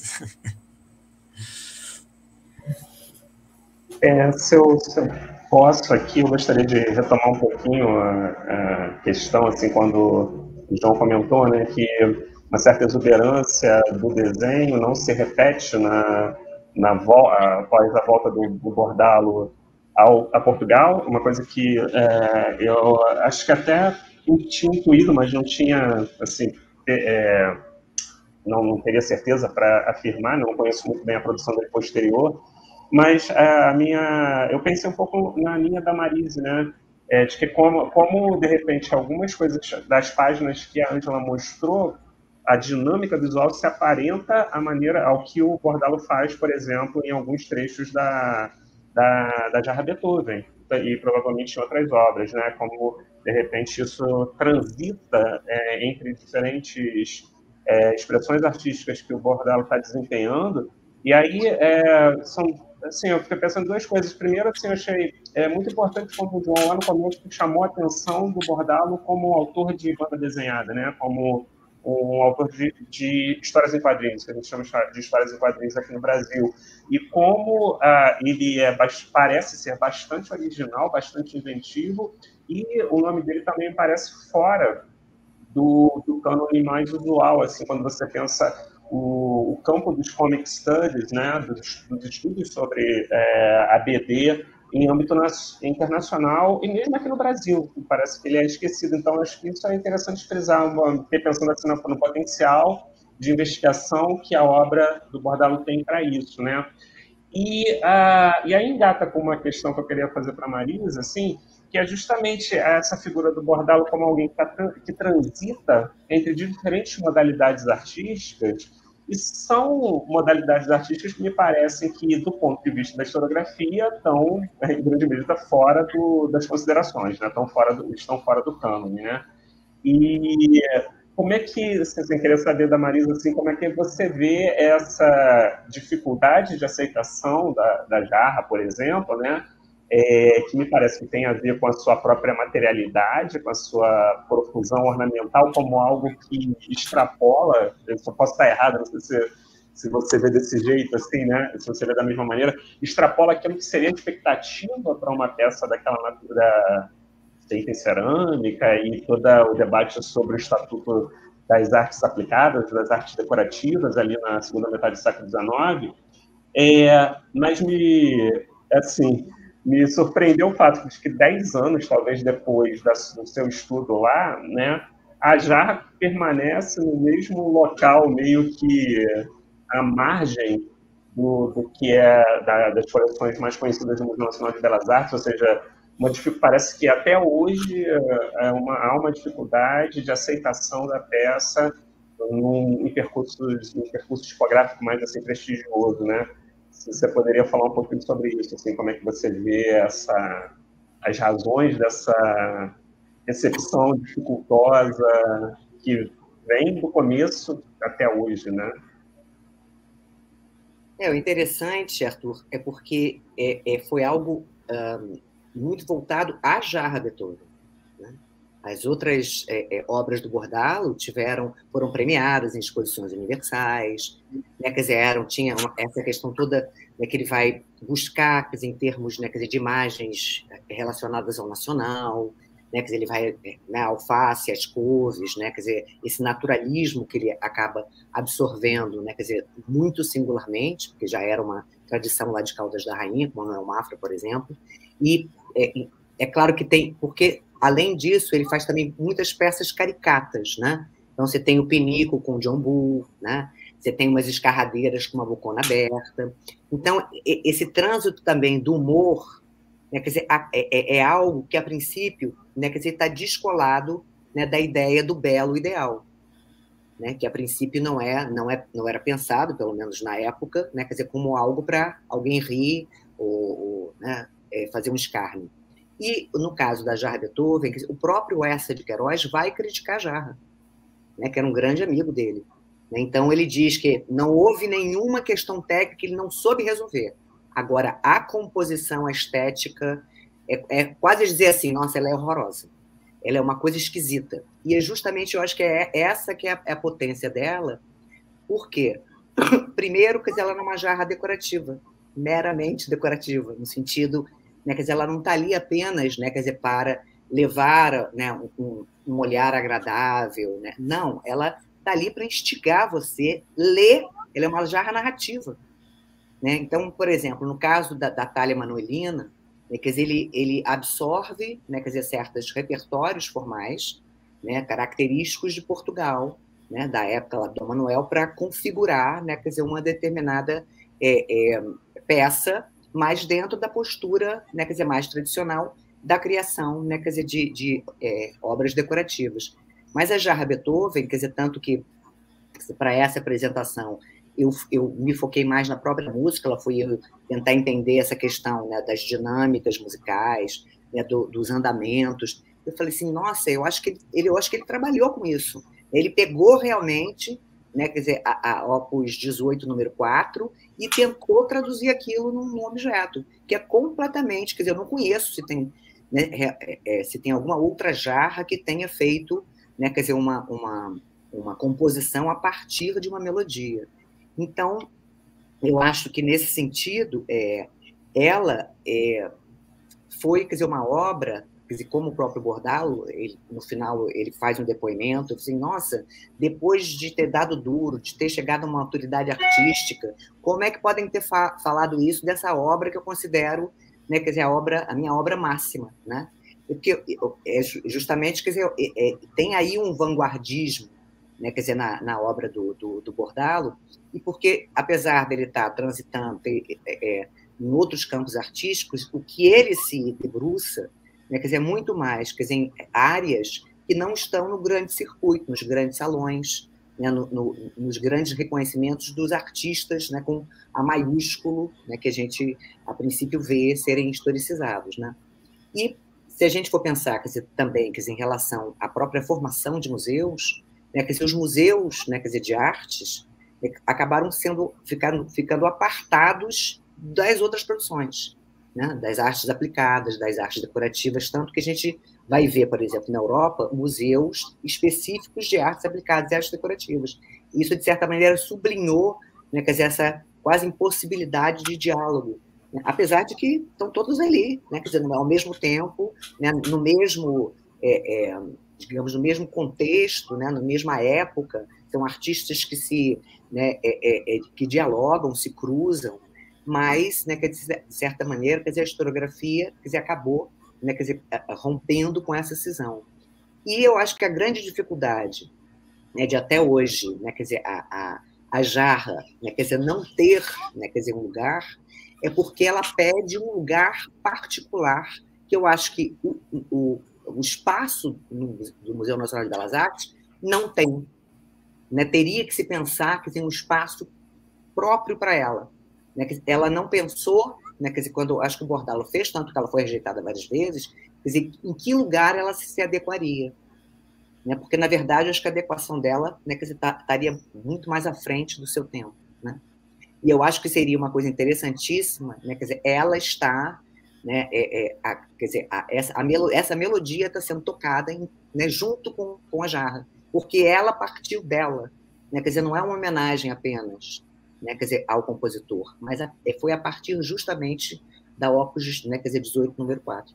É, se eu, se eu posso aqui, eu gostaria de retomar um pouquinho a, a questão, assim, quando o João comentou, né, que uma certa exuberância do desenho não se repete na, na vo, após a volta do, do Bordalo ao, a Portugal, uma coisa que é, eu acho que até tinha intuído, mas não tinha, assim, é, não, não teria certeza para afirmar, não conheço muito bem a produção dele posterior, mas a minha, eu pensei um pouco na linha da Marise, né? É, de que como, como, de repente, algumas coisas das páginas que a Ângela mostrou, a dinâmica visual se aparenta à maneira ao que o Bordalo faz, por exemplo, em alguns trechos da, da, da Jarra Beethoven. e provavelmente em outras obras, né? Como, de repente, isso transita é, entre diferentes é, expressões artísticas que o Bordalo está desempenhando. E aí, é, são, assim, eu fiquei pensando em duas coisas. Primeiro, assim, eu achei é, muito importante como o João, lá no começo, chamou a atenção do Bordalo como autor de banda desenhada, né? Como um autor de, de histórias em quadrinhos, que a gente chama de histórias em quadrinhos aqui no Brasil. E como ah, ele é, parece ser bastante original, bastante inventivo, e o nome dele também parece fora do, do cânone mais usual, assim, quando você pensa o, o campo dos comic studies, né, dos, dos estudos sobre é, A B D em âmbito internacional e mesmo aqui no Brasil, parece que ele é esquecido. Então, acho que isso é interessante frisar, pensando assim no, no potencial de investigação que a obra do Bordalo tem para isso, né? E, uh, e aí engata com uma questão que eu queria fazer para a Marisa, assim, que é justamente essa figura do Bordalo como alguém que, tá, que transita entre diferentes modalidades artísticas, e são modalidades artísticas que me parecem que, do ponto de vista da historiografia, estão, em grande medida, fora do, das considerações, né? estão, fora do, estão fora do cânone, né? E como é que, assim, eu queria saber da Marisa, assim, como é que você vê essa dificuldade de aceitação da, da jarra, por exemplo, né? É, que me parece que tem a ver com a sua própria materialidade, com a sua profusão ornamental, como algo que extrapola, eu só posso estar errado, não sei se, se você vê desse jeito, assim, né? Se você vê da mesma maneira, extrapola aquilo que seria a expectativa para uma peça daquela natureza feita em cerâmica e todo o debate sobre o Estatuto das Artes Aplicadas, das artes decorativas, ali na segunda metade do século dezenove, é, mas me, assim, me surpreendeu o fato de que dez anos, talvez depois da, do seu estudo lá, né, a jarra permanece no mesmo local, meio que à margem do, do que é da, das coleções mais conhecidas do Museu Nacional de Belas Artes, ou seja, uma, parece que até hoje é uma, há uma dificuldade de aceitação da peça num, em, percursos, em percurso tipográfico mais assim, prestigioso, né? Se você poderia falar um pouquinho sobre isso, assim, como é que você vê essa, as razões dessa recepção dificultosa que vem do começo até hoje, né? É, o interessante, Arthur, é porque é, é, foi algo um, muito voltado à jarra Beethoven. Né? As outras é, é, obras do Bordalo tiveram, foram premiadas em exposições universais, né? Quer dizer, eram, tinha uma, essa questão toda, né, que ele vai buscar, quer dizer, em termos, né, quer dizer, de imagens relacionadas ao nacional, né? Quer dizer, ele vai na, né, alface, as couves, né? Quer dizer, esse naturalismo que ele acaba absorvendo, né? Quer dizer, muito singularmente, porque já era uma tradição lá de Caldas da Rainha, como Manuel Mafra, por exemplo, e é, é claro que tem, porque além disso, ele faz também muitas peças caricatas, né? Então, você tem o pinico com o John Bull, né? Você tem umas escarradeiras com uma bocona aberta. Então, esse trânsito também do humor, né, quer dizer, é, é algo que, a princípio, né, quer dizer, está descolado, né, da ideia do belo ideal, né, que, a princípio, não, é, não, é, não era pensado, pelo menos na época, né, quer dizer, como algo para alguém rir ou, ou né, é, fazer um escárnio. E, no caso da jarra Beethoven, o próprio Eça de Queiroz vai criticar a jarra, né, que era um grande amigo dele. Então, ele diz que não houve nenhuma questão técnica que ele não soube resolver. Agora, a composição, a estética, é, é quase dizer assim, nossa, ela é horrorosa. Ela é uma coisa esquisita. E é justamente, eu acho que é essa que é a, é a potência dela. Por quê? Primeiro, quer dizer, ela não é uma jarra decorativa, meramente decorativa, no sentido, né, quer dizer, ela não está ali apenas, né, quer dizer, para levar, né, um, um olhar agradável. Né? Não, ela está ali para instigar você a ler. Ela é uma jarra narrativa. Né? Então, por exemplo, no caso da, da Thalia Manuelina, né, quer dizer, ele, ele absorve, né, quer dizer, certos repertórios formais, né, característicos de Portugal, né, da época lá do Manuel, para configurar, né, quer dizer, uma determinada é, é, peça, mais dentro da postura, né, quer dizer, mais tradicional da criação, né, quer dizer, de, de é, obras decorativas. Mas a jarra Beethoven, quer dizer, tanto que para essa apresentação eu, eu me foquei mais na própria música, ela foi eu tentar entender essa questão, né, das dinâmicas musicais, né, do, dos andamentos. Eu falei assim, nossa, eu acho que ele, ele, eu acho que ele trabalhou com isso. Ele pegou realmente, né, quer dizer, a, a Opus dezoito, número quatro, e tentou traduzir aquilo num, num objeto, que é completamente, quer dizer, eu não conheço se tem, né, é, é, se tem alguma outra jarra que tenha feito, né, quer dizer, uma, uma, uma composição a partir de uma melodia. Então, eu acho que, nesse sentido, é, ela é, foi, quer dizer, uma obra, quer dizer, como o próprio Bordalo, ele, no final, ele faz um depoimento, assim, nossa, depois de ter dado duro, de ter chegado a uma maturidade artística, como é que podem ter fa falado isso dessa obra que eu considero, né, quer dizer, a, obra, a minha obra máxima, né? Porque, é, justamente, quer dizer, é, é, tem aí um vanguardismo, né, quer dizer, na, na obra do, do, do Bordalo, e porque, apesar dele estar transitando é, é, em outros campos artísticos, o que ele se debruça, né, quer dizer, é muito mais, quer dizer, em áreas que não estão no grande circuito, nos grandes salões, né, no, no, nos grandes reconhecimentos dos artistas, né, com a maiúsculo, né, que a gente, a princípio, vê serem historicizados. Né? E, se a gente for pensar, quer dizer, também, quer dizer, em relação à própria formação de museus, né, quer dizer, os museus, né, quer dizer, de artes, né, acabaram sendo, ficando, ficando apartados das outras produções, né, das artes aplicadas, das artes decorativas, tanto que a gente vai ver, por exemplo, na Europa, museus específicos de artes aplicadas e artes decorativas. Isso, de certa maneira, sublinhou, né, quer dizer, essa quase impossibilidade de diálogo, né, apesar de que estão todos ali, né, quer dizer, ao mesmo tempo, né, no mesmo... É, é, digamos, no mesmo contexto, né, na mesma época, são artistas que se, né, é, é, que dialogam, se cruzam, mas, né, quer dizer, de certa maneira, quer dizer, a historiografia, quer dizer, acabou, né, quer dizer, rompendo com essa cisão. E eu acho que a grande dificuldade, né, de até hoje, né, quer dizer, a, a, a jarra, né, quer dizer, não ter, né, quer dizer, um lugar, é porque ela pede um lugar particular, que eu acho que o, o o espaço do Museu Nacional de Belas Artes não tem. Né? Teria que se pensar que tem um espaço próprio para ela. Né? Ela não pensou, né? Quer dizer, quando acho que o Bordalo fez, tanto que ela foi rejeitada várias vezes, quer dizer, em que lugar ela se adequaria. Né? Porque, na verdade, acho que a adequação dela, né, quer dizer, estaria muito mais à frente do seu tempo. Né? E eu acho que seria uma coisa interessantíssima, né? Quer dizer, ela está... Né, é, é, a, quer dizer, a, essa, a melo, essa melodia está sendo tocada em, né, junto com, com a jarra, porque ela partiu dela. Né, quer dizer, não é uma homenagem apenas, né, quer dizer, ao compositor, mas a, foi a partir justamente da Opus, né, quer dizer, dezoito, número quatro.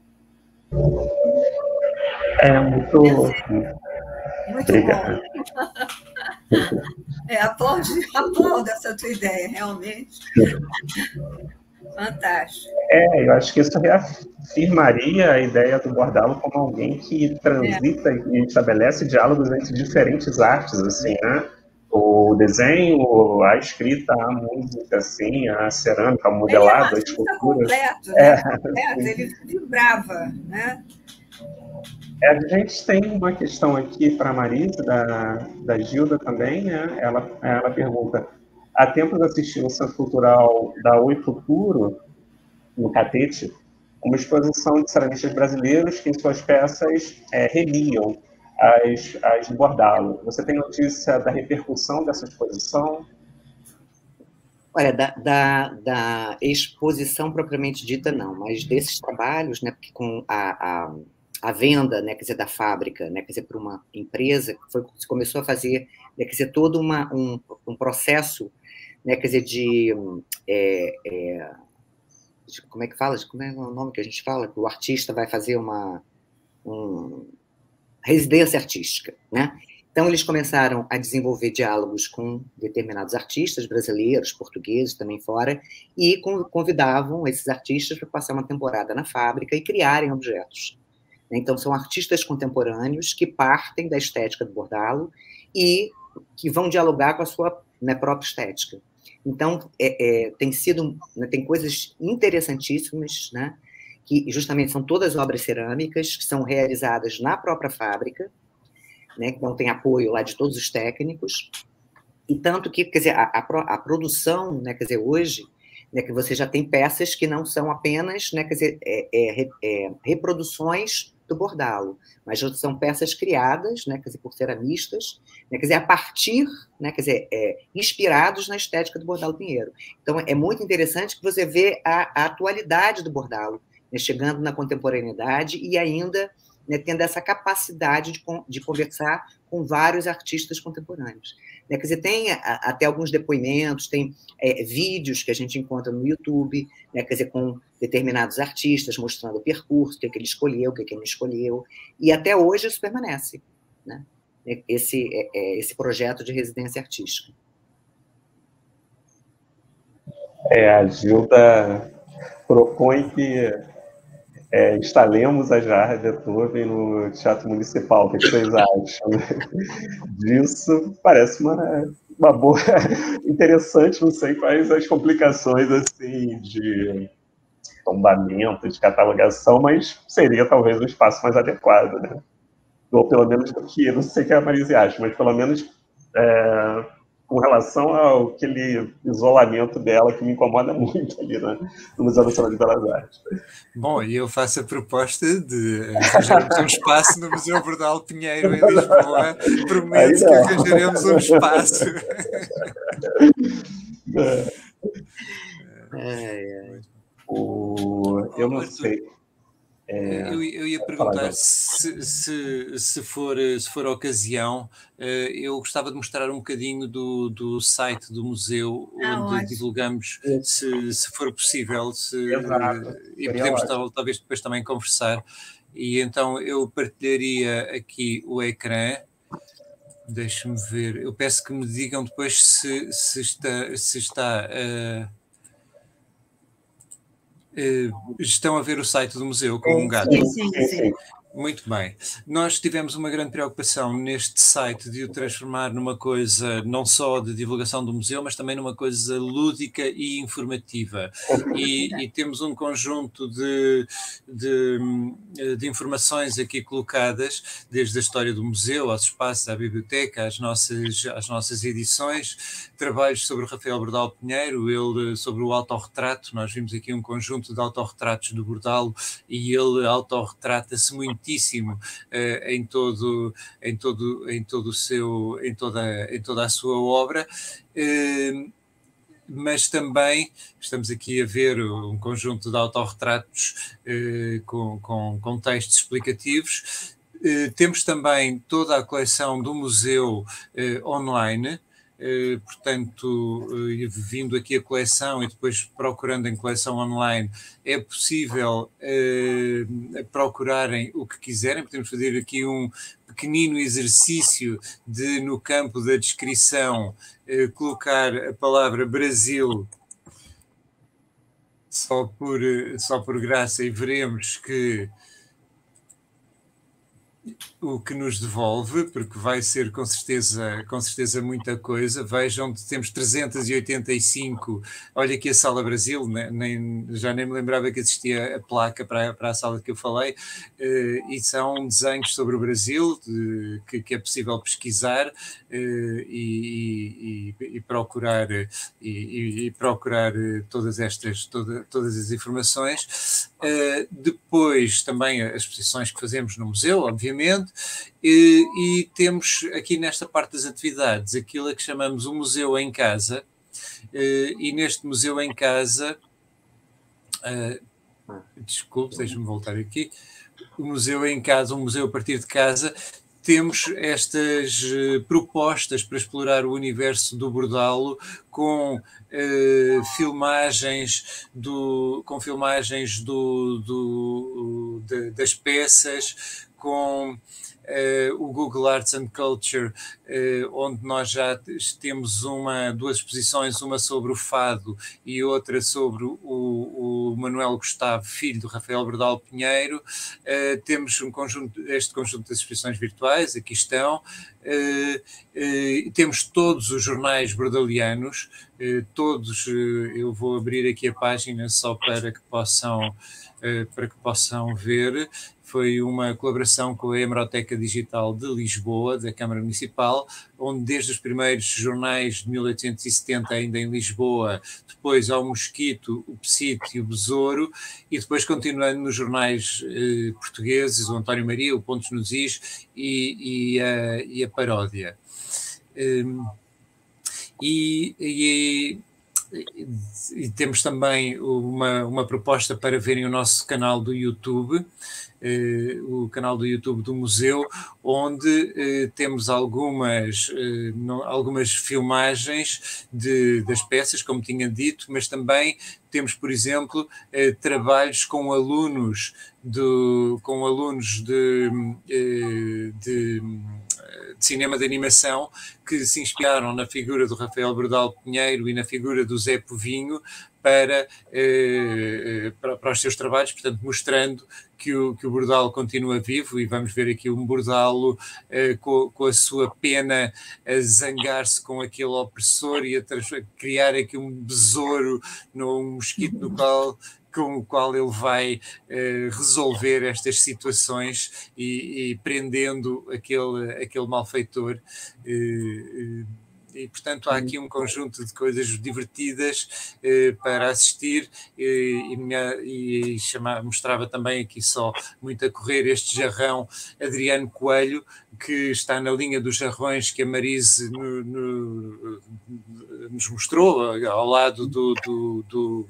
É muito... Muito Obrigado. Bom. É, aplaudo, aplaudo essa tua ideia, realmente. Fantástico. É, eu acho que isso reafirmaria a ideia do Bordalo como alguém que transita é. e estabelece diálogos entre diferentes artes, assim, né? O desenho, a escrita, a música, assim, a cerâmica, o modelado, a escultura. Completo, né? É. Completo, ele vibrava, né? É, a gente tem uma questão aqui para a Marisa, da, da Gilda também, né? Ela, ela pergunta: há tempos assisti no Centro Cultural da Oi Futuro, no Catete, uma exposição de ceramistas brasileiros que, em suas peças, é, reliam as, as do Bordalo. Você tem notícia da repercussão dessa exposição? Olha, da, da, da exposição propriamente dita, não, mas desses trabalhos, né, porque com a, a, a venda, né, quer dizer, da fábrica, né, quer dizer, para uma empresa, foi, se começou a fazer, né, quer dizer, todo uma, um, um processo, né, quer dizer, de, é, é, de, como é que fala, como é o nome que a gente fala, que o artista vai fazer uma um, residência artística, né? Então, eles começaram a desenvolver diálogos com determinados artistas brasileiros, portugueses, também fora, e convidavam esses artistas para passar uma temporada na fábrica e criarem objetos. Então, são artistas contemporâneos que partem da estética do Bordalo e que vão dialogar com a sua, né, própria estética. Então, é, é, tem sido, né, tem coisas interessantíssimas, né, que justamente são todas obras cerâmicas que são realizadas na própria fábrica, né, então tem apoio lá de todos os técnicos, e tanto que, quer dizer, a, a, a produção, né, quer dizer, hoje, né, que você já tem peças que não são apenas, né, quer dizer, é, é, é, reproduções do bordalo, mas são peças criadas, né, quer dizer, por ceramistas, né, quer dizer, a partir, né, quer dizer, é, inspirados na estética do bordalo Pinheiro. Então, é muito interessante que você vê a, a atualidade do bordalo, né, chegando na contemporaneidade e ainda, né, tendo essa capacidade de, de conversar com vários artistas contemporâneos. Né, quer dizer, tem a, até alguns depoimentos, tem é, vídeos que a gente encontra no YouTube, né, quer dizer, com determinados artistas mostrando o percurso, o que, é que ele escolheu, o que, é que ele não escolheu, e até hoje isso permanece, né, esse, é, esse projeto de residência artística. É, a Gilda propõe que é, instalemos a Jarra Beethoven no Teatro Municipal. O que vocês acham disso? Parece uma, uma boa, interessante, não sei quais as complicações assim, de tombamento, de catalogação, mas seria talvez um espaço mais adequado, né? Ou pelo menos do que, não sei o que a Marise acha, mas pelo menos é, com relação ao aquele isolamento dela que me incomoda muito ali, né, no Museu Nacional de Belas Artes. Bom, e eu faço a proposta de arranjarmos um espaço no Museu Bordalo Pinheiro em Lisboa. Prometo que arranjaremos um espaço. É. É, é. O... Eu não sei. É... Eu, eu ia perguntar se, se, se, for, se for a ocasião, eu gostava de mostrar um bocadinho do, do site do museu, ah, onde divulgamos, se, se for possível, se, e podemos ótimo. talvez depois também conversar. E então eu partilharia aqui o ecrã. Deixe-me ver. Eu peço que me digam depois se, se está... Se está uh, Uh, estão a ver o site do museu com um gato? Sim, sim, sim. Muito bem. Nós tivemos uma grande preocupação neste site de o transformar numa coisa não só de divulgação do museu, mas também numa coisa lúdica e informativa. E, e temos um conjunto de, de, de informações aqui colocadas, desde a história do museu, aos espaços, à biblioteca, às nossas, às nossas edições, trabalhos sobre o Rafael Bordalo Pinheiro, ele sobre o autorretrato. Nós vimos aqui um conjunto de autorretratos do Bordalo e ele autorretrata-se muito muitíssimo uh, em todo em todo em todo o seu em toda em toda a sua obra, uh, mas também estamos aqui a ver um conjunto de autorretratos uh, com, com, com textos explicativos. Uh, temos também toda a coleção do museu uh, online. Uh, portanto, uh, vindo aqui a coleção e depois procurando em coleção online, é possível uh, procurarem o que quiserem. Podemos fazer aqui um pequenino exercício de, no campo da descrição, uh, colocar a palavra Brasil só por, só por graça, e veremos que o que nos devolve, porque vai ser com certeza, com certeza muita coisa. Vejam, temos trezentos e oitenta e cinco, olha aqui a Sala Brasil, né? nem, já nem me lembrava que existia a placa para, para a sala que eu falei, uh, e são desenhos sobre o Brasil de, que, que é possível pesquisar uh, e, e, e procurar, e, e procurar todas estas, toda, todas as informações. Uh, depois também as exposições que fazemos no museu, obviamente. E, e temos aqui nesta parte das atividades aquilo a que chamamos o Museu em Casa, e neste Museu em Casa, uh, desculpe, deixe-me voltar aqui, o Museu em Casa, um museu a partir de casa, temos estas uh, propostas para explorar o universo do Bordalo com uh, filmagens, do, com filmagens do, do, de, das peças, com Uh, o Google Arts and Culture, uh, onde nós já temos uma, duas exposições, uma sobre o fado e outra sobre o, o Manuel Gustavo, filho do Rafael Bordalo Pinheiro. Uh, temos um conjunto, este conjunto de exposições virtuais, aqui estão. Uh, uh, temos todos os jornais bordalianos, uh, todos, uh, eu vou abrir aqui a página só para que possam, uh, para que possam ver. foi uma colaboração com a Hemeroteca Digital de Lisboa, da Câmara Municipal, onde desde os primeiros jornais de mil oitocentos e setenta, ainda em Lisboa, depois ao Mosquito, o Psito e o Besouro, e depois continuando nos jornais eh, portugueses, o António Maria, o Pontos nos Is e, e, a, e a Paródia. Um, e, e E temos também uma, uma proposta para verem o nosso canal do YouTube, eh, o canal do YouTube do museu, onde eh, temos algumas, eh, no, algumas filmagens de, das peças, como tinha dito, mas também temos, por exemplo, eh, trabalhos com alunos, do, com alunos de, eh, de de cinema de animação que se inspiraram na figura do Rafael Bordal Pinheiro e na figura do Zé Povinho para, eh, para, para os seus trabalhos, portanto, mostrando que o, que o Bordal continua vivo, e vamos ver aqui um Bordalo eh, com, com a sua pena a zangar-se com aquele opressor e a criar aqui um besouro, um mosquito no qual... com o qual ele vai eh, resolver estas situações e, e prendendo aquele, aquele malfeitor. Eh, e, portanto, há aqui um conjunto de coisas divertidas eh, para assistir eh, e, minha, e chamar, mostrava também aqui só muito a correr este jarrão Adriano Coelho, que está na linha dos jarrões que a Marise no, no, nos mostrou, ao lado do... do, do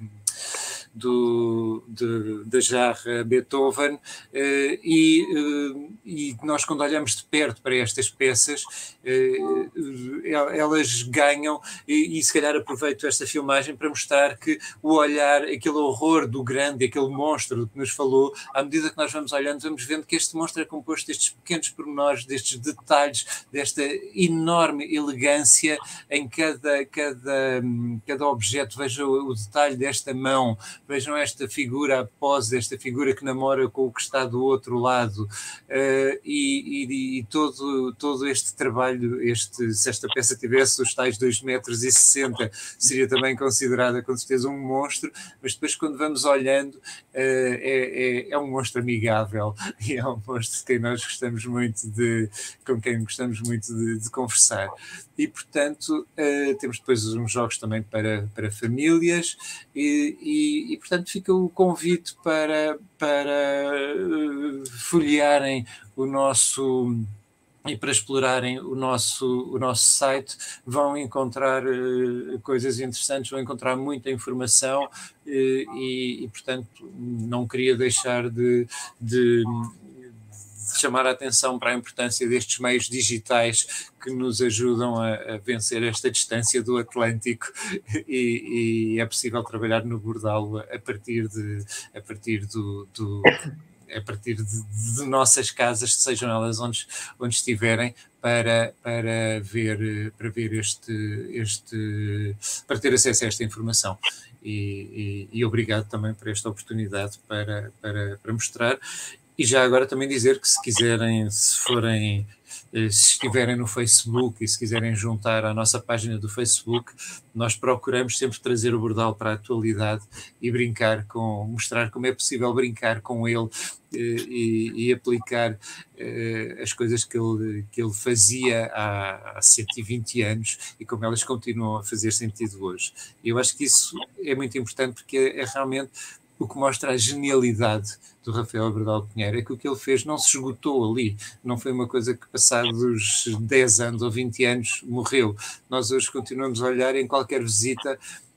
Do, de, da jarra Beethoven, eh, e, eh, e nós, quando olhamos de perto para estas peças, eh, elas ganham, e, e se calhar aproveito esta filmagem para mostrar que o olhar, aquele horror do grande, aquele monstro que nos falou, à medida que nós vamos olhando, vamos vendo que este monstro é composto destes pequenos pormenores, destes detalhes, desta enorme elegância em cada, cada, cada objeto. Veja o, o detalhe desta mão, vejam esta figura, a pose desta figura que namora com o que está do outro lado, uh, e, e, e todo, todo este trabalho, este, se esta peça tivesse os tais dois metros e sessenta, seria também considerada com certeza um monstro, mas depois quando vamos olhando, uh, é, é, é um monstro amigável, e é um monstro de quem nós gostamos muito de, com quem gostamos muito de, de conversar. E, portanto, uh, temos depois uns jogos também para, para famílias, e, e, e, portanto, fica o convite para, para uh, folhearem o nosso... e para explorarem o nosso, o nosso site. Vão encontrar uh, coisas interessantes, vão encontrar muita informação, uh, e, e, portanto, não queria deixar de... de chamar a atenção para a importância destes meios digitais que nos ajudam a, a vencer esta distância do Atlântico, e, e é possível trabalhar no Bordalo a partir de, a partir do, do a partir de, de nossas casas, sejam elas onde, onde estiverem, para, para ver, para ver este, este, para ter acesso a esta informação. E, e, e obrigado também por esta oportunidade para, para, para mostrar. E já agora também dizer que se quiserem, se forem, se estiverem no Facebook e se quiserem juntar à nossa página do Facebook, nós procuramos sempre trazer o Bordal para a atualidade e brincar com, mostrar como é possível brincar com ele, e, e aplicar uh, as coisas que ele, que ele fazia há, há cento e vinte anos e como elas continuam a fazer sentido hoje. E eu acho que isso é muito importante, porque é, é realmente o que mostra a genialidade do Rafael Bordal Pinheiro, é que o que ele fez não se esgotou ali, não foi uma coisa que passados dez anos ou vinte anos morreu. Nós hoje continuamos a olhar, em qualquer visita,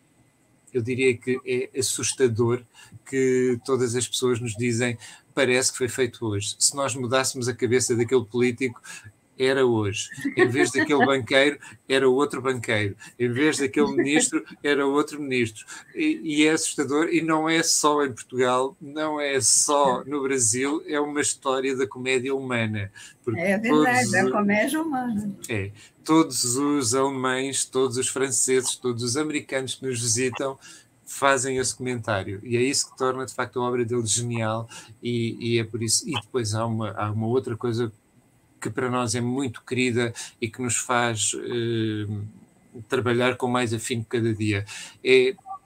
eu diria que é assustador que todas as pessoas nos dizem: parece que foi feito hoje. Se nós mudássemos a cabeça daquele político, era hoje. Em vez daquele banqueiro, era outro banqueiro. Em vez daquele ministro, era outro ministro. E, e é assustador, e não é só em Portugal, não é só no Brasil, é uma história da comédia humana. É verdade, todos, é a comédia humana. É, todos os alemães, todos os franceses, todos os americanos que nos visitam fazem esse comentário, e é isso que torna de facto a obra dele genial, e, e é por isso. E depois há uma, há uma outra coisa que para nós é muito querida e que nos faz eh, trabalhar com mais afinco cada dia. É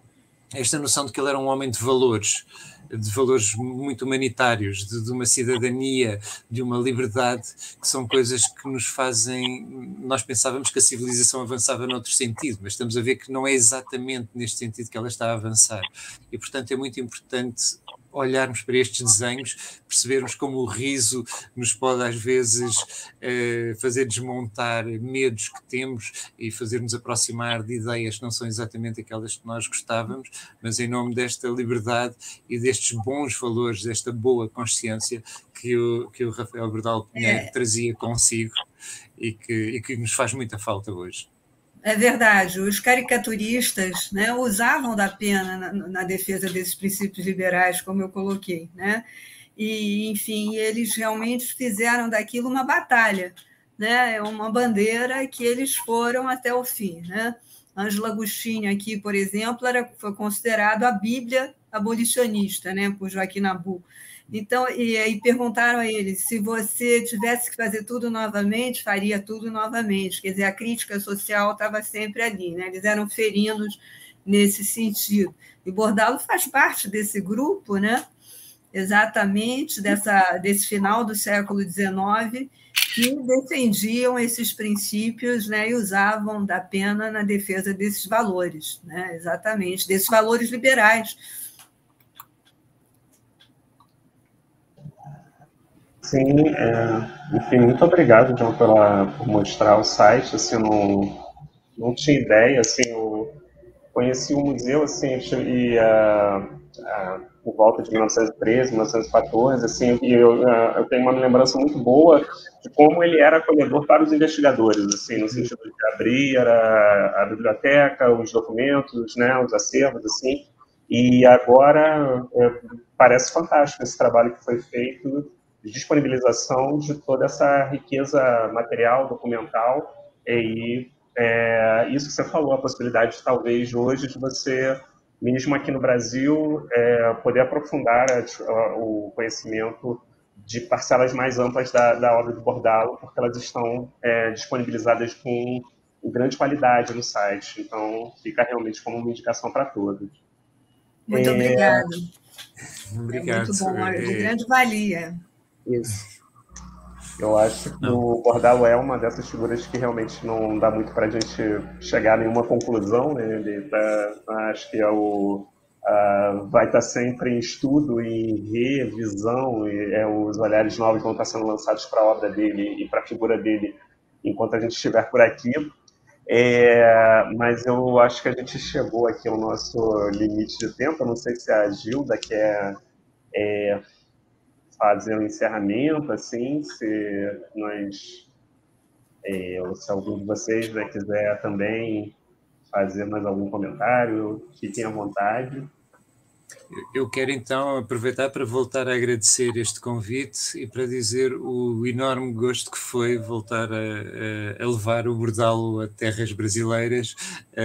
esta noção de que ele era um homem de valores, de valores muito humanitários, de, de uma cidadania, de uma liberdade, que são coisas que nos fazem... Nós pensávamos que a civilização avançava noutro sentido, mas estamos a ver que não é exatamente neste sentido que ela está a avançar. E, portanto, é muito importante olharmos para estes desenhos, percebermos como o riso nos pode às vezes eh, fazer desmontar medos que temos e fazer-nos aproximar de ideias que não são exatamente aquelas que nós gostávamos, mas em nome desta liberdade e destes bons valores, desta boa consciência que o, que o Rafael Bordalo Pinheiro é. trazia consigo e que, e que nos faz muita falta hoje. É verdade, os caricaturistas, né, usavam da pena na, na defesa desses princípios liberais, como eu coloquei, né? E, enfim, eles realmente fizeram daquilo uma batalha, né? Uma bandeira que eles foram até o fim, né? Ângelo Agostinho aqui, por exemplo, era, foi considerado a Bíblia abolicionista, né, por Joaquim Nabuco. Então, e aí perguntaram a ele, se você tivesse que fazer tudo novamente, faria tudo novamente. Quer dizer, a crítica social estava sempre ali, né? Eles eram ferinos nesse sentido. E Bordalo faz parte desse grupo, né? Exatamente dessa, desse final do século dezenove, que defendiam esses princípios, né? E usavam da pena na defesa desses valores, né? Exatamente, desses valores liberais. Sim, é, enfim, muito obrigado, João, pela, por mostrar o site. Assim, eu não, não tinha ideia, assim, eu conheci o museu, assim, e, uh, uh, por volta de mil novecentos e treze, mil novecentos e quatorze, assim, e eu, uh, eu tenho uma lembrança muito boa de como ele era acolhedor para os investigadores, assim, no sentido de abrir a, a biblioteca, os documentos, né, os acervos, assim, e agora é, parece fantástico esse trabalho que foi feito de disponibilização de toda essa riqueza material, documental, e é, isso que você falou, a possibilidade, talvez, hoje, de você, mesmo aqui no Brasil, é, poder aprofundar a, a, o conhecimento de parcelas mais amplas da, da obra de Bordalo, porque elas estão é, disponibilizadas com grande qualidade no site. Então, fica realmente como uma indicação para todos. Muito é... obrigada. Obrigado. É muito bom, é de grande valia. Isso. Eu acho que não. O Bordalo é uma dessas figuras que realmente não dá muito para a gente chegar a nenhuma conclusão, né? Ele tá, acho que é o, uh, vai estar tá sempre em estudo e revisão, e é os olhares novos que vão estar sendo lançados para a obra dele e para a figura dele enquanto a gente estiver por aqui. É, mas eu acho que a gente chegou aqui ao nosso limite de tempo. Eu não sei se a Gilda quer é, fazer um encerramento, assim, se nós, é, ou se algum de vocês, né, quiser também fazer mais algum comentário, fiquem à vontade. Eu quero então aproveitar para voltar a agradecer este convite e para dizer o enorme gosto que foi voltar a, a levar o Bordalo a terras brasileiras a,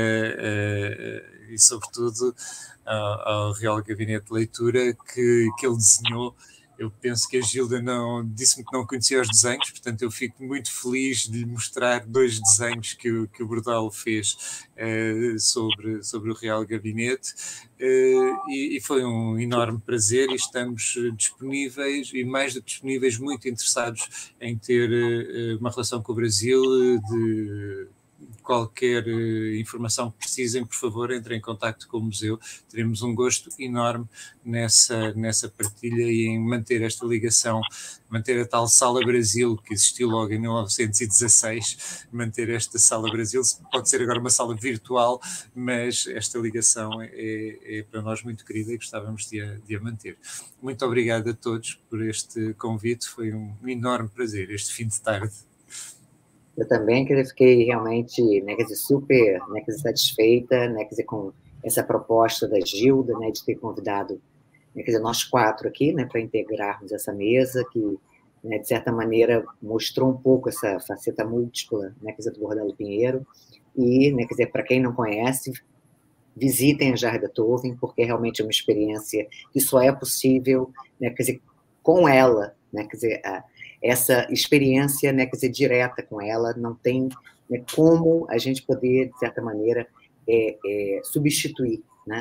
a, e, sobretudo, ao, ao Real Gabinete de Leitura que, que ele desenhou. Eu penso que a Gilda não, disse-me que não conhecia os desenhos, portanto eu fico muito feliz de lhe mostrar dois desenhos que o, que o Bordalo fez uh, sobre, sobre o Real Gabinete uh, e, e foi um enorme prazer e estamos disponíveis e mais do que disponíveis, muito interessados em ter uh, uma relação com o Brasil. De qualquer uh, informação que precisem, por favor, entrem em contacto com o museu. Teremos um gosto enorme nessa, nessa partilha e em manter esta ligação, manter a tal Sala Brasil, que existiu logo em mil novecentos e dezasseis, manter esta Sala Brasil, pode ser agora uma sala virtual, mas esta ligação é, é para nós muito querida e gostávamos de a, de a manter. Muito obrigado a todos por este convite, foi um enorme prazer este fim de tarde. Eu também que fiquei realmente, né, quer dizer, super, né, quer dizer, satisfeita, né, quer dizer, com essa proposta da Gilda, né, de ter convidado, né, quer dizer, nós quatro aqui, né, para integrarmos essa mesa que, né, de certa maneira, mostrou um pouco essa faceta múltipla, né, quer dizer, do Bordalo Pinheiro. E, né, quer dizer, para quem não conhece, visitem a Jarre Beethoven, porque realmente é uma experiência que só é possível, né, quer dizer, com ela, né, quer dizer, a, essa experiência, né, quer dizer, direta com ela, não tem, né, como a gente poder, de certa maneira, é, é, substituir, né,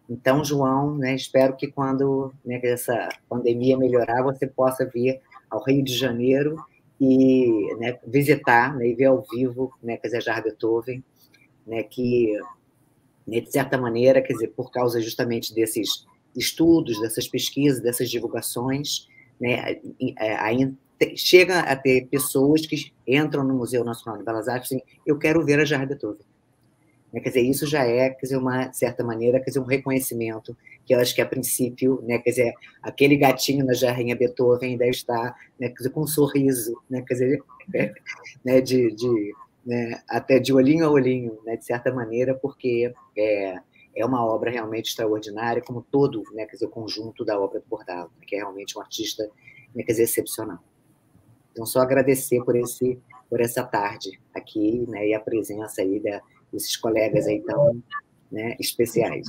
Então, João, né, espero que quando, né, essa pandemia melhorar, você possa vir ao Rio de Janeiro e, né, visitar, né, e ver ao vivo, né, quer dizer, Jarre Beethoven, né, que, né, de certa maneira, quer dizer, por causa justamente desses estudos, dessas pesquisas, dessas divulgações, né, aí chega a ter pessoas que entram no Museu Nacional de Belas Artes e dizem, eu quero ver a Jarre Beethoven. Quer dizer, isso já é, quer dizer, uma certa maneira, quer dizer, um reconhecimento, que eu acho que a princípio, né, quer dizer, aquele gatinho na jarrinha Beethoven ainda está, né, quer dizer, com um sorriso, né, quer dizer, né, de, de né, até de olhinho a olhinho, né, de certa maneira, porque é, é uma obra realmente extraordinária, como todo, né, quer dizer, o conjunto da obra do Bordalo, né, que é realmente um artista, né, quer dizer, excepcional. Então, só agradecer por esse, por essa tarde aqui, né, e a presença aí da esses colegas aí tão, né, especiais.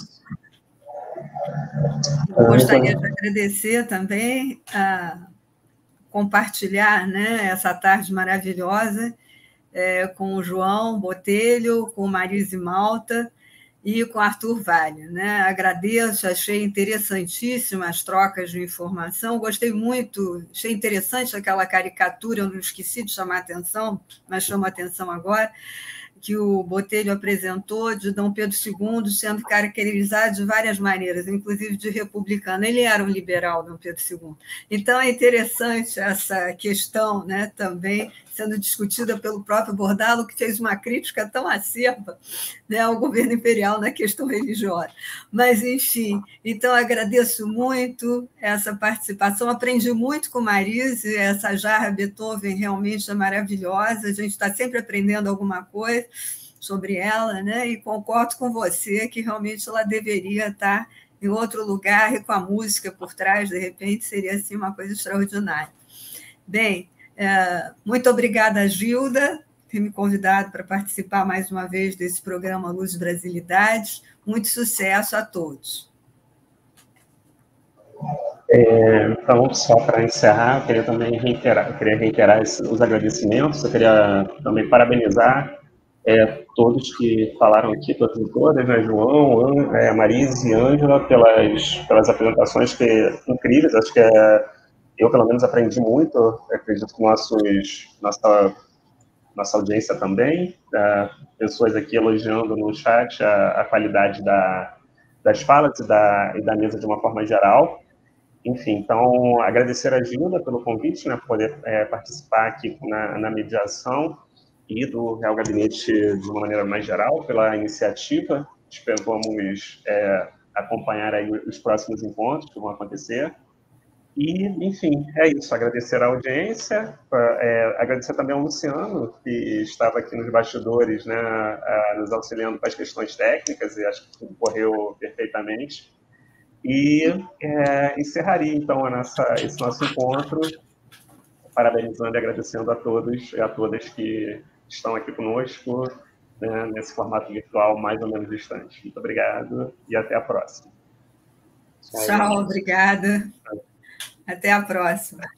Eu gostaria de agradecer também a compartilhar, né, essa tarde maravilhosa é, com o João Botelho, com Marise Malta e com Arthur Vale. Né? Agradeço, achei interessantíssimas as trocas de informação, gostei muito, achei interessante aquela caricatura, eu não esqueci de chamar a atenção, mas chamo a atenção agora, que o Botelho apresentou de Dom Pedro segundo sendo caracterizado de várias maneiras, inclusive de republicano. Ele era um liberal, Dom Pedro segundo. Então, é interessante essa questão, né, também sendo discutida pelo próprio Bordalo, que fez uma crítica tão acerba, né, ao governo imperial na questão religiosa. Mas, enfim, então agradeço muito essa participação, aprendi muito com Marise, essa Jarre Beethoven realmente é maravilhosa, a gente está sempre aprendendo alguma coisa sobre ela, né? E concordo com você que realmente ela deveria estar em outro lugar e com a música por trás, de repente, seria assim, uma coisa extraordinária. Bem, é, muito obrigada, Gilda, por ter me convidado para participar mais uma vez desse programa Luz e Brasilidades. Muito sucesso a todos. É, então, só para encerrar, eu queria também reiterar, eu queria reiterar esses, os agradecimentos, eu queria também parabenizar é, todos que falaram aqui, todos e todas, né, João, An, é, Marise e Ângela, pelas, pelas apresentações que, incríveis, acho que é, eu, pelo menos, aprendi muito, acredito que nossos, nossa, nossa audiência também, é, pessoas aqui elogiando no chat a, a qualidade da, das falas e da, e da mesa de uma forma geral. Enfim, então, agradecer a Gilda pelo convite, né, por poder é, participar aqui na, na mediação e do Real Gabinete de uma maneira mais geral, pela iniciativa. Esperamos é, acompanhar aí os próximos encontros que vão acontecer. E, enfim, é isso. Agradecer a audiência, é, agradecer também ao Luciano, que estava aqui nos bastidores, né, a, nos auxiliando com as questões técnicas, e acho que correu perfeitamente. E é, encerraria, então, a nossa, esse nosso encontro, parabenizando e agradecendo a todos e a todas que estão aqui conosco, né, nesse formato virtual mais ou menos distante. Muito obrigado e até a próxima. Tchau, obrigada. Até a próxima.